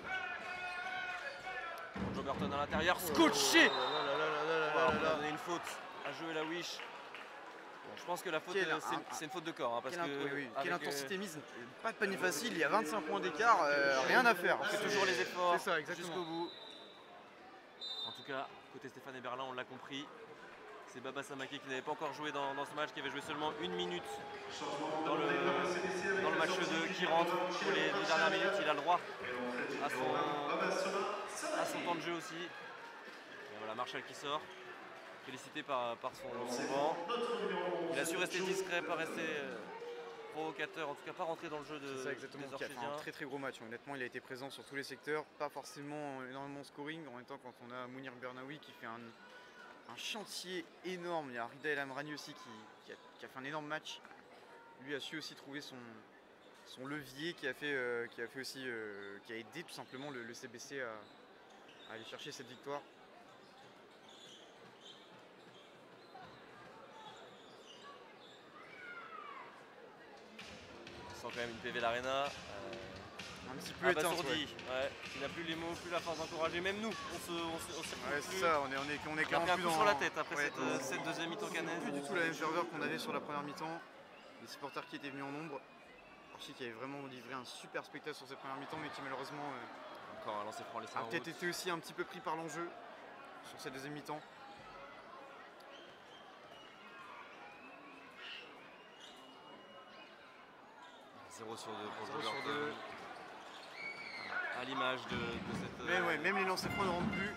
S4: Joe Burton à l'intérieur, scotché. On a donné une faute à jouer la Wish. Bon, je pense que la faute,
S5: Quel-
S4: euh, c'est
S5: un-
S4: c'est une faute de corps. Hein, parce
S5: Quelle,
S4: que
S5: int- oui, oui.
S4: avec,
S5: Quelle
S4: euh,
S5: intensité mise, pas de panier facile, il y a vingt-cinq points d'écart, euh, rien à faire.
S4: on fait toujours les efforts
S5: C'est ça, exactement.
S4: jusqu'au bout. En tout cas, côté Stéphane Eberlin, on l'a compris. C'est Baba Samaké qui n'avait pas encore joué dans, dans ce match, qui avait joué seulement une minute dans le, dans le match deux, qui rentre pour les deux dernières minutes. Il a le droit à son, à son temps de jeu aussi. Et voilà, Marshall qui sort, félicité par, par son, son banc. Il a su rester discret, pas rester euh, provocateur, en tout cas pas rentrer dans le jeu de,
S5: C'est ça exactement,
S4: des
S5: qui a fait un
S4: Orchésiens.
S5: très très gros match. Honnêtement, il a été présent sur tous les secteurs, pas forcément énormément de scoring. En même temps, quand on a Mounir Bernaoui qui fait un, un chantier énorme, il y a Rida El Amrani aussi qui, qui, a, qui a fait un énorme match. Lui a su aussi trouver son, son levier qui a fait, euh, qui a fait aussi, euh, qui a aidé tout simplement le, le C B C à, à aller chercher cette victoire.
S4: On sent quand même une P V l'Arena. Euh,
S5: Un petit peu éteinte,
S4: abasourdi, ouais, qui n'a plus les mots, plus la force d'encourager. Même nous, on se, on se, on s'y retrouve
S5: Ouais,
S4: plus.
S5: c'est ça, on est, on est, on est
S4: On a
S5: clairement
S4: pris un
S5: plus
S4: coup
S5: dans
S4: sur la tête après
S5: ouais,
S4: cette, euh, cette deuxième mi-temps cannaise.
S5: plus du tout la même ferveur qu'on avait sur la première mi-temps. Les supporters qui étaient venus en nombre. Archie qui avait vraiment livré un super spectacle sur cette première mi-temps, mais qui malheureusement euh,
S4: Encore un lancer franc laissé
S5: a
S4: en
S5: peut-être
S4: route.
S5: été aussi un petit peu pris par l'enjeu sur cette deuxième mi-temps.
S4: zéro sur deux pour
S5: zéro
S4: Joe
S5: sur
S4: Burton.
S5: deux.
S4: À l'image de, de cette.
S5: Mais
S4: euh,
S5: ouais, même les lancers francs ne rentrent plus.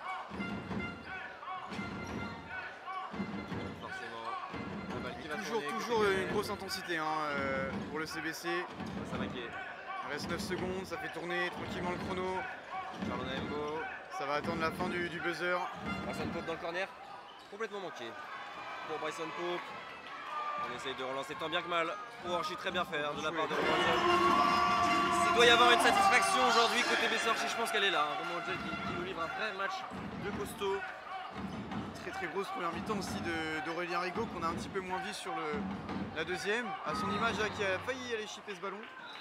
S4: Forcément. La balle qui va
S5: Toujours,
S4: tourner,
S5: toujours
S4: côté
S5: une
S4: cannaise.
S5: grosse intensité hein, euh, pour le C B C.
S4: Ça va qui est.
S5: Il reste neuf secondes, ça fait tourner tranquillement le chrono.
S4: Charles Naembo.
S5: Ça va attendre la fin du, du buzzer.
S4: Bryson Pope dans le corner. Complètement manqué. Pour Bryson Pope. On essaye de relancer tant bien que mal. Pour Archie, très bien faire de la part de Romain Zel. Il doit y avoir une satisfaction aujourd'hui côté B C Archie, je pense qu'elle est là. Hein. Romain Zel qui, qui nous livre un vrai match de costaud.
S5: Très très grosse première mi-temps aussi de- d'Aurélien Rigaud qu'on a un petit peu moins vu sur le, la deuxième. À son image là, qui a failli aller chipper ce ballon.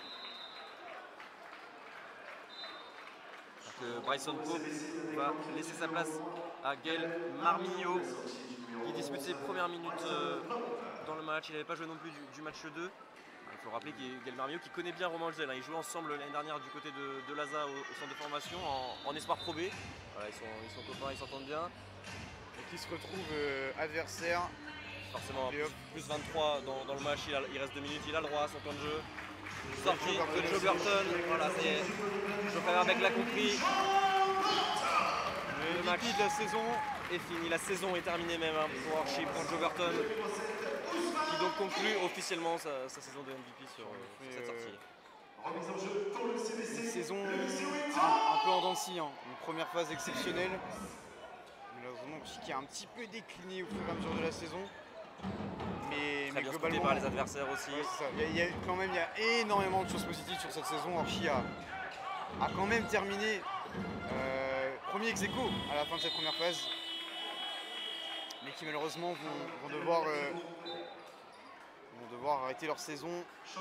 S4: Que Bryson Pope va laisser sa place à Gaël Marmillo qui dispute ses premières minutes euh, dans le match. Il n'avait pas joué non plus du, du match deux. Il faut rappeler qu'il y a Gaël Marmillo qui connaît bien Romain Holzel. Hein. Ils jouaient ensemble l'année dernière du côté de, de Laza au, au centre de formation en, en espoir Pro B. Voilà, ils, sont, ils sont copains, ils s'entendent bien.
S5: Et qui se retrouve euh, adversaire.
S4: Forcément,
S5: Et
S4: plus,
S5: hop.
S4: plus vingt-trois dans, dans le match, il, a- il reste deux minutes, il a le droit à son temps de jeu. Sortie de Joe Burton, voilà, ça y est. Joe Faberbeck l'a compris.
S5: Le
S4: Le match
S5: M V P de la saison.
S4: est fini, la saison est terminée même hein, pour Archie, pour Joe Burton, qui donc conclut officiellement sa, sa saison de M V P sur, euh, sur cette sortie.
S5: Une saison un, un peu en dents de scie, hein. Une première phase exceptionnelle. Malheureusement qui a un petit peu décliné au fur et à mesure de la saison. Mais,
S4: Très
S5: mais
S4: bien scruté
S5: globalement,
S4: par les adversaires aussi.
S5: ouais, c'est ça. Il y a- il y a quand même il y a énormément de choses positives sur cette saison. Archie a, a quand même terminé euh, premier ex-aequo à la fin de cette première phase. Mais qui malheureusement vont, vont devoir, euh, vont devoir arrêter leur saison sur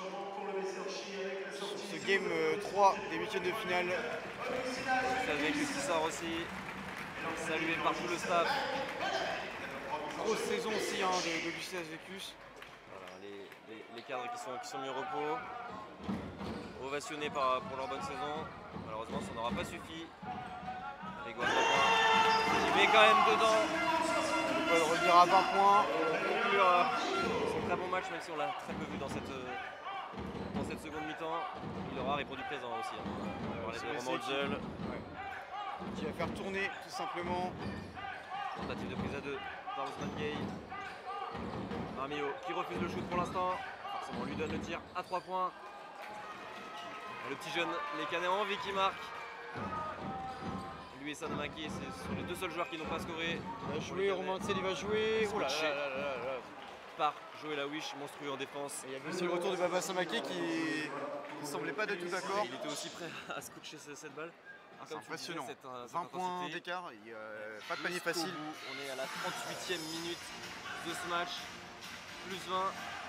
S5: ce game euh, trois des huitièmes de finale.
S4: Avec qui sort aussi, salué par tout le staff.
S5: Grosse saison aussi hein, de, de Gustas Vécus.
S4: Voilà, les, les- les cadres qui sont, qui sont mis au repos, ovationnés par, pour leur bonne saison. Malheureusement, ça n'aura pas suffi. Rigaud à trois points. qui met quand même dedans.
S5: On peut revenir à vingt points.
S4: Conclure euh, ce très bon match, même si on l'a très peu vu dans cette, euh, dans cette seconde mi-temps. Il aura répondu présent aussi. Hein. On va parler de Romain Holzel.
S5: Ouais. Qui va faire tourner tout simplement.
S4: Tentative de prise à deux par Ousmane Gay. Marmio qui refuse le shoot pour l'instant. Forcément, on lui donne le tir à trois points. Le petit jeune, les Canets ont envie qui marque. Lui et Sanamaki, ce sont les deux seuls joueurs qui n'ont pas scoré.
S5: Il va jouer, Romain Holzel, il va jouer. Oh là là là là là.
S4: Par Joël Awish, monstrueux en défense.
S5: Et il y avait aussi le retour de Baba Samake qui ne semblait pas du tout d'accord.
S4: Il était aussi prêt à se coucher cette balle.
S5: Ah, c'est impressionnant. Disais, cette, cette vingt points d'écart, euh, pas de panier facile.
S4: Bout, on est à la trente-huitième minute de ce match. Plus vingt.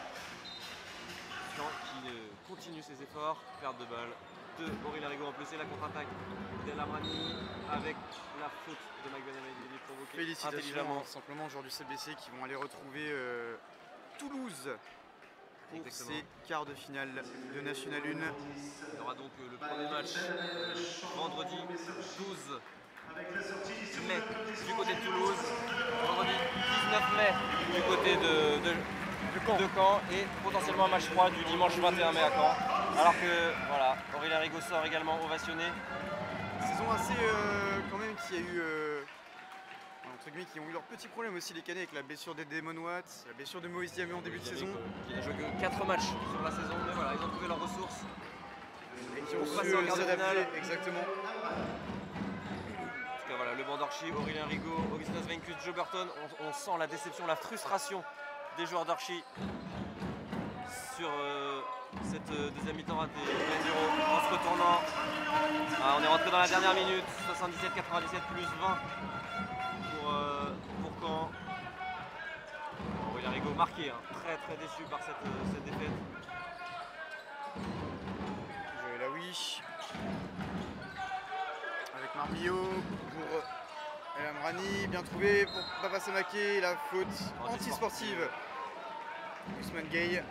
S4: Qui euh, continue ses efforts. Perte de balle de Aurélien Rigaud en plus. Et la contre-attaque d'El Amrani avec la faute de McBenamin qui est provoquée
S5: félicitations simplement aux joueurs du C B C qui vont aller retrouver euh, Toulouse pour
S4: Exactement.
S5: ces quarts de finale de National un.
S4: Il y aura donc euh, le premier match euh, vendredi douze mai du côté de Toulouse, vendredi dix-neuf mai du côté de, de, de, Caen. de Caen et potentiellement un match trois du dimanche vingt et un mai à Caen. Alors que voilà, Aurélien Rigaud sort également ovationné.
S5: Saison assez euh, quand même qui a eu euh, entre guillemets qui ont eu leurs petits problèmes aussi les Canets avec la blessure d'Edemon Watts, la blessure de Moïse Diamé en début de saison.
S4: Qui n'a joué que quatre matchs sur la saison, mais voilà, ils ont trouvé leurs ressources.
S5: Et qui ont su en quart de finale. Exactement.
S4: En tout cas voilà, le banc d'Archie, Aurélien Rigaud, Augustin Svenkus, Joe Burton, on, on sent la déception, la frustration des joueurs d'Archie sur euh, cette euh, deuxième mi-temps ratée. En se retournant, ah, on est rentré dans la dernière minute, soixante-dix-sept quatre-vingt-dix-sept plus vingt pour, euh, pour Caen. Aurélien Rigaud marqué, hein, très très déçu par cette, euh, cette défaite.
S5: Joël Awish avec Marmio pour El Amrani, bien trouvé pour Baba Samake, la faute anti-sportive. Ousmane Gay.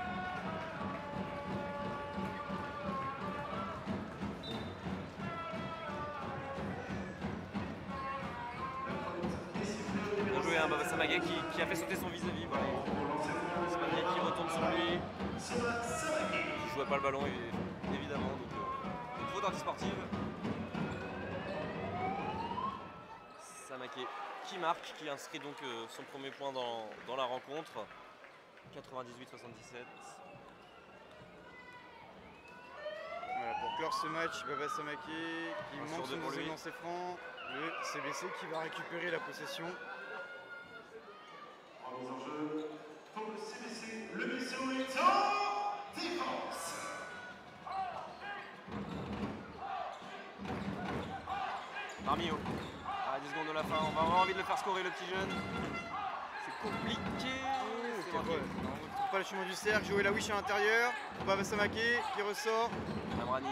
S4: Bien joué, hein, Baba Samake qui, qui a fait sauter son vis-à-vis. Voilà. Ousmane Gay qui retombe sur lui. Qui jouait pas le ballon évidemment. Donc, euh, une faute anti-sportive. Samake qui marque, qui inscrit donc euh, son premier point dans, dans la rencontre. quatre-vingt-dix-huit soixante-dix-sept.
S5: Voilà, pour clore ce match, Baba Samake qui
S4: Un
S5: manque
S4: sur deux
S5: son
S4: pour
S5: deuxième
S4: lui.
S5: lancer franc. Le C B C qui va récupérer la possession.
S1: En mise en jeu pour le C B C, le B C O est en défense.
S4: Marmio. À dix secondes de la fin, on va avoir envie de le faire scorer le petit jeune. C'est compliqué. C'est
S5: Okay,
S4: manqué.
S5: ouais. On ne retrouve pas le chemin du cercle. Joël Awish à l'intérieur. Baba Samake qui ressort.
S4: Amrani.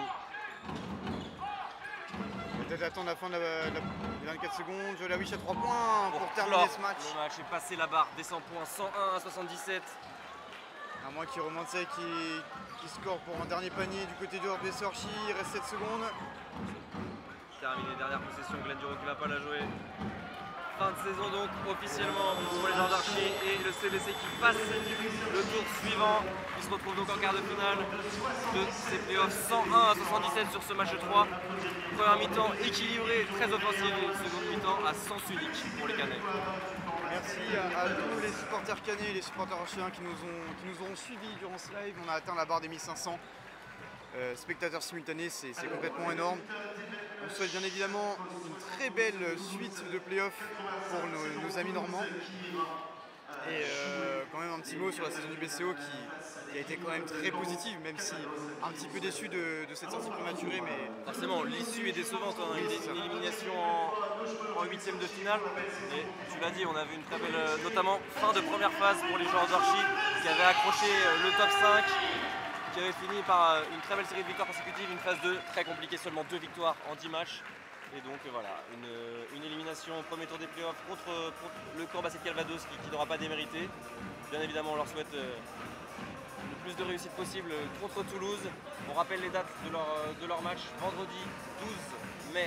S5: On va peut-être attendre la fin de la, de la des vingt-quatre secondes. Joël Awish à trois points pour,
S4: Pour
S5: terminer
S4: clore
S5: ce match.
S4: Le match est passé la barre des cent points, cent un à soixante-dix-sept.
S5: À moins qu'il remonte ça et qui, qui score pour un dernier panier du côté de R B C Archie. Il reste sept secondes.
S4: Terminé, dernière possession, Glenn Duro qui va pas la jouer. Fin de saison donc officiellement pour les joueurs d'Archie et le C B C qui passe le tour suivant. Il se retrouve donc en quart de finale de ces playoffs, cent un à soixante-dix-sept sur ce match trois. Première mi-temps équilibrée, très offensive et une seconde mi-temps à sens unique pour les Canets.
S5: Merci à, à tous les supporters canets et les supporters archiens qui nous, ont, qui nous auront suivis durant ce live. On a atteint la barre des mille cinq cents euh, spectateurs simultanés, c'est complètement énorme. On souhaite bien évidemment une très belle suite de playoffs pour nos, nos amis normands. Et euh, quand même un petit mot sur la saison du B C O qui, qui a été quand même très positive, même si un petit peu déçu de, de cette sortie prématurée. Mais
S4: forcément, l'issue est décevante, hein, une, une élimination en huitième de finale. Et tu l'as dit, on avait une très belle, euh, notamment fin de première phase pour les joueurs d'Archie qui avaient accroché euh, le top cinq, qui avait fini par euh, une très belle série de victoires consécutives, une phase deux très compliquée, seulement deux victoires en dix matchs. Et donc euh, voilà, une, une élimination au premier tour des playoffs contre, contre le Caen Basket Calvados qui, qui n'aura pas démérité. Bien évidemment, on leur souhaite euh, le plus de réussite possible contre Toulouse. On rappelle les dates de leur, de leur match, vendredi douze mai,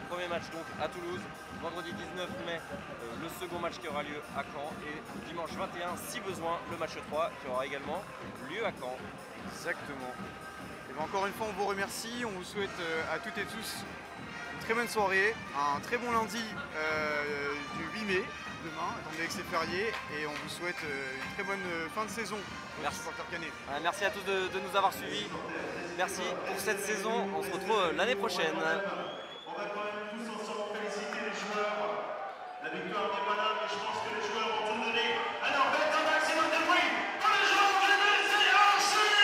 S4: Premier match donc à Toulouse, vendredi dix-neuf mai, euh, le second match qui aura lieu à Caen et dimanche vingt et un, si besoin, le match trois qui aura également lieu à Caen.
S5: Exactement. Et bien encore une fois, on vous remercie, on vous souhaite euh, à toutes et tous une très bonne soirée, un très bon lundi euh, du huit mai, demain, étant donné que c'est férié, et on vous souhaite euh, une très bonne euh, fin de saison pour les
S4: Merci.
S5: supporters canets.
S4: Euh, merci à tous de, de nous avoir suivis. Merci pour cette saison. On se retrouve euh, l'année prochaine.
S1: On va quand même tous ensemble féliciter les joueurs. La victoire n'est pas là, mais je pense que les joueurs ont tout donné. Alors, faites un maximum de bruit pour les joueurs de l'U B C.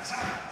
S1: Zaza,